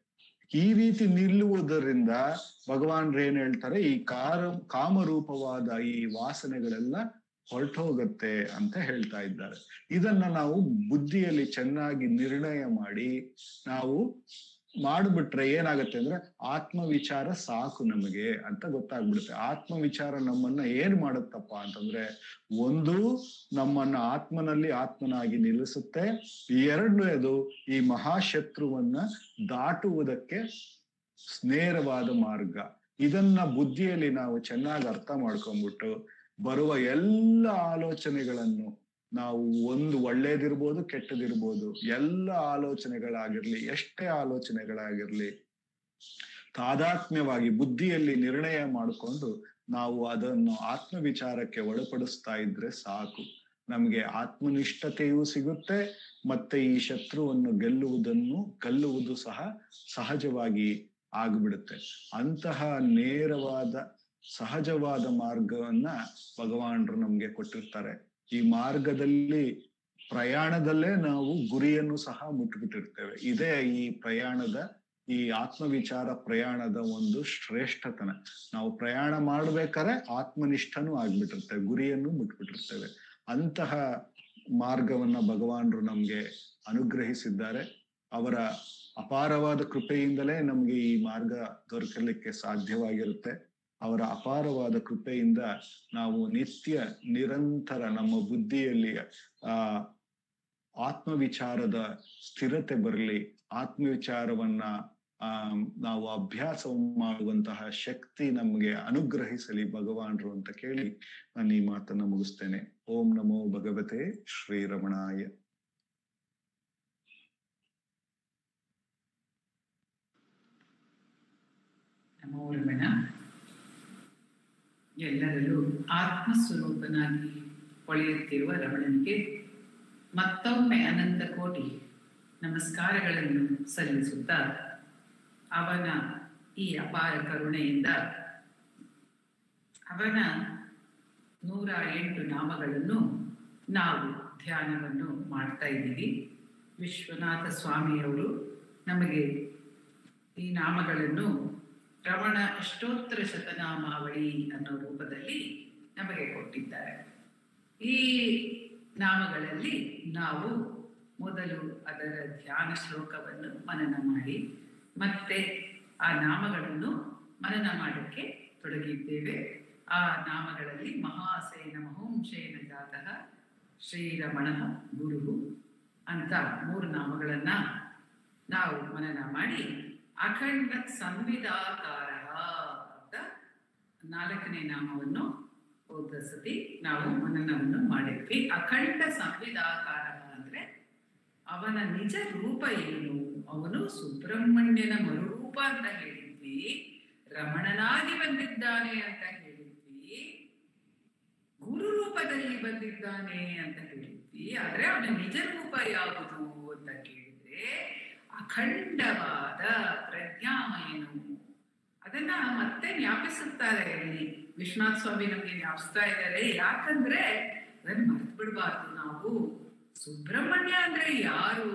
ಈ ರೀತಿ ನಿಲ್ಲುವುದರಿಂದ ಭಗವಾನ್ರು ಏನ್ ಹೇಳ್ತಾರೆ, ಈ ಕಾಮರೂಪವಾದ ಈ ವಾಸನೆಗಳೆಲ್ಲ ಹೊರಟೋಗತ್ತೆ ಅಂತ ಹೇಳ್ತಾ ಇದ್ದಾರೆ. ಇದನ್ನ ನಾವು ಬುದ್ಧಿಯಲ್ಲಿ ಚೆನ್ನಾಗಿ ನಿರ್ಣಯ ಮಾಡಿ ನಾವು ಮಾಡ್ಬಿಟ್ರೆ ಏನಾಗತ್ತೆ ಅಂದ್ರೆ ಆತ್ಮವಿಚಾರ ಸಾಕು ನಮಗೆ ಅಂತ ಗೊತ್ತಾಗ್ಬಿಡುತ್ತೆ. ಆತ್ಮವಿಚಾರ ನಮ್ಮನ್ನ ಏನ್ ಮಾಡುತ್ತಪ್ಪ ಅಂತಂದ್ರೆ, ಒಂದು ನಮ್ಮನ್ನ ಆತ್ಮನಾಗಿ ನಿಲ್ಲಿಸುತ್ತೆ, ಎರಡನೇದು ಈ ಮಹಾಶತ್ರುವನ್ನ ದಾಟುವುದಕ್ಕೆ ನೇರವಾದ ಮಾರ್ಗ. ಇದನ್ನ ಬುದ್ಧಿಯಲ್ಲಿ ನಾವು ಚೆನ್ನಾಗಿ ಅರ್ಥ ಮಾಡ್ಕೊಂಡ್ಬಿಟ್ಟು ಬರುವ ಎಲ್ಲ ಆಲೋಚನೆಗಳನ್ನು ನಾವು, ಒಂದು ಒಳ್ಳೇದಿರ್ಬೋದು ಕೆಟ್ಟದಿರ್ಬೋದು, ಎಲ್ಲ ಆಲೋಚನೆಗಳಾಗಿರ್ಲಿ, ಎಷ್ಟೇ ಆಲೋಚನೆಗಳಾಗಿರ್ಲಿ, ತಾದಾತ್ಮ್ಯವಾಗಿ ಬುದ್ಧಿಯಲ್ಲಿ ನಿರ್ಣಯ ಮಾಡಿಕೊಂಡು ನಾವು ಅದನ್ನು ಆತ್ಮವಿಚಾರಕ್ಕೆ ಒಳಪಡಿಸ್ತಾ ಇದ್ರೆ ಸಾಕು. ನಮ್ಗೆ ಆತ್ಮನಿಷ್ಠತೆಯೂ ಸಿಗುತ್ತೆ, ಮತ್ತೆ ಈ ಶತ್ರುವನ್ನು ಗೆಲ್ಲುವುದು ಸಹ ಸಹಜವಾಗಿ ಆಗ್ಬಿಡುತ್ತೆ. ಅಂತಹ ನೇರವಾದ ಸಹಜವಾದ ಮಾರ್ಗವನ್ನ ಭಗವಾನರು ನಮ್ಗೆ ಕೊಟ್ಟಿರ್ತಾರೆ. ಈ ಮಾರ್ಗದಲ್ಲಿ ಪ್ರಯಾಣದಲ್ಲೇ ನಾವು ಗುರಿಯನ್ನು ಸಹ ಮುಟ್ಬಿಟ್ಟಿರ್ತೇವೆ. ಇದೇ ಈ ಪ್ರಯಾಣದ, ಈ ಆತ್ಮವಿಚಾರ ಪ್ರಯಾಣದ ಒಂದು ಶ್ರೇಷ್ಠತನ. ನಾವು ಪ್ರಯಾಣ ಮಾಡ್ಬೇಕಾದ್ರೆ ಆತ್ಮನಿಷ್ಠನೂ ಆಗ್ಬಿಟ್ಟಿರ್ತೇವೆ, ಗುರಿಯನ್ನು ಮುಟ್ಬಿಟ್ಟಿರ್ತೇವೆ. ಅಂತಹ ಮಾರ್ಗವನ್ನ ಭಗವಾನರು ನಮ್ಗೆ ಅನುಗ್ರಹಿಸಿದ್ದಾರೆ. ಅವರ ಅಪಾರವಾದ ಕೃಪೆಯಿಂದಲೇ ನಮ್ಗೆ ಈ ಮಾರ್ಗ ದೊರಕಲಿಕ್ಕೆ ಸಾಧ್ಯವಾಗಿರುತ್ತೆ. ಅವರ ಅಪಾರವಾದ ಕೃಪೆಯಿಂದ ನಾವು ನಿರಂತರ ನಮ್ಮ ಬುದ್ಧಿಯಲ್ಲಿ ಆತ್ಮವಿಚಾರದ ಸ್ಥಿರತೆ ಬರಲಿ, ಆತ್ಮವಿಚಾರವನ್ನ ನಾವು ಅಭ್ಯಾಸ ಮಾಡುವಂತಹ ಶಕ್ತಿ ನಮ್ಗೆ ಅನುಗ್ರಹಿಸಲಿ ಭಗವಾನರು ಅಂತ ಕೇಳಿ ನಾನು ಈ ಮಾತನ್ನ ಮುಗಿಸ್ತೇನೆ. ಓಂ ನಮೋ ಭಗವತೆ ಶ್ರೀರಮಣಾಯ. ನಮೋ ರಮಣ. ಎಲ್ಲರಲ್ಲೂ ಆತ್ಮಸ್ವರೂಪನಾಗಿ ಹೊಳೆಯುತ್ತಿರುವ ರಮಣನಿಗೆ ಮತ್ತೊಮ್ಮೆ ಅನಂತ ಕೋಟಿ ನಮಸ್ಕಾರಗಳನ್ನು ಸಲ್ಲಿಸುತ್ತಾ, ಅವನ ಈ ಅಪಾರ ಕರುಣೆಯಿಂದ ಅವನ 108 ನಾಮಗಳನ್ನು ನಾವು ಧ್ಯಾನವನ್ನು ಮಾಡ್ತಾ ಇದ್ದೀವಿ. ವಿಶ್ವನಾಥ ಸ್ವಾಮಿಯವರು ನಮಗೆ ಈ ನಾಮಗಳನ್ನು ರಮಣ ಅಷ್ಟೋತ್ತರ ಶತನಾಮಾವಳಿ ಅನ್ನೋ ರೂಪದಲ್ಲಿ ನಮಗೆ ಕೊಟ್ಟಿದ್ದಾರೆ. ಈ ನಾಮಗಳಲ್ಲಿ ನಾವು ಮೊದಲು ಅದರ ಧ್ಯಾನ ಶ್ಲೋಕವನ್ನು ಮನನ ಮಾಡಿ ಮತ್ತೆ ಆ ನಾಮಗಳನ್ನು ಮನನ ಮಾಡಕ್ಕೆ ತೊಡಗಿದ್ದೇವೆ. ಆ ನಾಮಗಳಲ್ಲಿ ಮಹಾಸೇನ ಮಹೋಂಶೇನ ಜಾತಃ ಶ್ರೀರಮಣ ಗುರು ಅಂತ 3 ನಾಮಗಳನ್ನ ನಾವು ಮನನ ಮಾಡಿ, ಅಖಂಡ ಸಂವಿಧಾಕಾರ ಅಂತ 4ನೇ ನಾಮವನ್ನು ಹೋದ ಸತಿ ನಾವು ಮನನವನ್ನು ಮಾಡಿದ್ವಿ. ಅಖಂಡ ಸಂವಿಧಾಕಾರ ಅಂದ್ರೆ ಅವನ ನಿಜ ರೂಪ ಏನು? ಅವನು ಸುಬ್ರಹ್ಮಣ್ಯನ ಮರುರೂಪ ಅಂತ ಹೇಳಿದ್ವಿ, ರಮಣನಾಗಿ ಬಂದಿದ್ದಾನೆ ಅಂತ ಹೇಳಿದ್ವಿ, ಗುರು ರೂಪದಲ್ಲಿ ಬಂದಿದ್ದಾನೆ ಅಂತ ಹೇಳಿದ್ವಿ. ಆದ್ರೆ ಅವನ ನಿಜ ರೂಪ ಯಾವುದು ಅಂತ ಕೇಳಿದ್ರೆ ಅಖಂಡವಾದ ಪ್ರಜ್ಞಾಮಯನು. ಅದನ್ನ ಮತ್ತೆ ಜ್ಞಾಪಿಸುತ್ತಾರೆ ಇಲ್ಲಿ ವಿಶ್ವನಾಥ ಸ್ವಾಮಿ ನಮ್ಗೆ ಜ್ಞಾಪಿಸ್ತಾ ಇದ್ದಾರೆ. ಯಾಕಂದ್ರೆ ಅದನ್ನ ಮರ್ತು ಬಿಡ್ಬಾರ್ದು ನಾವು. ಸುಬ್ರಹ್ಮಣ್ಯ ಅಂದ್ರೆ ಯಾರು?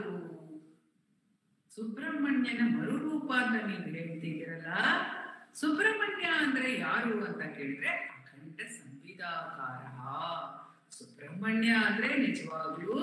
ಸುಬ್ರಹ್ಮಣ್ಯನ ಮರುರೂಪ ಅಂತ ನೀವು ಹೇಳ್ತಿದ್ದೀರಲ್ಲ, ಸುಬ್ರಹ್ಮಣ್ಯ ಅಂದ್ರೆ ಯಾರು ಅಂತ ಕೇಳಿದ್ರೆ ಅಖಂಡ ಸಂವಿಧಾಕಾರ. ಸುಬ್ರಹ್ಮಣ್ಯ ಅಂದ್ರೆ ನಿಜವಾಗ್ಲೂ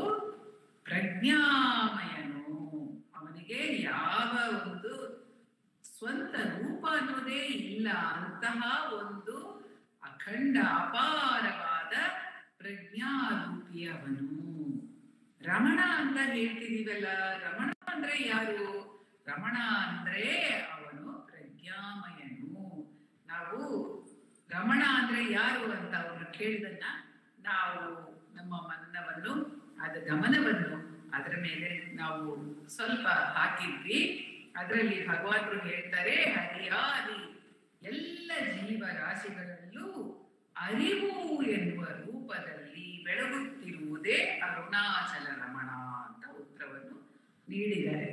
ಪ್ರಜ್ಞಾಮಯನು. ಅವನಿಗೆ ಯಾವ ಒಂದು ಸ್ವಂತ ರೂಪ ಅನ್ನೋದೇ ಇಲ್ಲ. ಅಂತಹ ಒಂದು ಅಖಂಡ ಅಪಾರವಾದ ಪ್ರಜ್ಞಾರೂಪಿಯವನು ರಮಣ ಅಂತ ಹೇಳ್ತಿದೀವಲ್ಲ. ರಮಣ ಅಂದ್ರೆ ಯಾರು? ರಮಣ ಅಂದ್ರೆ ಅವನು ಪ್ರಜ್ಞಾಮಯನು. ನಾವು ರಮಣ ಅಂದ್ರೆ ಯಾರು ಅಂತ ಅವರು ಕೇಳಿದನ್ನ ನಾವು ನಮ್ಮ ಮನನವನ್ನು, ಗಮನವನ್ನು ಅದರ ಮೇಲೆ ನಾವು ಸ್ವಲ್ಪ ಹಾಕಿದ್ವಿ. ಅದರಲ್ಲಿ ಭಗವಾನರು ಹೇಳ್ತಾರೆ, ಹರಿಯಾದಿ ಎಲ್ಲ ಜೀವರಾಶಿಗಳಲ್ಲೂ ಅರಿವು ಎನ್ನುವ ರೂಪದಲ್ಲಿ ಬೆಳಗುತ್ತಿರುವುದೇ ಅರುಣಾಚಲ ರಮಣ ಅಂತ ಉತ್ತರವನ್ನು ನೀಡಿದ್ದಾರೆ.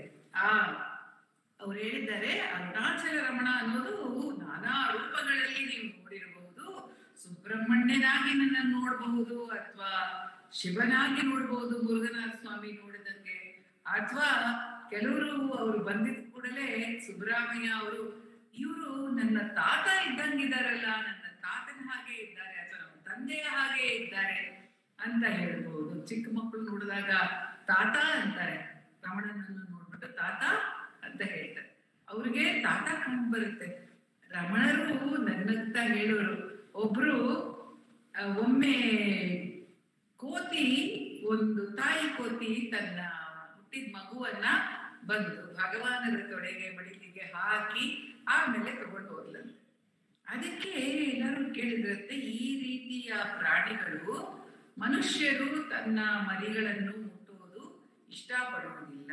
ಅವ್ರು ಹೇಳಿದ್ದಾರೆ, ಅರುಣಾಚಲ ರಮಣ ಅನ್ನೋದು ನಾನಾ ರೂಪಗಳಲ್ಲಿ ನೀವು ನೋಡಿರಬಹುದು. ಸುಬ್ರಹ್ಮಣ್ಯನಾಗಿ ನನ್ನನ್ನು ನೋಡಬಹುದು, ಅಥವಾ ಶಿವನಾಗಿ ನೋಡಬಹುದು, ಮುರುಘನಾಥ ಸ್ವಾಮಿ ನೋಡಿದಂಗೆ, ಅಥವಾ ಕೆಲವರು ಅವರು ಬಂದಿದ ಕೂಡಲೇ ಸುಬ್ರಹ್ಮಣ್ಯ ಅವರು ಇವರು ನನ್ನ ತಾತ ಇದ್ದಂಗಿದಾರಲ್ಲ, ನನ್ನ ತಾತನ ಹಾಗೆ ಇದ್ದಾರೆ ಅಥವಾ ನಮ್ಮ ತಂದೆಯ ಹಾಗೆ ಇದ್ದಾರೆ ಅಂತ ಹೇಳ್ಬೋದು. ಚಿಕ್ಕ ಮಕ್ಕಳು ನೋಡಿದಾಗ ತಾತ ಅಂತಾರೆ, ರಮಣನನ್ನು ನೋಡ್ಬಿಟ್ಟು ತಾತ ಅಂತ ಹೇಳ್ತಾರೆ. ಅವ್ರಿಗೆ ತಾತ ಕಂಡು ಬರುತ್ತೆ. ರಮಣರು ನನ್ನಂತ ಹೇಳೋರು, ಒಬ್ರು ಒಮ್ಮೆ ಕೋತಿ, ಒಂದು ತಾಯಿ ಕೋತಿ ತನ್ನ ಹುಟ್ಟಿದ ಮಗುವನ್ನ ಬಂದು ಭಗವಾನರ ತೊಡೆಗೆ ಮಡಿಲಿಗೆ ಹಾಕಿ ಆಮೇಲೆ ತಗೊಂಡು ಹೋಗ್ಲಂತೆ. ಅದಕ್ಕೆ ಎಲ್ಲರೂ ಕೇಳಿದ್ರಂತೆ, ಈ ರೀತಿಯ ಪ್ರಾಣಿಗಳು ಮನುಷ್ಯರು ತನ್ನ ಮರಿಗಳನ್ನು ಮುಟ್ಟುವುದು ಇಷ್ಟಪಡುವುದಿಲ್ಲ.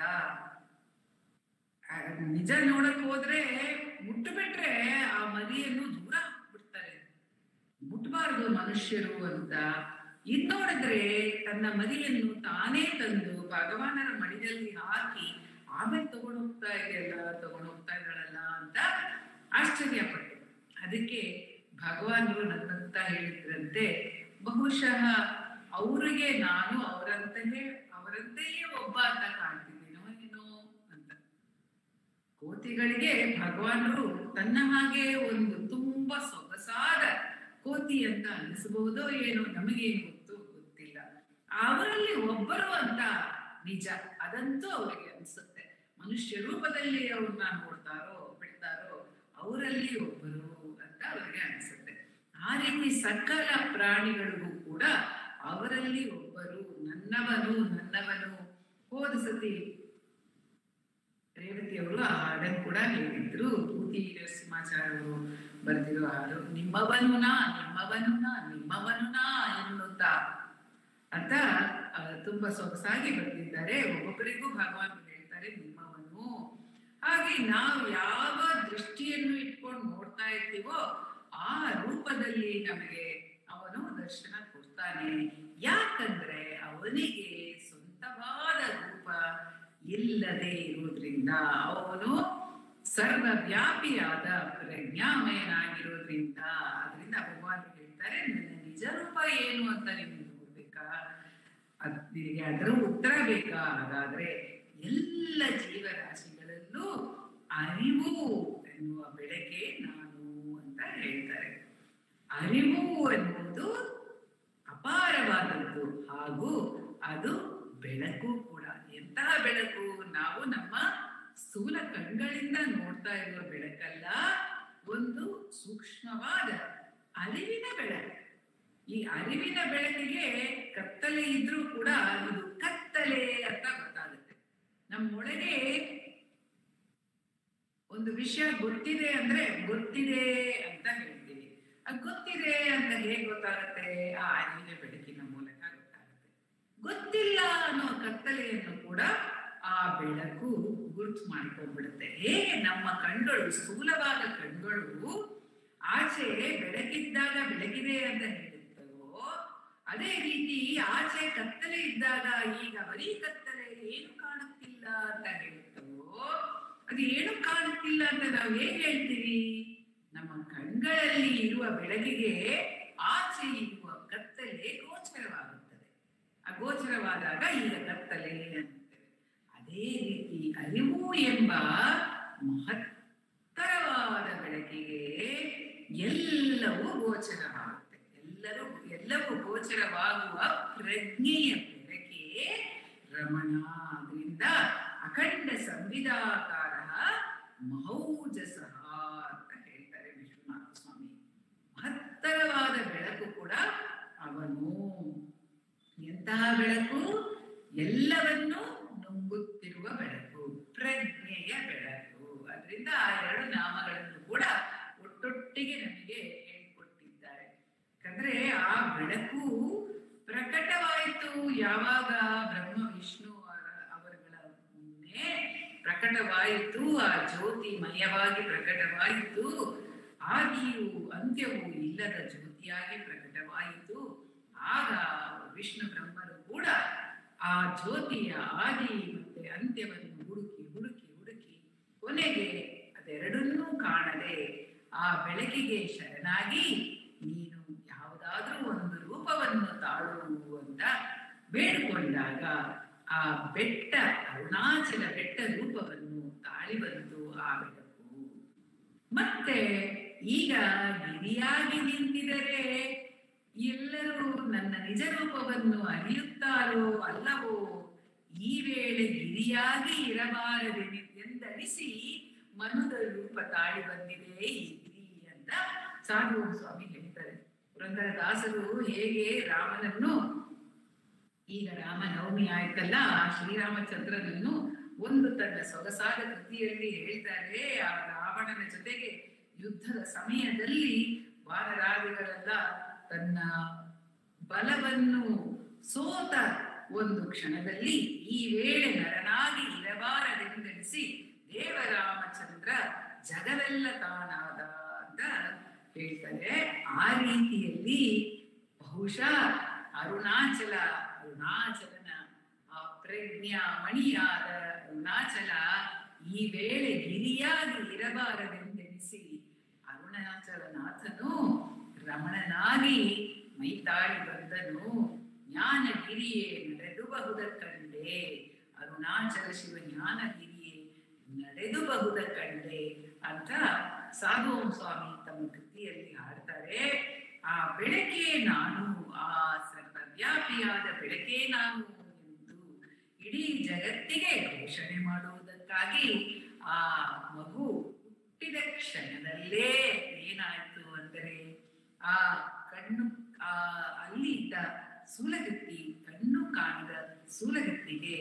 ನಿಜ ನೋಡಕ್ ಹೋದ್ರೆ ಮುಟ್ಟುಬಿಟ್ರೆ ಆ ಮರಿಯನ್ನು ದೂರ ಬಿಡ್ತಾರೆ, ಮುಟ್ಟಬಾರದು ಮನುಷ್ಯರು ಅಂತ. ಇದ್ ನೋಡಿದ್ರೆ ತನ್ನ ಮರಿಯನ್ನು ತಾನೇ ತಂದು ಭಗವಾನರ ಮಡಿಯಲ್ಲಿ ಹಾಕಿ ಆಮೇಲೆ ತಗೊಂಡು ಹೋಗ್ತಾ ಇದ್ದಾಳಲ್ಲ ಅಂತ ಆಶ್ಚರ್ಯಪಟ್ಟರು. ಅದಕ್ಕೆ ಭಗವಾನರು ನನ್ನಂತ ಹೇಳಿದ್ರಂತೆ, ಬಹುಶಃ ಅವರಿಗೆ ನಾನು ಅವರಂತೆಯೇ ಒಬ್ಬ ಅಂತ ಕಾಣ್ತಿದ್ದೀನೋ ಏನೋ ಅಂತ. ಕೋತಿಗಳಿಗೆ ಭಗವಾನರು ತನ್ನ ಹಾಗೆ ಒಂದು ತುಂಬಾ ಸೊಗಸಾದ ಕೋತಿ ಅಂತ ಅನಿಸಬಹುದೋ ಏನೋ, ನಮಗೇನು ಗೊತ್ತಿಲ್ಲ. ಅವರಲ್ಲಿ ಒಬ್ಬರು ಅಂತ ನಿಜ, ಅದಂತೂ ಅವರಿಗೆ ಅನ್ಸುತ್ತೆ. ಮನುಷ್ಯ ರೂಪದಲ್ಲಿ ಅವ್ರನ್ನ ನೋಡ್ತಾರೋ ಬಿಡ್ತಾರೋ ಅವರಲ್ಲಿ ಒಬ್ಬರು ಅಂತ ಅವ್ರಿಗೆ ಅನ್ಸುತ್ತೆ. ಆ ರೀತಿ ಸಕಲ ಪ್ರಾಣಿಗಳಿಗೂ ಕೂಡ ಅವರಲ್ಲಿ ಒಬ್ಬರು, ನನ್ನವನು. ಹೋದ ಸತಿ ರೇವತಿಯವರು ಆ ಹಾಡನ್ನು ಕೂಡ ಹೇಳಿದ್ರು. ಭೂತಿ ನರಸಿಂಹಾಚಾರ್ಯ ಅವರು ಬರೆದಿರೋ ಹಾಡು, ನಿಮ್ಮವನುನಾ ಎನ್ನುತ್ತಾ ಅಂತ ತುಂಬಾ ಸೊಗಸಾಗಿ ಬರೆದಿದ್ದಾರೆ. ಒಬ್ಬೊಬ್ಬರಿಗೂ ಭಗವಾನ್ ಹೇಳ್ತಾರೆ ನಿಮ್ಮವನು. ಹಾಗೆ ನಾವು ಯಾವ ದೃಷ್ಟಿಯನ್ನು ಇಟ್ಕೊಂಡು ನೋಡ್ತಾ ಇರ್ತೀವೋ ಆ ರೂಪದಲ್ಲಿ ನಮಗೆ ಅವನು ದರ್ಶನ ಕೊಡ್ತಾನೆ. ಯಾಕಂದ್ರೆ ಅವನಿಗೆ ಸ್ವಂತವಾದ ರೂಪ ಇಲ್ಲದೆ ಇರುವುದರಿಂದ, ಅವನು ಸರ್ವವ್ಯಾಪಿಯಾದ ಪ್ರಜ್ಞಾಮಯನಾಗಿರೋದ್ರಿಂದ. ಅದರಿಂದ ಭಗವಾನ್ ಹೇಳ್ತಾರೆ, ನನ್ನ ನಿಜ ರೂಪ ಏನು ಅಂತ ನಿಮ್ಗೆ ನೋಡ್ಬೇಕಾ, ನಿನಗೆ ಅದರ ಉತ್ತರ ಬೇಕಾ? ಹಾಗಾದ್ರೆ ಎಲ್ಲ ಜೀವರಾಶಿಗಳಲ್ಲೂ ಅರಿವು ಎನ್ನುವ ಬೆಳಕೆ ನಾನು ಅಂತ ಹೇಳ್ತಾರೆ. ಅರಿವು ಎನ್ನುವುದು ಅಪಾರವಾದದ್ದು, ಹಾಗೂ ಅದು ಬೆಳಕು ಕೂಡ. ಎಂತಹ ಬೆಳಕು? ನಾವು ನಮ್ಮ ಸ್ಥೂಲ ಕಣ್ಗಳಿಂದ ನೋಡ್ತಾ ಇರುವ ಬೆಳಕಲ್ಲ, ಒಂದು ಸೂಕ್ಷ್ಮವಾದ ಅರಿವಿನ ಬೆಳಕು. ಈ ಅರಿವಿನ ಬೆಳಕಿಗೆ ಕತ್ತಲೆ ಇದ್ರೂ ಕೂಡ ಇದು ಕತ್ತಲೆ ಅಂತ ಗೊತ್ತಾಗುತ್ತೆ. ನಮ್ಮೊಳಗೆ ಒಂದು ವಿಷಯ ಗೊತ್ತಿದೆ ಅಂದ್ರೆ ಗೊತ್ತಿದೆ ಅಂತ ಹೇಳ್ತೀವಿ. ಅದು ಗೊತ್ತಿದೆ ಅಂತ ಹೇಗೆ ಗೊತ್ತಾಗುತ್ತೆ? ಆ ಅರಿವಿನ ಬೆಳಕಿನ ಮೂಲಕ ಗೊತ್ತಾಗುತ್ತೆ. ಗೊತ್ತಿಲ್ಲ ಅನ್ನೋ ಕತ್ತಲೆಯನ್ನು ಕೂಡ ಆ ಬೆಳಕು ಗುರುತು ಮಾಡ್ಕೊಂಡ್ಬಿಡುತ್ತೆ. ಹೇಗೆ ನಮ್ಮ ಕಣ್ಗಳು, ಸ್ಥೂಲವಾದ ಕಣ್ಗಳು ಆಚೆ ಬೆಳಕಿದ್ದಾಗ ಬೆಳಕಿದೆ ಅಂತ ಹೇಳುತ್ತವೋ, ಅದೇ ರೀತಿ ಆಚೆ ಕತ್ತಲೆ ಇದ್ದಾಗ ಈಗ ಬರೀ ಕತ್ತಲೆ, ಏನು ಕಾಣುತ್ತಿಲ್ಲ ಅಂತ ಹೇಳುತ್ತವೋ, ಅದು ಏನು ಕಾಣುತ್ತಿಲ್ಲ ಅಂತ ನಾವು ಹೇಗೆ ಹೇಳ್ತೀವಿ? ನಮ್ಮ ಕಣ್ಗಳಲ್ಲಿ ಇರುವ ಬೆಳಕಿಗೆ ಆಚೆ ಇರುವ ಕತ್ತಲೆ ಗೋಚರವಾಗುತ್ತದೆ. ಆ ಗೋಚರವಾದಾಗ ಈಗ ಕತ್ತಲೆ ಅಂತೇವೆ. ಅದೇ ರೀತಿ ಅರಿವು ಎಂಬ ಮಹತ್ತರವಾದ ಬೆಳಕಿಗೆ ಎಲ್ಲವೂ ಗೋಚರವಾಗುತ್ತೆ. ಎಲ್ಲವೂ ಗೋಚರವಾಗುವ ಪ್ರಜ್ಞೆಯ ಬೆಳಕೆ ರಮಣ. ಅದರಿಂದ ಅಖಂಡ ಸಂವಿಧಾಕಾರ ಮಹೌಜಸಃ ಅಂತ ಹೇಳ್ತಾರೆ ವಿಶ್ವನಾಥ ಸ್ವಾಮಿ. ಮಹತ್ತರವಾದ ಬೆಳಕು ಕೂಡ ಅವನು. ಎಂತಹ ಬೆಳಕು? ಎಲ್ಲವನ್ನೂ ನುಂಗುತ್ತಿರುವ ಬೆಳಕು, ಪ್ರಜ್ಞೆಯ ಬೆಳಕು. ಅದರಿಂದ ಆ ಎರಡು ನಾಮಗಳನ್ನು ಕೂಡ ಒಟ್ಟೊಟ್ಟಿಗೆ ನಮಗೆ ಹೇಳ್ಕೊಟ್ಟಿದ್ದಾರೆ. ಯಾಕಂದ್ರೆ ಆ ಬೆಳಕು ಪ್ರಕಟವಾಯಿತು ಯಾವಾಗ? ಬ್ರಹ್ಮ ವಿಷ್ಣು ಅವರುಗಳ ಮುನ್ನೆ ಪ್ರಕಟವಾಯಿತು. ಆ ಜ್ಯೋತಿಮಯವಾಗಿ ಪ್ರಕಟವಾಯಿತು. ಆದಿಯೂ ಅಂತ್ಯವೂ ಇಲ್ಲದ ಜ್ಯೋತಿಯಾಗಿ ಪ್ರಕಟವಾಯಿತು. ಆಗ ವಿಷ್ಣು ಬ್ರಹ್ಮರು ಕೂಡ ಆ ಜ್ಯೋತಿಯ ಆದಿ ಮತ್ತೆ ಅಂತ್ಯವನ್ನು ಹುಡುಕಿ ಹುಡುಕಿ ಹುಡುಕಿ ಕೊನೆಗೆ ಅದೆರಡನ್ನೂ ಕಾಣದೆ ಆ ಬೆಳಕಿಗೆ ಶರಣಾಗಿ ನೀನು ಯಾವುದಾದ್ರೂ ಒಂದು ರೂಪವನ್ನು ತಾಳು ಅಂತ ಬೇಡಿಕೊಂಡಾಗ ಆ ಬೆಟ್ಟ, ಅರುಣಾಚಲ ಬೆಟ್ಟ ರೂಪವನ್ನು ತಾಳಿ ಬಂತು ಆ ಬೆಳಕು. ಮತ್ತೆ ಈಗ ಗಿರಿಯಾಗಿ ನಿಂತಿದರೆ ಎಲ್ಲರೂ ನನ್ನ ನಿಜ ರೂಪವನ್ನು ಅರಿಯುತ್ತಾರೋ ಅಲ್ಲವೋ, ಈ ವೇಳೆ ಗಿರಿಯಾಗಿ ಇರಬಾರದೆಂದನಿಸಿ ಮನುದ ರೂಪ ತಾಳಿ ಬಂದಿದೆ ಈ ಗಿರಿ ಅಂತ ಸಾಧು ಸ್ವಾಮಿ ಹೇಳ್ತಾರೆ. ಪುರಂದರದಾಸರು ಹೇಗೆ ರಾಮನನ್ನು, ಈಗ ರಾಮನವಮಿ ಆಯ್ತಲ್ಲ, ಶ್ರೀರಾಮಚಂದ್ರನನ್ನು ಒಂದು ತನ್ನ ಸೊಗಸಾದ ಕೃತಿಯಲ್ಲಿ ಹೇಳ್ತಾರೆ. ಆ ರಾವಣನ ಜೊತೆಗೆ ಯುದ್ಧದ ಸಮಯದಲ್ಲಿ ವಾನರಾದಿಗಳೆಲ್ಲ ತನ್ನ ಬಲವನ್ನು ಸೋತ ಒಂದು ಕ್ಷಣದಲ್ಲಿ ಈ ವೇಳೆ ನರನಾಗಿ ಇರಬಾರದೆಂದೆನಿಸಿ ದೇವರಾಮಚಂದ್ರ ಜಗವೆಲ್ಲ ತಾನಾದ ಅಂತ ಹೇಳ್ತಾರೆ. ಆ ರೀತಿಯಲ್ಲಿ ಬಹುಶಃ ಅರುಣಾಚಲನ ಆ ಪ್ರಜ್ಞಾ ಮಣಿಯಾದ ಅರುಣಾಚಲ ಈ ವೇಳೆ ಗಿರಿಯಾಗಿ ಇರಬಾರದೆಂದೆನಿಸಿ ಅರುಣಾಚಲನಾಥನು ರಮಣನಾಗಿ ಮೈತಾಳಿ ಬಂದನು. ಜ್ಞಾನಗಿರಿಯೇ ನಡೆದು ಬಹುದ ಕಂಡೆ, ಅರುಣಾಚಲ ಶಿವ ಜ್ಞಾನಗಿರಿಯೇ ನಡೆದು ಬಹುದ ಕಂಡೆ ಅಂತ ಸಾಧು ಸ್ವಾಮಿ ತಮ್ಮ ಕೃತಿಯಲ್ಲಿ ಹಾಡ್ತಾರೆ. ಆ ಬೆಳಕೆ ನಾನು, ಆ ಸರ್ವವ್ಯಾಪಿಯಾದ ಬೆಳಕೆ ನಾನು ಎಂದು ಇಡೀ ಜಗತ್ತಿಗೆ ಘೋಷಣೆ ಮಾಡುವುದಕ್ಕಾಗಿ ಆ ಮಗು ಹುಟ್ಟಿದ ಕ್ಷಣದಲ್ಲೇ ಏನಾಯ್ತು ಅಂದರೆ ಆ ಕಣ್ಣು ಅಲ್ಲಿದ್ದ ಸೂಲಗತ್ತಿ, ಕಣ್ಣು ಕಾಣದ ಸೂಲಗತ್ತಿಗೆ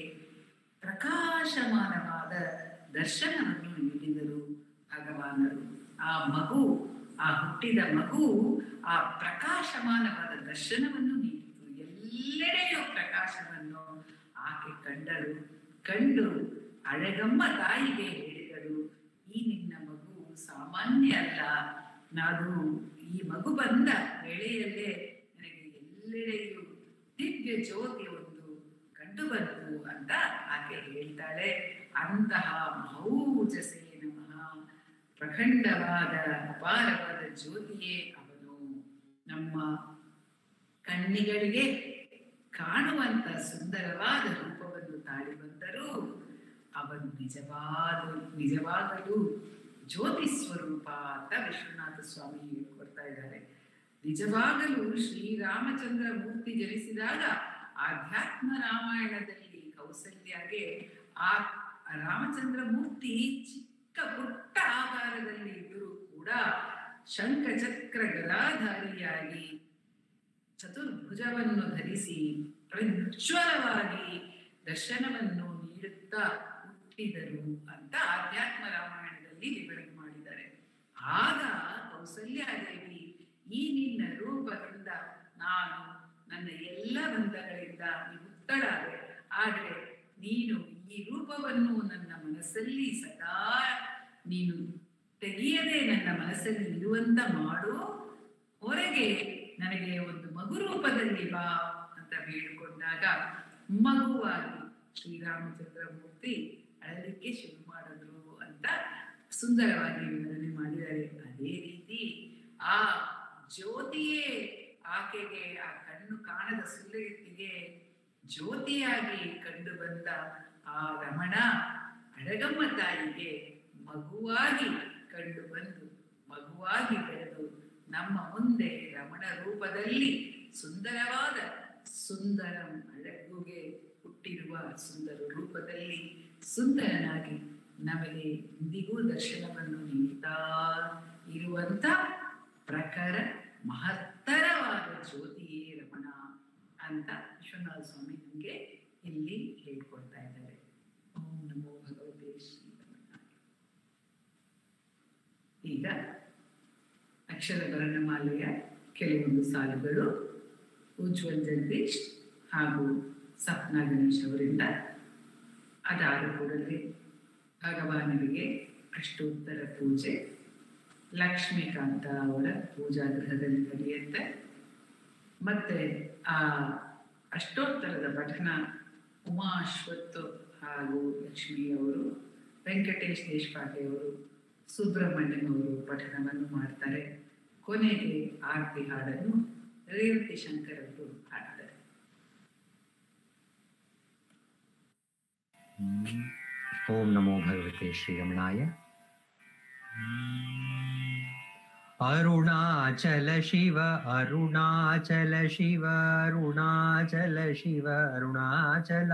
ಪ್ರಕಾಶಮಾನವಾದ ದರ್ಶನವನ್ನು ನೀಡಿದರು ಭಗವಾನರು. ಆ ಮಗು, ಆ ಹುಟ್ಟಿದ ಮಗು ಆ ಪ್ರಕಾಶಮಾನವಾದ ದರ್ಶನವನ್ನು ನೀಡಿತು. ಎಲ್ಲೆಡೆಯೂ ಪ್ರಕಾಶವನ್ನು ಆಕೆ ಕಂಡಳು. ಕಂಡು ಅಳಗಮ್ಮ ತಾಯಿಗೆ ಹೇಳಿದಳು, ಈ ನಿನ್ನ ಮಗು ಸಾಮಾನ್ಯ ಅಲ್ಲ, ನಾನು ಈ ಮಗು ಬಂದ ವೇಳೆಯಲ್ಲೇ ನನಗೆ ಎಲ್ಲೆಡೆಯೂ ದಿವ್ಯ ಜ್ಯೋತಿ ಒಂದು ಕಂಡು ಬಂತು ಅಂತ ಆಕೆ ಹೇಳ್ತಾಳೆ. ಅಂತಹ ಮಹೌಜಸೆ ನಮಃ, ಪ್ರಖಂಡವಾದ ಅಪಾರವಾದ ಜ್ಯೋತಿಯೇ ಅವನು. ನಮ್ಮ ಕಣ್ಣಿಗಳಿಗೆ ಕಾಣುವಂತ ಸುಂದರವಾದ ರೂಪವನ್ನು ತಾಳಿ ಬಂದರೂ ಅವನು ನಿಜವಾಗಲೂ ಜ್ಯೋತಿ ಸ್ವರೂಪ ಅಂತ ವಿಶ್ವನಾಥ ಸ್ವಾಮಿ ಹೇಳ್ಕೊಡ್ತಾ ಇದ್ದಾರೆ. ನಿಜವಾಗಲೂ ಶ್ರೀರಾಮಚಂದ್ರ ಮೂರ್ತಿ ಜನಿಸಿದಾಗ ಆಧ್ಯಾತ್ಮ ರಾಮಾಯಣದಲ್ಲಿ ಕೌಸಲ್ಯಗೆ ಆ ರಾಮಚಂದ್ರ ಮೂರ್ತಿ ಚಿಕ್ಕ ಪುಟ್ಟ ಆಕಾರದಲ್ಲಿ ಇದ್ದರೂ ಕೂಡ ಶಂಖಚಕ್ರ ಗದಾಧಾರಿಯಾಗಿ ಚತುರ್ಭುಜವನ್ನು ಧರಿಸಿ ಪ್ರಜ್ವಲವಾಗಿ ದರ್ಶನವನ್ನು ನೀಡುತ್ತಾ ಹುಟ್ಟಿದರು ಅಂತ ಆಧ್ಯಾತ್ಮ ರಾಮಾಯಣದಲ್ಲಿ ವಿವರಣೆ ಮಾಡಿದ್ದಾರೆ. ಆಗ ಕೌಸಲ್ಯಾದೇವಿ, ಈ ನಿನ್ನ ರೂಪದಿಂದ ನಾನು ನನ್ನ ಎಲ್ಲ ಬಂಧಗಳಿಂದ ಮುಕ್ತಳಾದೆ, ಆದರೆ ನೀನು ಈ ರೂಪವನ್ನು ನನ್ನ ಮನಸ್ಸಲ್ಲಿ ಸದಾ ನೀನು ತೆಗೆಯದೆ ನನ್ನ ಮನಸ್ಸಲ್ಲಿ ಇರುವಂತ ಮಾಡು, ಹೊರಗೆ ನನಗೆ ಒಂದು ಮಗು ರೂಪದಲ್ಲಿ ಬಾ ಅಂತ ಬೇಡಿಕೊಂಡಾಗ ಮಗುವಾಗಿ ಶ್ರೀರಾಮಚಂದ್ರ ಮೂರ್ತಿ ಅಳಲಿಕ್ಕೆ ಶುರು ಮಾಡಿದ್ರು ಅಂತ ಸುಂದರವಾಗಿ ವಿವರಣೆ ಮಾಡಿದ್ದಾರೆ. ಅದೇ ರೀತಿ ಆ ಜ್ಯೋತಿಯೇ ಆಕೆಗೆ, ಆ ಕಣ್ಣು ಕಾಣದ ಸೂರ್ಯಗೆ ಜ್ಯೋತಿಯಾಗಿ ಕಂಡು ಬಂದ ಆ ರಮಣ ಅಳಗಮ್ಮ ತಾಯಿಗೆ ಮಗುವಾಗಿ ಕಂಡು ಬಂದು ಮಗುವಾಗಿ ಬೆಳೆದು ನಮ್ಮ ಮುಂದೆ ರಮಣ ರೂಪದಲ್ಲಿ ಸುಂದರವಾದ ಅಳಗುಗೆ ಹುಟ್ಟಿರುವ ಸುಂದರ ರೂಪದಲ್ಲಿ ಸುಂದರನಾಗಿ ನಮಗೆ ಇಂದಿಗೂ ದರ್ಶನವನ್ನು ನೀಡುತ್ತಾ ಇರುವಂತ ಪ್ರಖರ ಮಹತ್ತರವಾದ ಜ್ಯೋತಿಯೇ ರಮಣ ಅಂತ ವಿಶ್ವನಾಥ ಸ್ವಾಮಿ ನಮಗೆ ಇಲ್ಲಿ ಹೇಳ್ಕೊಡ್ತಾ ಇದ್ದಾರೆ. ಓಂ ನಮೋ ಭಗವತೆ ಶ್ರೀ ರಮಣ. ಈಗ ಅಕ್ಷರ ವರ್ಣಮಾಲೆಯ ಕೆಲವೊಂದು ಸಾಲುಗಳು ಉಜ್ವಲ್ ಜಗದೀಶ್ ಹಾಗೂ ಸಪ್ನಾ ಗಣೇಶ್ ಅವರಿಂದ. ಅದಾದ ಕೂಡಲೇ ಭಗವಾನರಿಗೆ ಅಷ್ಟೋತ್ತರ ಪೂಜೆ ಲಕ್ಷ್ಮೀಕಾಂತ ಅವರ ಪೂಜಾ ಗೃಹದಲ್ಲಿ ನಡೆಯುತ್ತೆ. ಮತ್ತೆ ಆ ಅಷ್ಟೋತ್ತರದ ಪಠಣ ಉಮಾಶ್ವತ್ ಹಾಗೂ ಲಕ್ಷ್ಮೀ ಅವರು, ವೆಂಕಟೇಶ್ ದೇಶಪಾಂಡೆ ಅವರು, ಸುಬ್ರಹ್ಮಣ್ಯಂ ಅವರು ಪಠಣವನ್ನು ಮಾಡ್ತಾರೆ. ಕೊನೆಗೆ ಆರತಿ ಹಾಡನ್ನು ರೇವತಿ ಶಂಕರ್ ಅವರು ಹಾಡ್ತಾರೆ. ಓಂ ನಮೋ ಭಗವತೆ ಶ್ರೀರಮಣಾಯ. ಅರುಣಾಚಲ ಶಿವ ಅರುಣಾಚಲ ಶಿವ ಅರುಣಾಚಲ ಶಿವ ಅರುಣಾಚಲ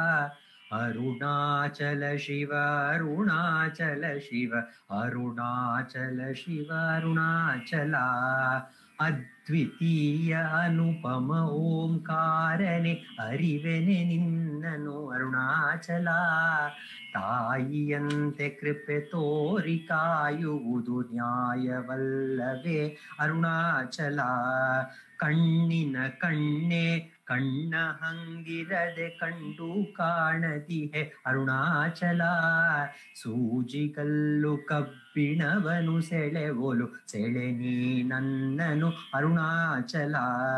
ಅರುಣಾಚಲ ಶಿವ ಅರುಣಾಚಲ ಶಿವ ಅರುಣಾಚಲ ಶಿವ ಅರುಣಾಚಲ. ಅದ್ವಿತೀಯ ಅನುಪಮ ಓಂಕಾರನೆ ಅರಿವೆನೆ ನಿನ್ನನು ಅರುಣಾಚಲ. ತಾಯಿಯಂತೆ ಕೃಪೆ ತೋರಿ ಕಾಯುವುದು ನ್ಯಾಯವಲ್ಲವೇ ಅರುಣಾಚಲ. ಕಣ್ಣಿನ ಕಣ್ಣೆ ಕಣ್ಣ ಹಂಗಿರದೆ ಕಂಡು ಕಾಣದಿಹೆ ಅರುಣಾಚಲ. ಸೂಜಿಗಲ್ಲು ಕಬ್ಬಿಣವನು ಸೆಳೆವೋಲು ಸೆಳೆ ನೀ ನನ್ನನು ಅರುಣಾಚಲ.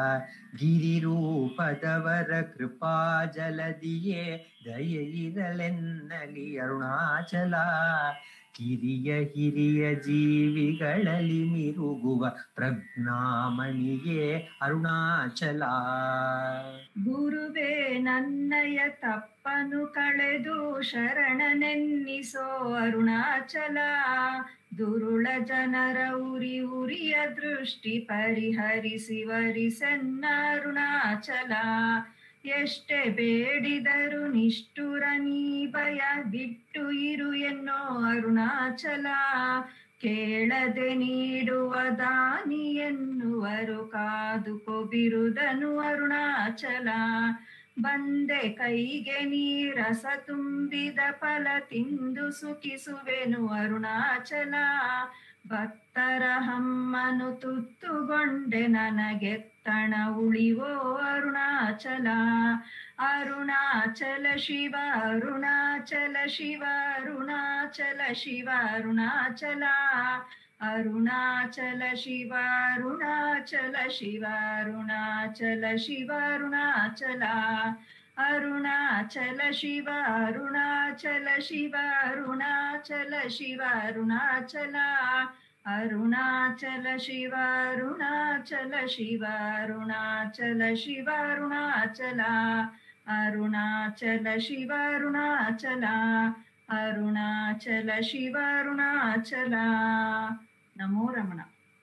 ಗಿರಿರೂಪದವರ ಕೃಪಾ ಜಲದಿಯೇ ದಯೆ ಇರಲೆನ್ನಲಿ ಅರುಣಾಚಲ. ಕಿರಿಯ ಹಿರಿಯ ಜೀವಿಗಳಲ್ಲಿ ಮಿರುಗುವ ಪ್ರಜ್ಞಾಮಣಿಯೇ ಅರುಣಾಚಲ. ಗುರುವೇ ನನ್ನಯ ತಪ್ಪನು ಕಳೆದು ಶರಣನೆನ್ನಿಸೋ ಅರುಣಾಚಲ. ದುರುಳ ಜನರ ಉರಿಯ ದೃಷ್ಟಿ ಪರಿಹರಿಸಿ ವರಿಸೆನ್ನ ಅರುಣಾಚಲ. ಎಷ್ಟೇ ಬೇಡಿದರು ನಿಷ್ಠುರ ನೀ ಭಯ ಬಿಟ್ಟು ಇರು ಎನ್ನೋ ಅರುಣಾಚಲ. ಕೇಳದೆ ನೀಡುವ ದಾನಿ ಎನ್ನುವರು ಕಾದುಕೊ ಬಿರುದನು ಅರುಣಾಚಲ. ಬಂದೆ ಕೈಗೆ ನೀರಸ ತುಂಬಿದ ಫಲ ತಿಂದು ಸುಖಿಸುವೆನು ಅರುಣಾಚಲ. ಭಕ್ತರ ಹಮ್ಮನು ತುತ್ತುಗೊಂಡೆ ನನಗೆತ್ತಣ ಉಳಿವೋ ಅರುಣಾಚಲ. ಅರುಣಾಚಲ ಶಿವ ಅರುಣಾಚಲ ಶಿವ ಅರುಣಾಚಲ ಶಿವ ಅರುಣಾಚಲ. ಅರುಣಾಚಲ ಶಿವ ಅರುಣಾಚಲ ಶಿವ ಅರುಣಾಚಲ ಶಿವ ಅರುಣಾಚಲ. ಅರುಣಾಚಲ ಶಿವ ಅರುಣಾಚಲ ಶಿವ ಅರುಣಾಚಲ ಶಿವ ಅರುಣಾಚಲ. ಅರುಣಾಚಲ ಶಿವ ಅರುಣಾಚಲ ಶಿವ ಅರುಣಾಚಲ ಶಿವ ಅರುಣಾಚಲ. ಅರುಣಾಚಲ ಶಿವ ಅರುಣಾಚಲ ಅರುಣಾಚಲ ಶಿವ ಅರುಣಾಚಲ. ನಮೋ ರಮಣ.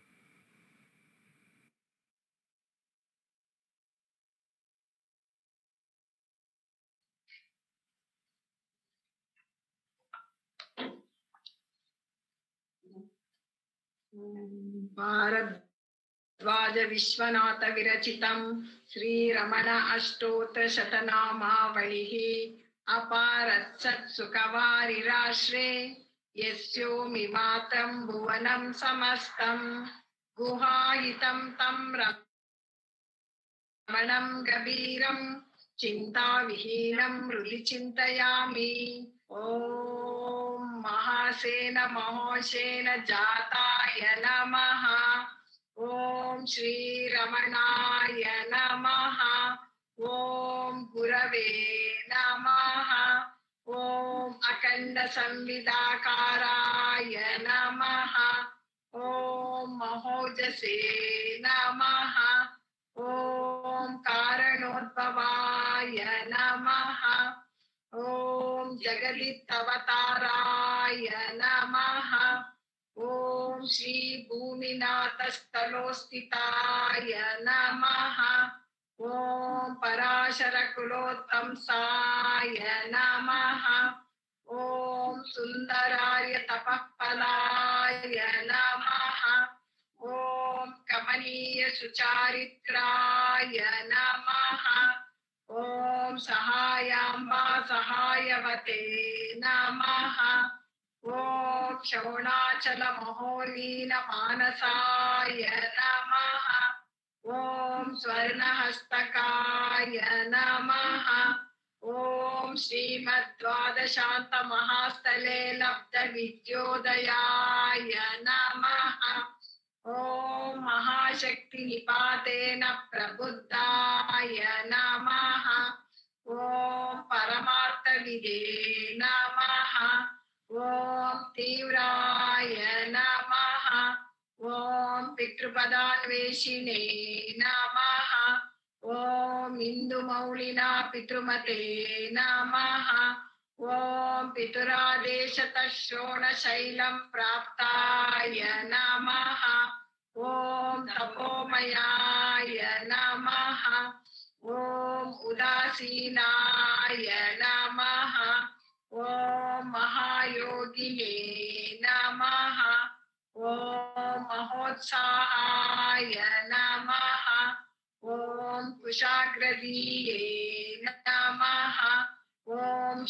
ಭಾರದ್ವಾಜ ವಿಶ್ವನಾಥ ವಿರಚಿತಂ ಶ್ರೀರಮಣ ಅಷ್ಟೋತ್ರ ಶತನಾಮಾವಳಿಃ ಅಪಾರತ್ಸತ್ ಸುಖವಾರಿರಾಶ್ರೇ ಯಸ್ಯೋಮಿ ಮಾತರಂ ಭುವನಂ ಸಮಸ್ತಂ ಗುಹಾಹಿತಂ ತಂ ರಮಣಂ ಗಭೀರಂ ಚಿಂತಾವಿಹೀನಂ ಹೃದಿ ಚಿಂತಯಾಮಿ. ಓಂ ಮಹಾಸೇನ ಮಹೋಷೇನ ಜಾತಾಯ ನಮಃ. ಓಂ ಶ್ರೀರಮಣಾಯ ನಮಃ. ಓಂ ಗುರವೇ ನಮಃ. ಓಂ ಅಖಂಡ ಸಂವಿದಾಕಾರಾಯ ನಮಃ. ಓಂ ಮಹೋಜಸೇ ನಮಃ. ಓಂ ಕಾರಣೋದ್ಭವಾಯ ನಮಃ. ಓಂ ಜಗದಿತ್ತವತಾರಾಯ ನಮಃ. ಓಂ ಶ್ರೀ ಭೂಮಿನಾಥ ಸ್ಥಳೋಸ್ಥಿತಾಯ ನಮಃ. ಓಂ ಪರಾಶರ ಕುಲೋತ್ತಂಸಾಯ ನಮಃ. ಓಂ ಸುಂದರಾರ್ಯ ತಪಃಫಲಾಯ ನಮಃ. ಓಂ ಕಮನೀಯ ಸುಚಾರಿತ್ರಾಯ ನಮಃ. ಓಂ ಸಹಾಯಾಂಬಾ ಸಹಾಯವತೆ ನಮಃ. ಓಂ ಶೌಣಾಚಲ ಮಹೋಲೀನ ಮಾನಸಾಯ ನಮಃ. ಓಂ ಸ್ವರ್ಣಹಸ್ತಕಾಯ ನಮಃ. ಓಂ ಶ್ರೀಮದ್ವಾದಶಾಂತ ಮಹಾಸ್ಥಲೆ ಲಬ್ಧ ವಿದ್ಯೋದಯಾಯ ನಮಃ. ಓಂ ಮಹಾಶಕ್ತಿ ನಿಪಾತೇನ ಪ್ರಬುದ್ಧಾಯ ನಮಃ. ಓಂ ಪರಮಾರ್ಥ ವಿದೇ ನಮಃ. ಓಂ ತೀವ್ರಾಯ ನಮಃ. ಓಂ ಪಿತೃಪದಾನ್ವೇಷಿಣೇ ನಮಃ. ಓಂ ಇಂದು ಮೌಳಿನ ಪಿತೃಮತೆ ನಮಃ. ॐ पितुरादेशतः श्रोणशैलं प्राप्ताय नमः। ॐ तपोमयाय नमः। ॐ उदासीनाय नमः। ॐ महायोगिने नमः। ॐ महोत्साहाय नमः। ॐ कुशाग्रदीये नमः। ॐ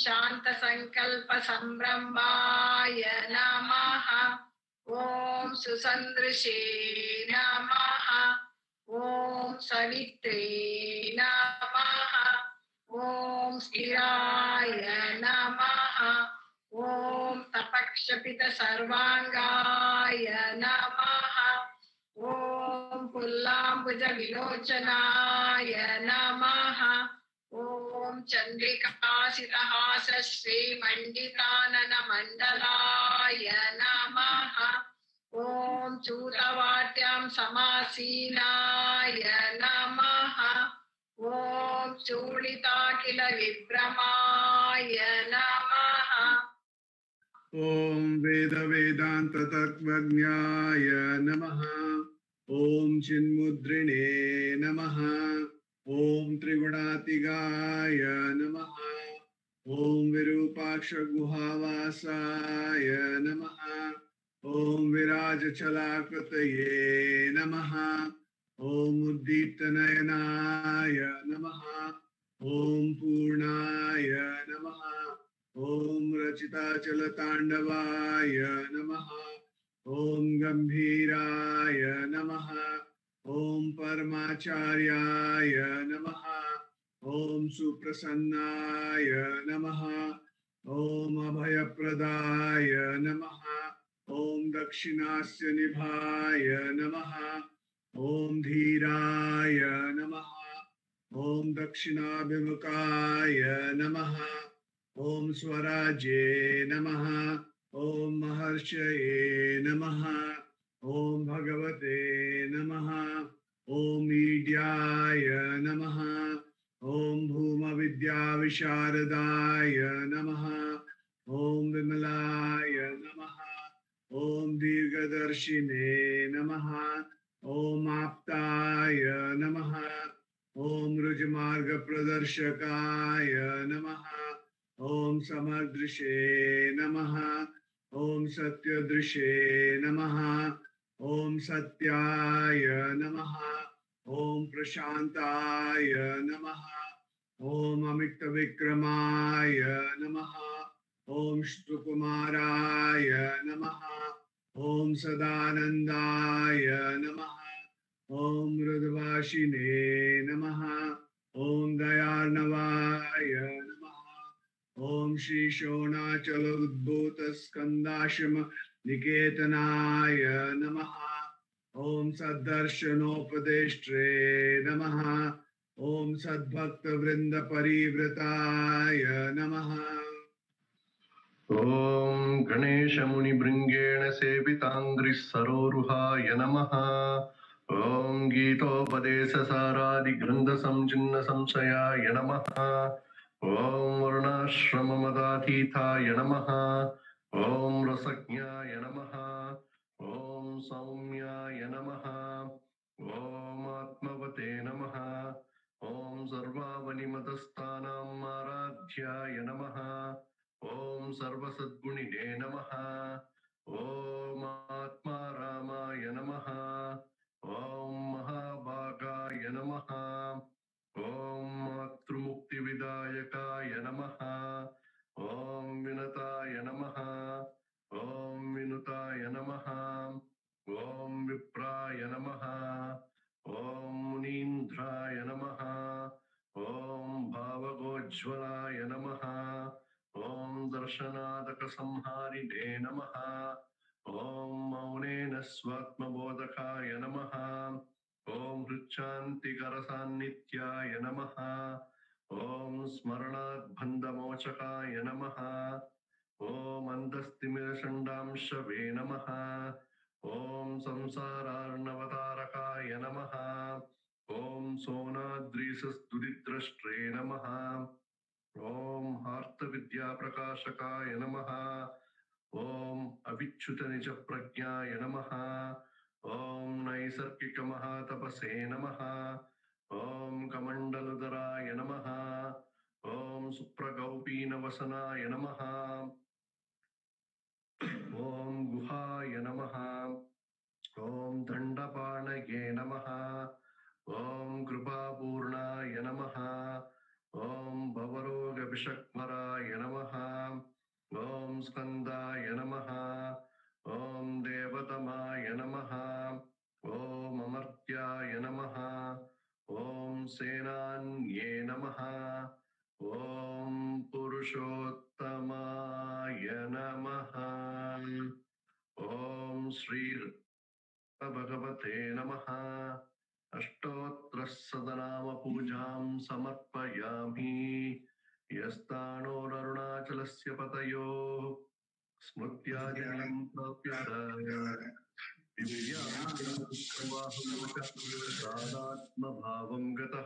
शान्तसङ्कल्पसम्भ्रमाय नमः। ॐ सुसन्दृशे नमः। ॐ सवित्रे नमः। ॐ स्थिराय नमः। ॐ तपक्षपितसर्वाङ्गाय नमः। ॐ पुल्लाम्बुजविलोचनाय नमः। ॐ चन्द्रिकासितहासश्रीमण्डिताननमण्डलाय नमः। ॐ चूतवाट्यां समासीनाय नमः। ॐ चूडिताखिलविभ्रमाय नमः। ॐ वेदवेदान्ततत्त्वज्ञाय नमः। ॐ चिन्मुद्रिणे नमः। ॐ त्रिगुणातिगाय नमः। ॐ विरूपाक्षगुहावासाय नमः। ॐ विराजचलाकृतये नमः। ॐ उद्दीप्तनयनाय नमः। ॐ पूर्णाय नमः। ॐ रचिताचलताण्डवाय नमः। ॐ गम्भीराय नमः। ॐ परमाचार्याय नमः। ॐ सुप्रसन्नाय नमः। ॐ अभयप्रदाय नमः। ॐ दक्षिणास्य निभाय नमः। ॐ धीराय नमः। ॐ दक्षिणाभिमुखाय नमः। ॐ स्वराज्ये नमः। ॐ महर्षये नमः। ॐ भगवते नमः। ॐ ईड्याय नमः। ॐ भूमविद्याविशारदाय नमः। ॐ विमलाय नमः। ॐ दीर्घदर्शिने नमः। ॐ आप्ताय नमः। ॐ ऋजुमार्गप्रदर्शकाय नमः। ॐ समदृशे नमः। ॐ सत्यदृशे नमः। ॐ सत्याय नमः। ॐ प्रशान्ताय नमः। ॐ अमिक्तविक्रमाय नमः। ॐ श्रुकुमाराय नमः। ॐ सदानन्दाय नमः। ॐ मृदुभाषिणे नमः। ॐ दयार्णवाय नमः। ॐ श्रीशोणाचल उद्भूतस्कन्दाश्रम निकेतनाय नमः। ॐ सद्दर्शनोपदेष्ट्रे नमः। ॐ सद्भक्तवृन्दपरिवृताय नमः। ॐ गणेशमुनिभृङ्गेण सेविताङ्घ्रिः सरोरुहाय नमः। ॐ गीतोपदेशसारादिग्रन्थसञ्चिन्नसंशयाय नमः। ॐ वर्णाश्रममदातीताय नमः। ॐ रसज्ञाय नमः। ॐ सौम्याय नमः। ॐ आत्मवते नमः। ॐ सर्वावनिमतस्थानाम् आराध्याय नमः। ॐ सर्वसद्गुणिने नमः। ॐ आत्मारामाय नमः। ॐ महाभागाय नमः। ॐ मातृमुक्तिविदायकाय नमः। ॐ विनताय नमः। ॐ विनुताय नमः। ॐ विप्राय नमः। ॐ मुनीन्द्राय नमः। ॐ भावगोज्ज्वलाय नमः। ॐ दर्शनादकसंहारिणे नमः। ॐ मौनेन स्वात्मबोधकाय नमः। ॐ हृच्छान्तिकरसान्निध्याय नमः। ॐ स्मरणाद्बन्धमोचकाय नमः। ॐ अन्धस्तिमिरषण्डांशवे नमः। ॐ संसारार्णवतारकाय नमः। ॐ सोनाद्रीसस्तुतिद्रष्ट्रे नमः। ॐ हार्तविद्याप्रकाशकाय नमः। ॐ अविच्युतनिजप्रज्ञाय नमः। ॐ नैसर्गिकमहातपसे नमः। ॐ कमण्डलुदराय नमः। ॐ सुप्रगौपीनवसनाय नमः। ॐ गुहाय नमः। ॐ दण्डपाणये नमः। ॐ कृपापूर्णाय नमः। ॐ भवरोगविषक्मराय नमः। ॐ स्कन्दाय नमः। ॐ देवतमाय नमः। ॐ अमर्त्याय नमः। ॐ सेनान्ये नमः। ॐ पुरुषोत्तमाय नमः। ॐ श्री भगवते नमः। अष्टोत्तरशतनामपूजां समर्पयामि। यस्तानोररुणाचलस्य पतयोः स्मृत्यादिनीं प्राप्यत दिव्यात्मभावं गतः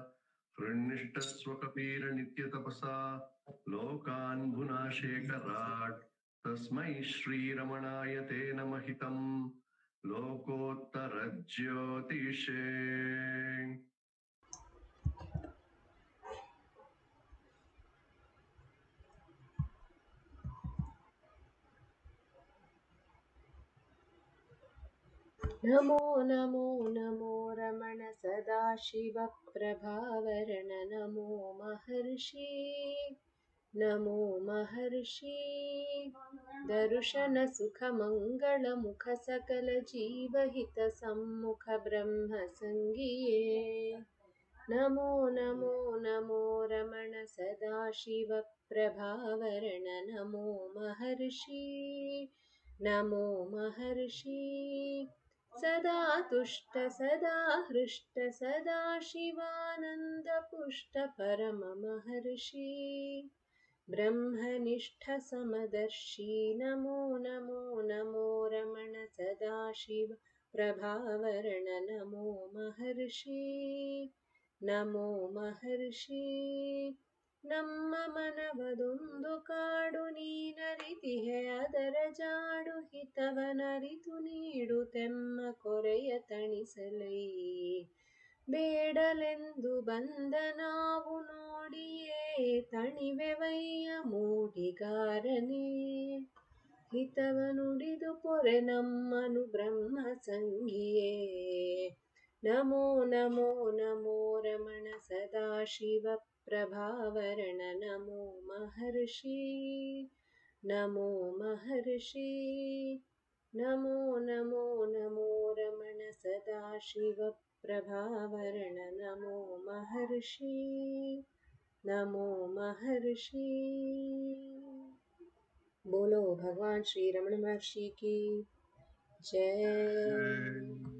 हृन्निष्ठस्वकपीरनित्यतपसा लोकान् भुनाशेखराट् तस्मै श्रीरमणाय ते नमहितं लोकोत्तरज्योतिषे। नमो नमो नमो रमण सदाशिव प्रभावरण नमो महर्षि नमो महर्षि दर्शन सुख मंगल मुख सकल जीवहित सम्मुख ब्रह्म संगिये नमो नमो नमो रमण सदाशिव प्रभावरण नमो महर्षि नमो महर्षि सदा तुष्ट सदा हृष्ट सदा शिवानंद पुष्ट परम महर्षि ब्रह्मनिष्ठ समदर्शी नमो नमो नमो रमण सदाशिव प्रभावरण नमो महर्षि नमो महर्षि ನಮ್ಮ ಮನವದೊಂದು ಕಾಡು ನೀನರಿತಿಹೆ ಅದರ ಜಾಡು ಹಿತವನರಿತು ನೀಡುತ್ತೆಮ್ಮ ಕೊರೆಯ ತಣಿಸಲೈ ಬೇಡಲೆಂದು ಬಂದ ನಾವು ನೋಡಿಯೇ ತಣಿವೆವಯ್ಯ ಮೂಡಿಗಾರನೇ ಹಿತವ ನುಡಿದು ಪೊರೆ ನಮ್ಮನು ಬ್ರಹ್ಮ ಸಂಗಿಯೇ ನಮೋ ನಮೋ ನಮೋ ರಮಣ ಸದಾಶಿವ प्रभावरण नमो महर्षि नमो महर्षि नमो नमो नमो रमण सदाशिव प्रभावरण नमो महर्षि नमो महर्षि। बोलो भगवान श्री रमण महर्षि की जय।